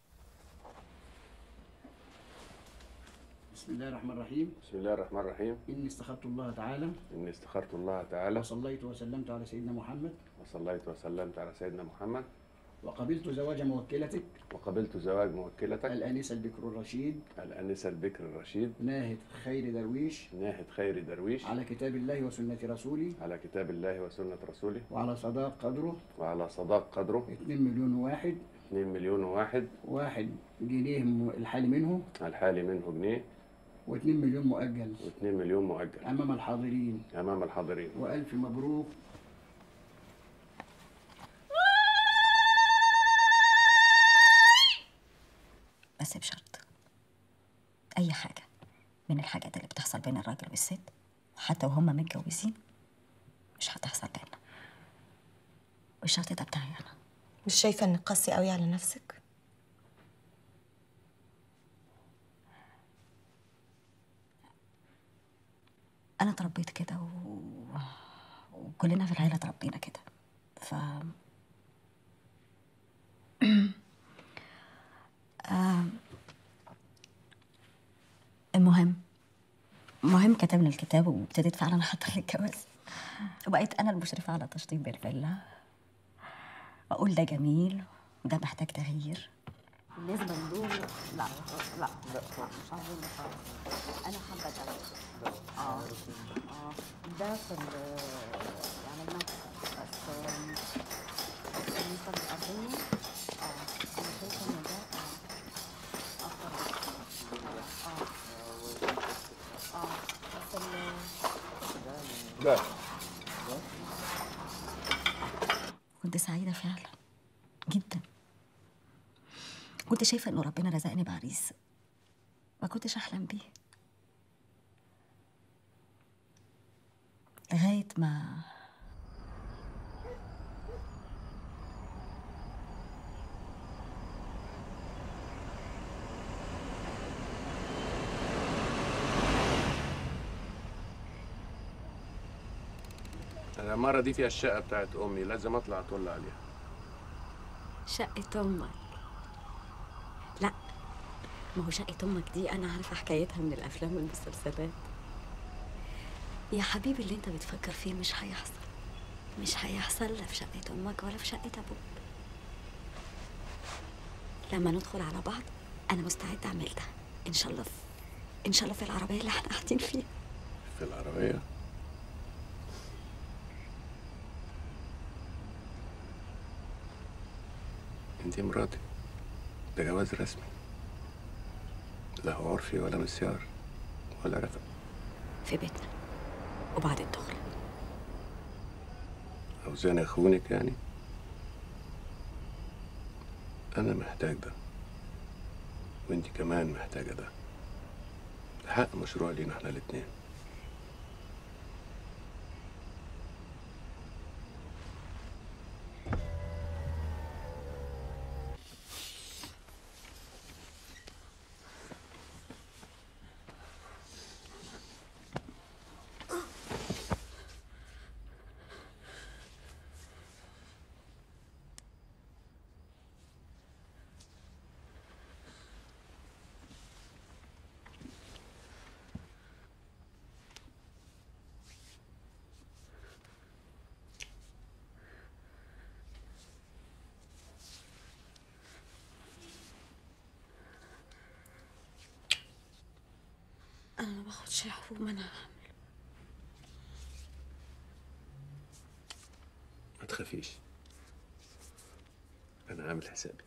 Speaker 19: بسم الله الرحمن الرحيم.
Speaker 14: بسم الله الرحمن الرحيم.
Speaker 19: إني استخرت الله تعالى.
Speaker 14: إني استخرت الله تعالى.
Speaker 19: وصليت وسلمت على سيدنا محمد.
Speaker 14: وصليت وسلمت على سيدنا محمد.
Speaker 19: وقبلت زواج موكلتك.
Speaker 14: وقبلت زواج موكلتك.
Speaker 19: الآنسة البكر الرشيد.
Speaker 14: الآنسة البكر الرشيد.
Speaker 19: ناهد خير درويش.
Speaker 14: ناهد خير درويش.
Speaker 19: على كتاب الله وسنة رسوله.
Speaker 14: على كتاب الله وسنة رسوله.
Speaker 19: وعلى صداق قدره.
Speaker 14: وعلى صداق قدره.
Speaker 19: 2 مليون واحد.
Speaker 14: 2 مليون واحد.
Speaker 19: 1 جنيه الحالي منه.
Speaker 14: الحالي منه جنيه.
Speaker 19: و2 مليون مؤجل.
Speaker 14: و2 مليون مؤجل.
Speaker 19: أمام الحاضرين.
Speaker 14: أمام الحاضرين.
Speaker 19: وألف مبروك.
Speaker 15: بس بشرط، أي حاجة من الحاجات اللي بتحصل بين الراجل والست وحتى وهما متجوزين مش هتحصل بينا، والشرط ده بتاعي أنا.
Speaker 2: مش شايفة إنك قاسي قوي على نفسك؟
Speaker 15: أنا اتربيت كده وكلنا في العيلة اتربينا كده، المهم كتبنا الكتاب وابتديت فعلا احضر للجواز، وبقيت انا المشرفه على تشطيب الفيلا، واقول ده جميل وده محتاج تغيير. بالنسبه لدول لا مش عايزين ده خالص. انا حابه ده ده في يعني المكتب بس بالنسبه للارضيه انا شايفه ان ده
Speaker 14: لا
Speaker 15: كنت سعيدة فعلا جدا، كنت شايفة انه ربنا رزقني بعريس ما كنتش احلم بيه، لغاية ما
Speaker 14: العمارة دي فيها الشقة بتاعت أمي، لازم أطلع أطل عليها.
Speaker 15: شقة أمك؟ لا، ما هو شقة أمك دي أنا عارفة حكايتها من الأفلام والمسلسلات. يا حبيبي اللي أنت بتفكر فيه مش هيحصل، مش هيحصل لا في شقة أمك ولا في شقة أبوك. لما ندخل على بعض أنا مستعدة أعمل ده إن شاء الله، إن شاء الله في العربية اللي إحنا قاعدين فيها.
Speaker 14: في العربية؟ انتي مراتي، ده جواز رسمي، لا هو عرفي ولا مسيار ولا رفق.
Speaker 15: في بيتنا وبعد الدخل.
Speaker 14: عاوزاني اخونك يعني؟ انا محتاج ده، وانتي كمان محتاجة ده، حق مشروع لينا احنا الاتنين.
Speaker 15: اخدش حبوب انا هعمل.
Speaker 14: ما تخافيش، انا عامل حسابي.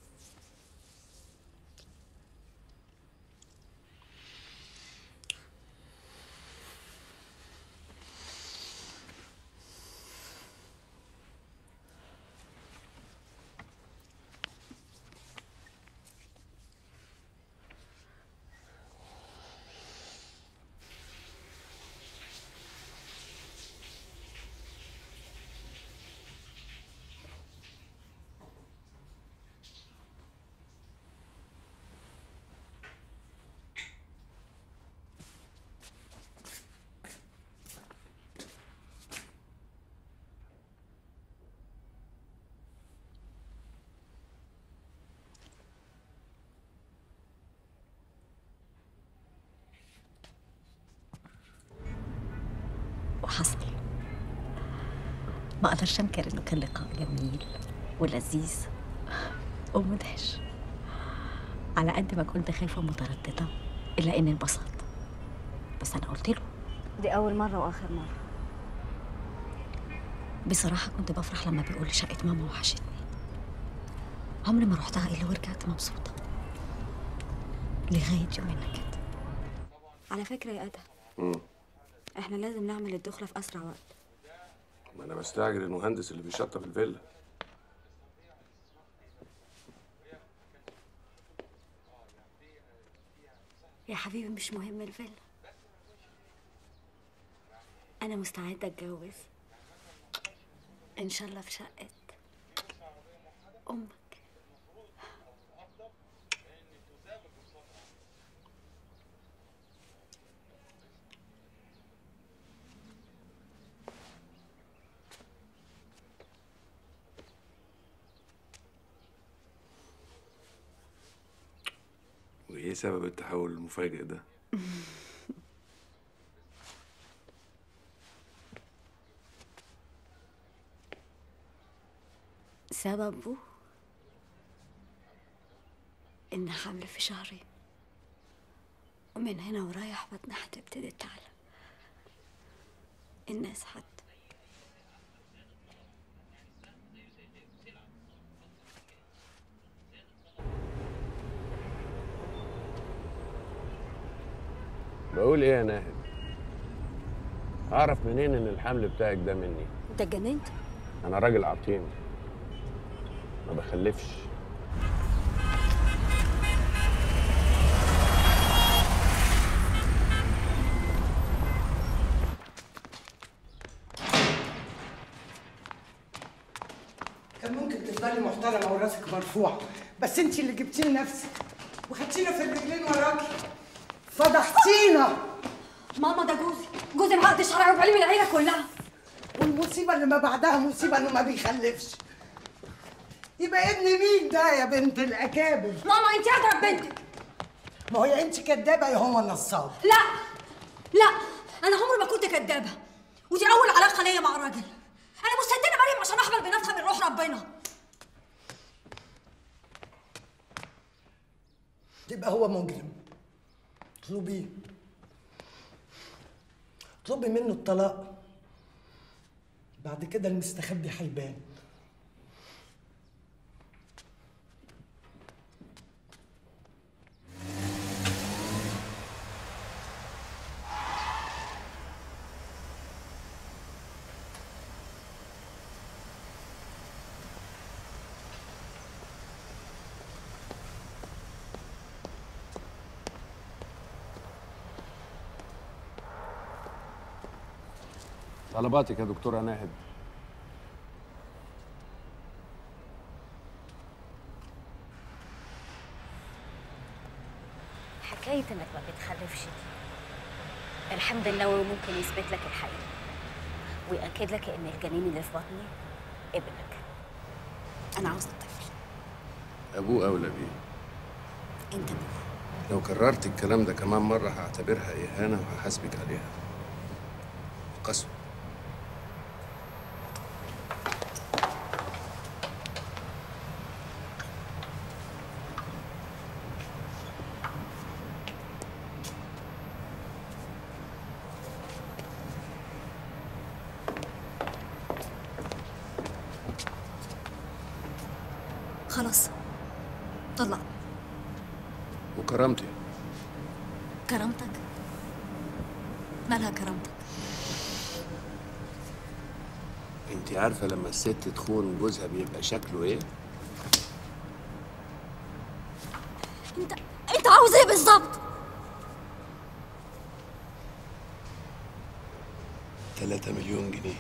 Speaker 15: وحصل. ما اقدرش انكر انه كان لقاء جميل ولذيذ ومدهش. على قد ما كنت خايفه ومتردده الا اني انبسطت. بس انا قلت له
Speaker 17: دي اول مره واخر مره.
Speaker 15: بصراحه كنت بفرح لما بيقول لي شقه ماما وحشتني. عمري ما رحتها الا ورجعت مبسوطه لغايه يومنا كده.
Speaker 17: على فكره يا ادهم، احنا لازم نعمل الدخله في اسرع وقت.
Speaker 14: ما انا بستعجل المهندس اللي بيشطب الفيلا.
Speaker 17: يا حبيبي مش مهم الفيلا، انا مستعده اتجوز ان شاء الله في شقه امك.
Speaker 14: وايه سبب التحول المفاجئ ده؟
Speaker 17: سببه إن حمل في شهرين، ومن هنا ورايح بطني هتبتدي تعلى. الناس
Speaker 14: بقول ايه يا ناهد؟ اعرف منين ان الحمل بتاعك ده مني؟
Speaker 17: انت اتجننت؟
Speaker 14: انا راجل عقيم ما بخلفش.
Speaker 7: كان ممكن تفضلي محترمه وراسك مرفوع، بس انت اللي جبتي نفسك وخدتينا في الرجلين وراكي، فضحتينا.
Speaker 17: ماما ده جوزي معقد شرعي وبعلم العيله كلها.
Speaker 7: والمصيبه اللي ما بعدها مصيبه انه ما بيخلفش. يبقى ابن مين ده يا بنت الاكابر؟
Speaker 17: ماما انت اضرب بنتك.
Speaker 7: ما هو يا انت كدابه يا هو نصاب.
Speaker 17: لا انا عمري ما كنت كدابه، ودي اول علاقه ليا مع راجل. انا مستدينه مريم عشان احمل بنفسها من روح ربنا.
Speaker 7: يبقى هو مجرم. اطلبيه، اطلبي منه الطلاق، بعد كده المستخبي هيبان.
Speaker 14: طلباتك يا دكتورة ناهد.
Speaker 15: حكايه انك ما بتخلفش دي الحمد لله ممكن يثبت لك الحقيقه ويأكد لك ان الجنين اللي في بطني ابنك.
Speaker 17: انا عاوزه الطفل.
Speaker 14: ابوه اولى بيه.
Speaker 17: انت
Speaker 14: لو كررت الكلام ده كمان مرة هعتبرها إهانة وهحاسبك عليها. قسوة.
Speaker 17: خلاص طلق.
Speaker 14: وكرامتي؟
Speaker 17: كرامتك؟ مالها كرامتك؟
Speaker 14: انت عارفه لما الست تخون جوزها بيبقى شكله ايه؟
Speaker 17: انت عاوز ايه بالظبط؟
Speaker 14: 3 مليون جنيه.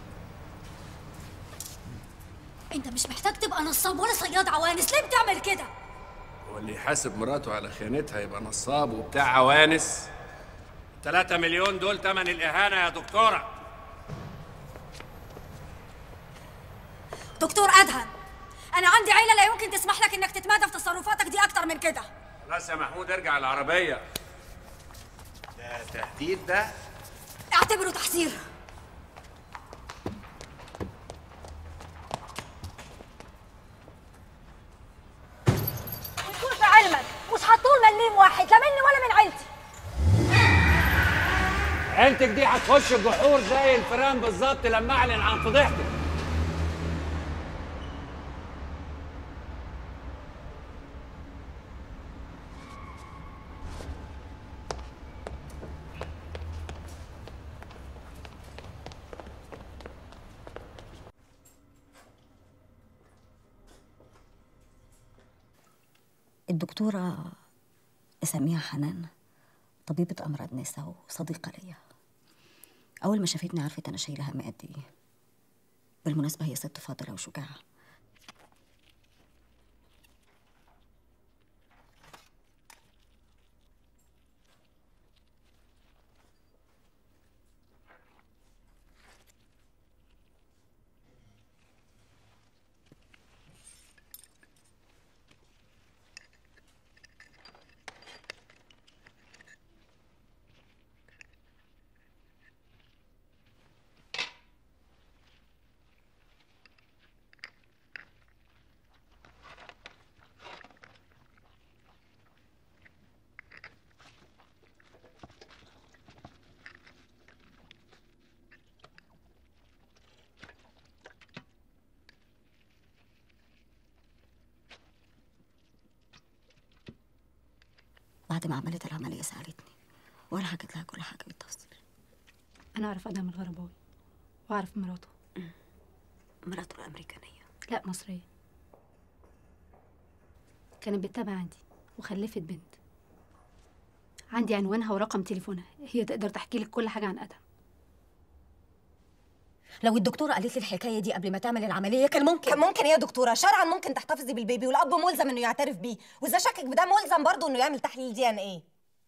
Speaker 17: انت مش محتاج تبقى نصاب ولا صياد عوانس، ليه بتعمل كده؟
Speaker 14: هو اللي يحاسب مراته على خيانتها يبقى نصاب وبتاع عوانس؟ 3 مليون دول تمن الإهانة يا دكتورة.
Speaker 17: دكتور أدهم، أنا عندي عيلة لا يمكن تسمح لك إنك تتمادى في تصرفاتك دي أكتر من كده.
Speaker 14: خلاص يا محمود ارجع العربية. ده تهديد ده؟
Speaker 17: اعتبره تحذير. وتكون في علمك مش هطول مليم واحد لا مني ولا من عيلتي.
Speaker 11: عيلتك دي هتخش الجحور زي الفيران بالظبط لما اعلن عن فضيحتك.
Speaker 15: الدكتورة اسميها حنان، طبيبة أمراض نساء وصديقة ليا. أول ما شافتني عرفت أنا شايلة هم قد إيه. بالمناسبة هي ست فاضلة وشجاعة. بعد ما عملت العملية سألتني وأنا حكيت لها كل حاجة بالتفصيل.
Speaker 16: أنا أعرف أدهم الغرباوي وأعرف مراته.
Speaker 15: مراته الأمريكانية؟
Speaker 16: لا، مصرية. كانت بتتابع عندي وخلفت بنت. عندي عنوانها ورقم تليفونها، هي تقدر تحكي لك كل حاجة عن أدهم.
Speaker 2: لو الدكتورة قالت لي الحكاية دي قبل ما تعمل العملية كان ممكن يا دكتورة، شرعا ممكن تحتفظي بالبيبي والأب ملزم إنه يعترف بيه، وإذا شكك بده ملزم برضه إنه يعمل تحليل DNA.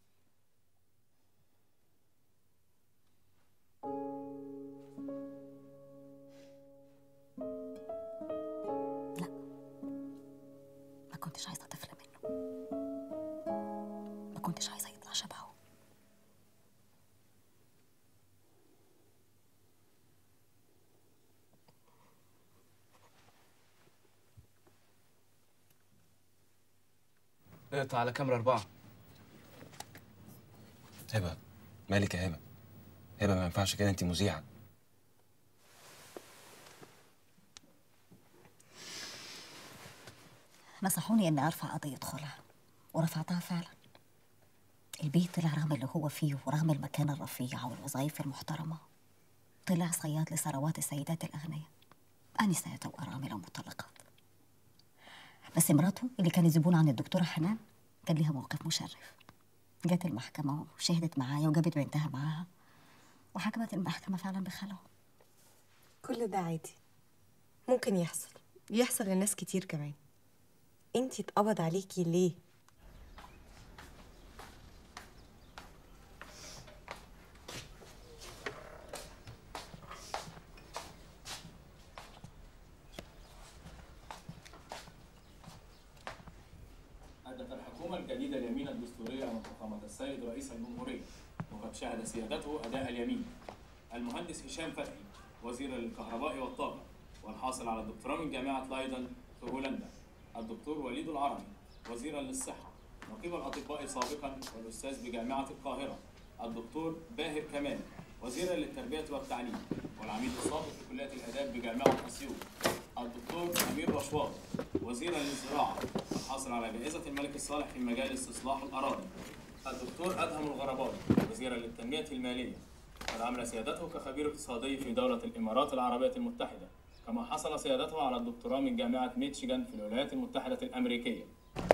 Speaker 15: لا، ما كنتش عايزة طفل منه، ما كنتش عايزة يطلع شبهه.
Speaker 10: اقطع على كاميرا 4.
Speaker 5: هبه، مالك يا هبه؟ هبه ما ينفعش كده، انت مذيعه.
Speaker 15: نصحوني اني ارفع قضية خلع ورفعتها فعلا. البيت طلع رغم اللي هو فيه ورغم المكانة الرفيعة والوظائف المحترمة طلع صياد لثروات السيدات الأغنياء، آنسات وأرامل ومطلقات. بس مراته اللي كانت زبونة عند الدكتورة حنان كان ليها موقف مشرف. جت المحكمة وشهدت معايا وجابت بنتها معاها وحكمت المحكمة فعلا بخلعه.
Speaker 2: كل ده عادي، ممكن يحصل لناس كتير كمان. انتي اتقبض عليكي ليه؟
Speaker 21: أدت الحكومة الجديدة اليمين الدستورية من فخامة السيد رئيس الجمهورية، وقد شهد سيادته أداء اليمين المهندس هشام فتحي وزير للكهرباء والطاقة والحاصل على الدكتوراه من جامعة لايدن في هولندا، الدكتور وليد العربي وزيرا للصحة، نقيب الأطباء سابقا والأستاذ بجامعة القاهرة، الدكتور باهر كمال وزيرا للتربية والتعليم والعميد السابق في كلية الآداب بجامعة أسيوط، الدكتور أمير رشوان وزيرا للزراعة الحاصل على جائزة الملك الصالح في مجال استصلاح الأراضي. الدكتور أدهم الغرباوي وزيرا للتنمية المالية، قد عمل سيادته كخبير اقتصادي في دولة الإمارات العربية المتحدة، كما حصل سيادته على الدكتوراه من جامعة ميتشيغان في الولايات المتحدة الأمريكية.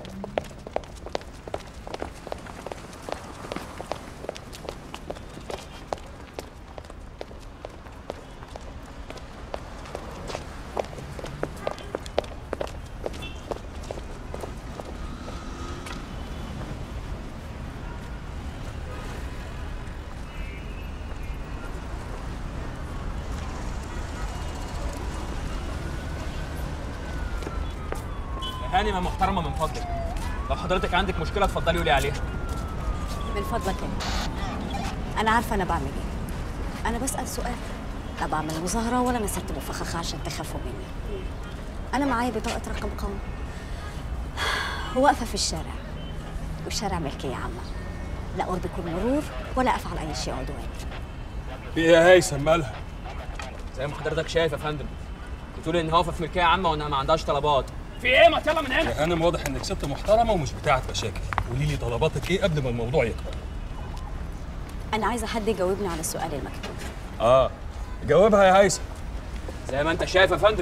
Speaker 11: هانمة محترمة من فضلك، لو حضرتك عندك مشكلة اتفضلي قولي عليها.
Speaker 15: من فضلك انت، انا عارفه انا بعمل ايه. انا بسال سؤال، لا بعمل مظاهره ولا انا صرت مفخخه عشان تخافوا مني. انا معايا بطاقه رقم قومي، واقفه في الشارع، والشارع ملكيه عامه، لا اربك المرور ولا افعل اي شيء عدواني.
Speaker 11: في ايه يا هيثم مالها؟ زي ما حضرتك شايف يا فندم، بتقولي ان واقفه في ملكيه عامه وانها ما عندهاش طلبات. في ايه؟ ما يلا من هنا.
Speaker 5: يا هانم واضح انك ست محترمه ومش بتاعه مشاكل، قولي لي طلباتك ايه قبل ما الموضوع يكبر.
Speaker 15: انا عايزه حد يجاوبني على السؤال المكتوب.
Speaker 11: جاوبها يا هيثم. زي ما انت شايف يا فندم.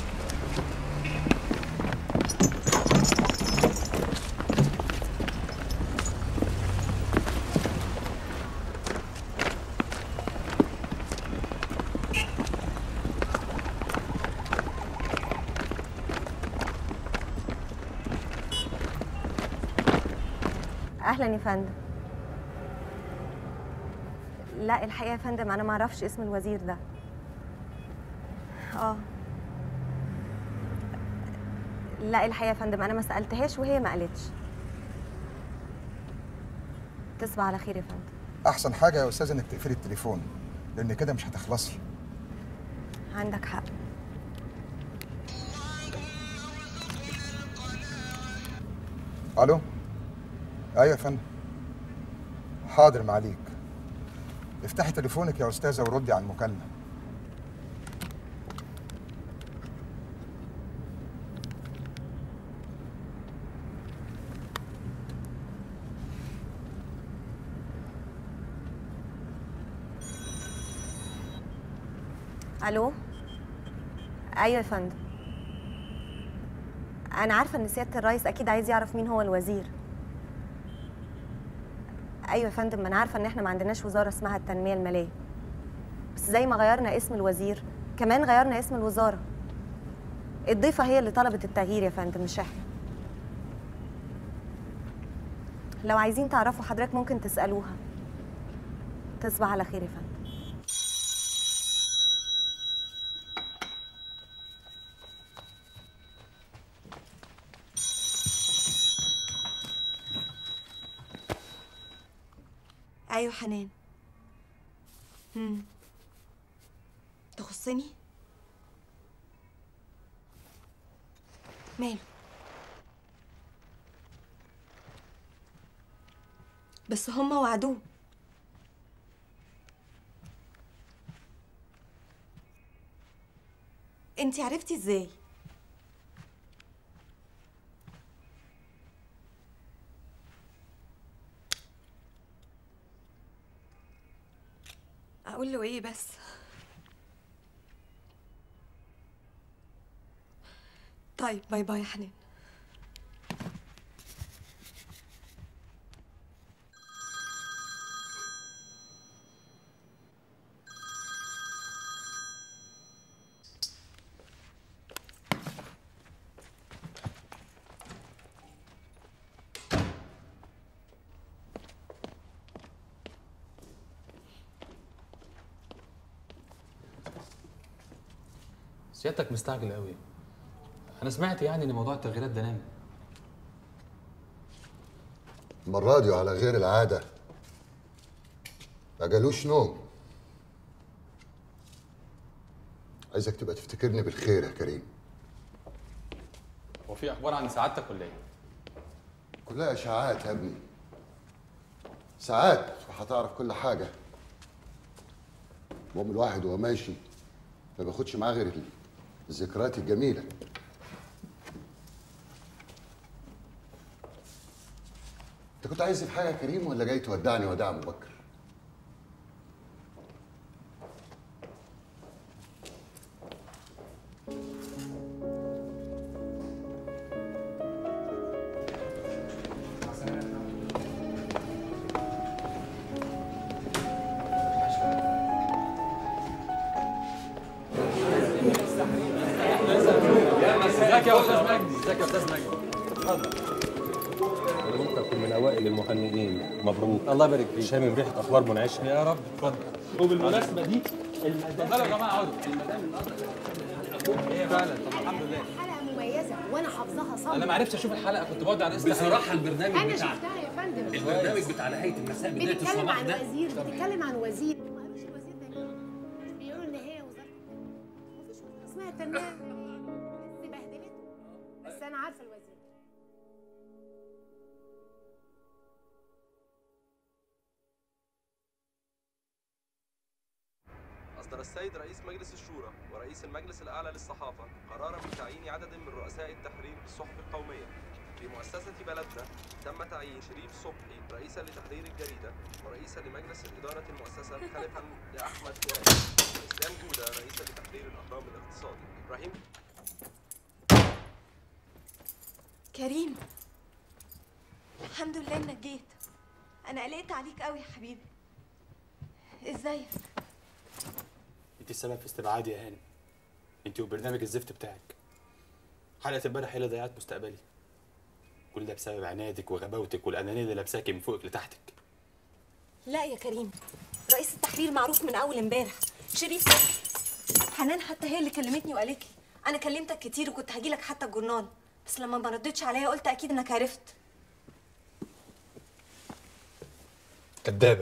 Speaker 2: اهلا يا فندم. لا الحقيقه يا فندم انا ما اعرفش اسم الوزير ده. لا الحقيقه يا فندم انا ما سالتهاش وهي ما قالتش. تصبح على خير يا فندم.
Speaker 18: احسن حاجه يا استاذه انك تقفلي التليفون، لان كده مش هتخلصي.
Speaker 2: عندك حق.
Speaker 18: الو. ايوه يا فندم. حاضر معليك. افتحي تليفونك يا استاذه وردي على المكالمه.
Speaker 2: الو. ايوه يا فندم. انا عارفه ان سياده الرئيس اكيد عايز يعرف مين هو الوزير. ايوه يا فندم، انا عارفه ان احنا ما عندناش وزاره اسمها التنميه الماليه، بس زي ما غيرنا اسم الوزير كمان غيرنا اسم الوزاره. الضيفه هي اللي طلبت التغيير يا فندم مش احنا. لو عايزين تعرفوا حضرتك ممكن تسالوها. تصبح على خير يا فندم. ايوه حنان. تخصني؟ ماله؟ بس هما وعدوه. انتي عرفتي ازاي؟ اقول له ايه بس؟ طيب باي باي يا حنان.
Speaker 10: سيادتك مستعجل قوي. انا سمعت يعني ان موضوع التغييرات ده نام.
Speaker 1: المرة دي على غير العادة، ما جالوش نوم. عايزك تبقى تفتكرني بالخير يا كريم.
Speaker 10: هو في اخبار عن سعادتك ولا ايه؟
Speaker 1: كلها اشاعات يا ابني. ساعات وهتعرف كل حاجة. المهم الواحد وهو ماشي ما بياخدش معاه غير الذكريات الجميلة. انت كنت عايز في حاجة يا كريم ولا جاي تودعني وداع مبكر؟
Speaker 5: ازيك يا استاذ مجدي؟ ازيك يا استاذ مجدي؟ اتفضل.
Speaker 6: انا ممكن اكون من اوائل المهنئين. مبروك.
Speaker 5: الله يبارك فيك.
Speaker 6: شامم ريحه اخبار منعشه.
Speaker 5: يا رب اتفضل. وبالمناسبه دي اتفضلوا يا جماعه اقعدوا. المدام ايه فعلا؟ طب الحمد لله.
Speaker 8: حلقه مميزه وانا حافظاها صم.
Speaker 5: انا ما عرفتش اشوف الحلقه، كنت بقعد على
Speaker 10: بصراحه البرنامج
Speaker 8: انا
Speaker 10: بتاع
Speaker 8: شفتها يا فندم.
Speaker 10: البرنامج بتاع نهايه المساء بدايه
Speaker 8: بتتكلم
Speaker 10: الصباح
Speaker 8: عن
Speaker 10: ده
Speaker 8: وزير، بتتكلم عن وزير. ما قالوش الوزير ده مين؟ بيقولوا ان هي وزاره مفيش وزاره اسمها التنميه. بس بهدلته، بس انا عارفه الوزير.
Speaker 13: أصدر السيد رئيس مجلس الشورى ورئيس المجلس الأعلى للصحافة قرارا بتعيين عدد من رؤساء التحرير بالصحف القومية. في مؤسسة بلدنا تم تعيين شريف صبحي رئيسا لتحرير الجريدة ورئيسا لمجلس إدارة المؤسسة خلفا لأحمد فؤاد، وإسلام جودة رئيسا لتحرير الأهرام الاقتصادي. إبراهيم
Speaker 2: كريم، الحمد لله انك جيت. انا قلقت عليك قوي يا حبيبي. ازيك؟
Speaker 10: انت السبب في استبعادي يا هانم. انت وبرنامج الزفت بتاعك. حلقه امبارح هي اللي ضيعت مستقبلي. كل ده بسبب عنادك وغباوتك والانانيه اللي لابساكي من فوقك لتحتك.
Speaker 2: لا يا كريم، رئيس التحرير معروف من اول امبارح. شريف صبحي. حنان حتى هي اللي كلمتني وقالت لي انا كلمتك كتير وكنت هجيلك حتى الجورنال، بس لما ما ردتش عليا قلت اكيد انك عرفت.
Speaker 10: كدابه.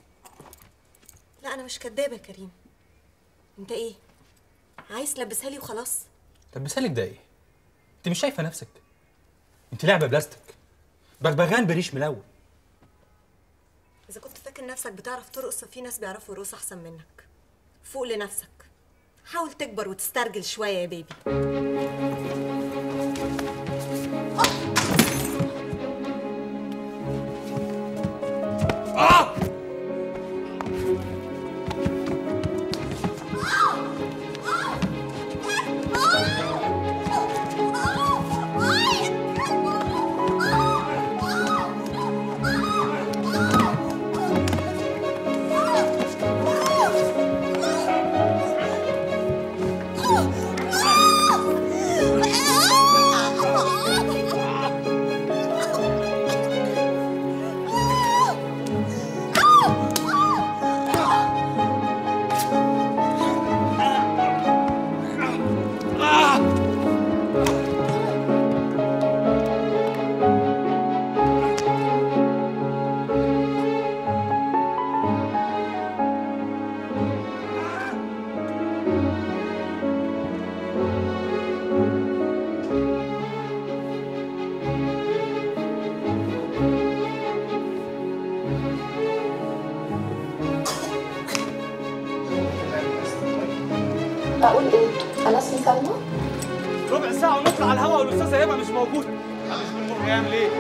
Speaker 2: لا انا مش كدابه يا كريم. انت ايه عايز تلبسها لي وخلاص؟
Speaker 10: لبسها لك ده ايه؟ انت مش شايفه نفسك؟ انت لعبه بلاستيك، بغبغان بريش ملون.
Speaker 2: اذا كنت فاكر نفسك بتعرف ترقص، ففي ناس بيعرفوا يرقصوا احسن منك. فوق لنفسك، حاول تكبر وتسترجل شويه يا بيبي.
Speaker 22: اقول ايه؟ انا اسمي سلمى.
Speaker 11: ربع ساعة ونطلع على الهواء والأستاذة هبة مش موجودة. مش بالمر يعمل إيه؟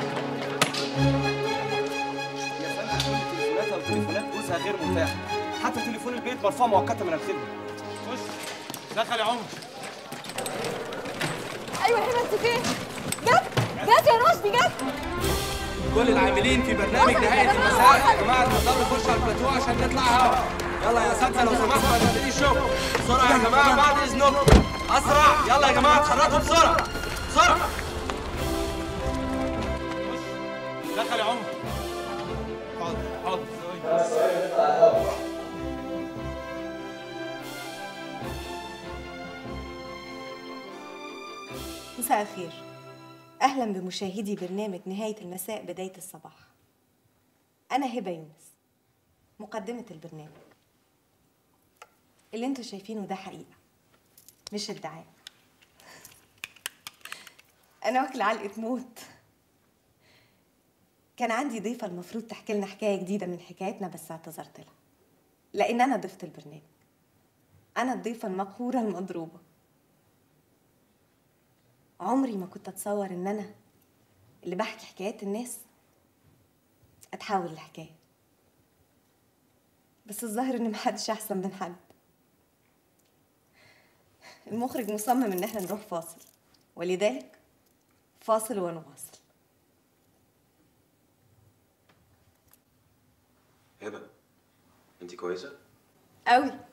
Speaker 11: يا فندم تليفوناتها وتليفونات جوزها غير متاحة، حتى تليفون البيت مرفوع مؤقتا من الخدمة. خش دخل يا عمر.
Speaker 17: ايوه هبه انت فين؟ جت يا رشدي جت.
Speaker 11: كل العاملين في برنامج نهاية المساء يا جماعة اتفضلوا خشوا على البلاتو عشان نطلع هوا. يلا يا اساتذة لو سمحتوا ما تبتديش شغل. بسرعة يا جماعة بعد إذنكم. أسرع يلا يا جماعة اتحركوا بسرعة. بسرعة. دخل يا عمر. حاضر حاضر.
Speaker 2: مساء الخير. أهلا بمشاهدي برنامج نهاية المساء بداية الصباح. أنا هبة يونس، مقدمة البرنامج. اللي انتوا شايفينه ده حقيقة مش ادعاء. أنا واكلة علقة موت. كان عندي ضيفة المفروض تحكي لنا حكاية جديدة من حكايتنا، بس اعتذرت لها لأن أنا ضيفة البرنامج. أنا الضيفة المقهورة المضروبة. عمري ما كنت اتصور ان انا اللي بحكي حكايات الناس اتحول لحكايه. بس الظاهر ان محدش احسن من حد. المخرج مصمم ان احنا نروح فاصل، ولذلك فاصل ونواصل.
Speaker 3: هبه، انت كويسه؟
Speaker 2: قوي.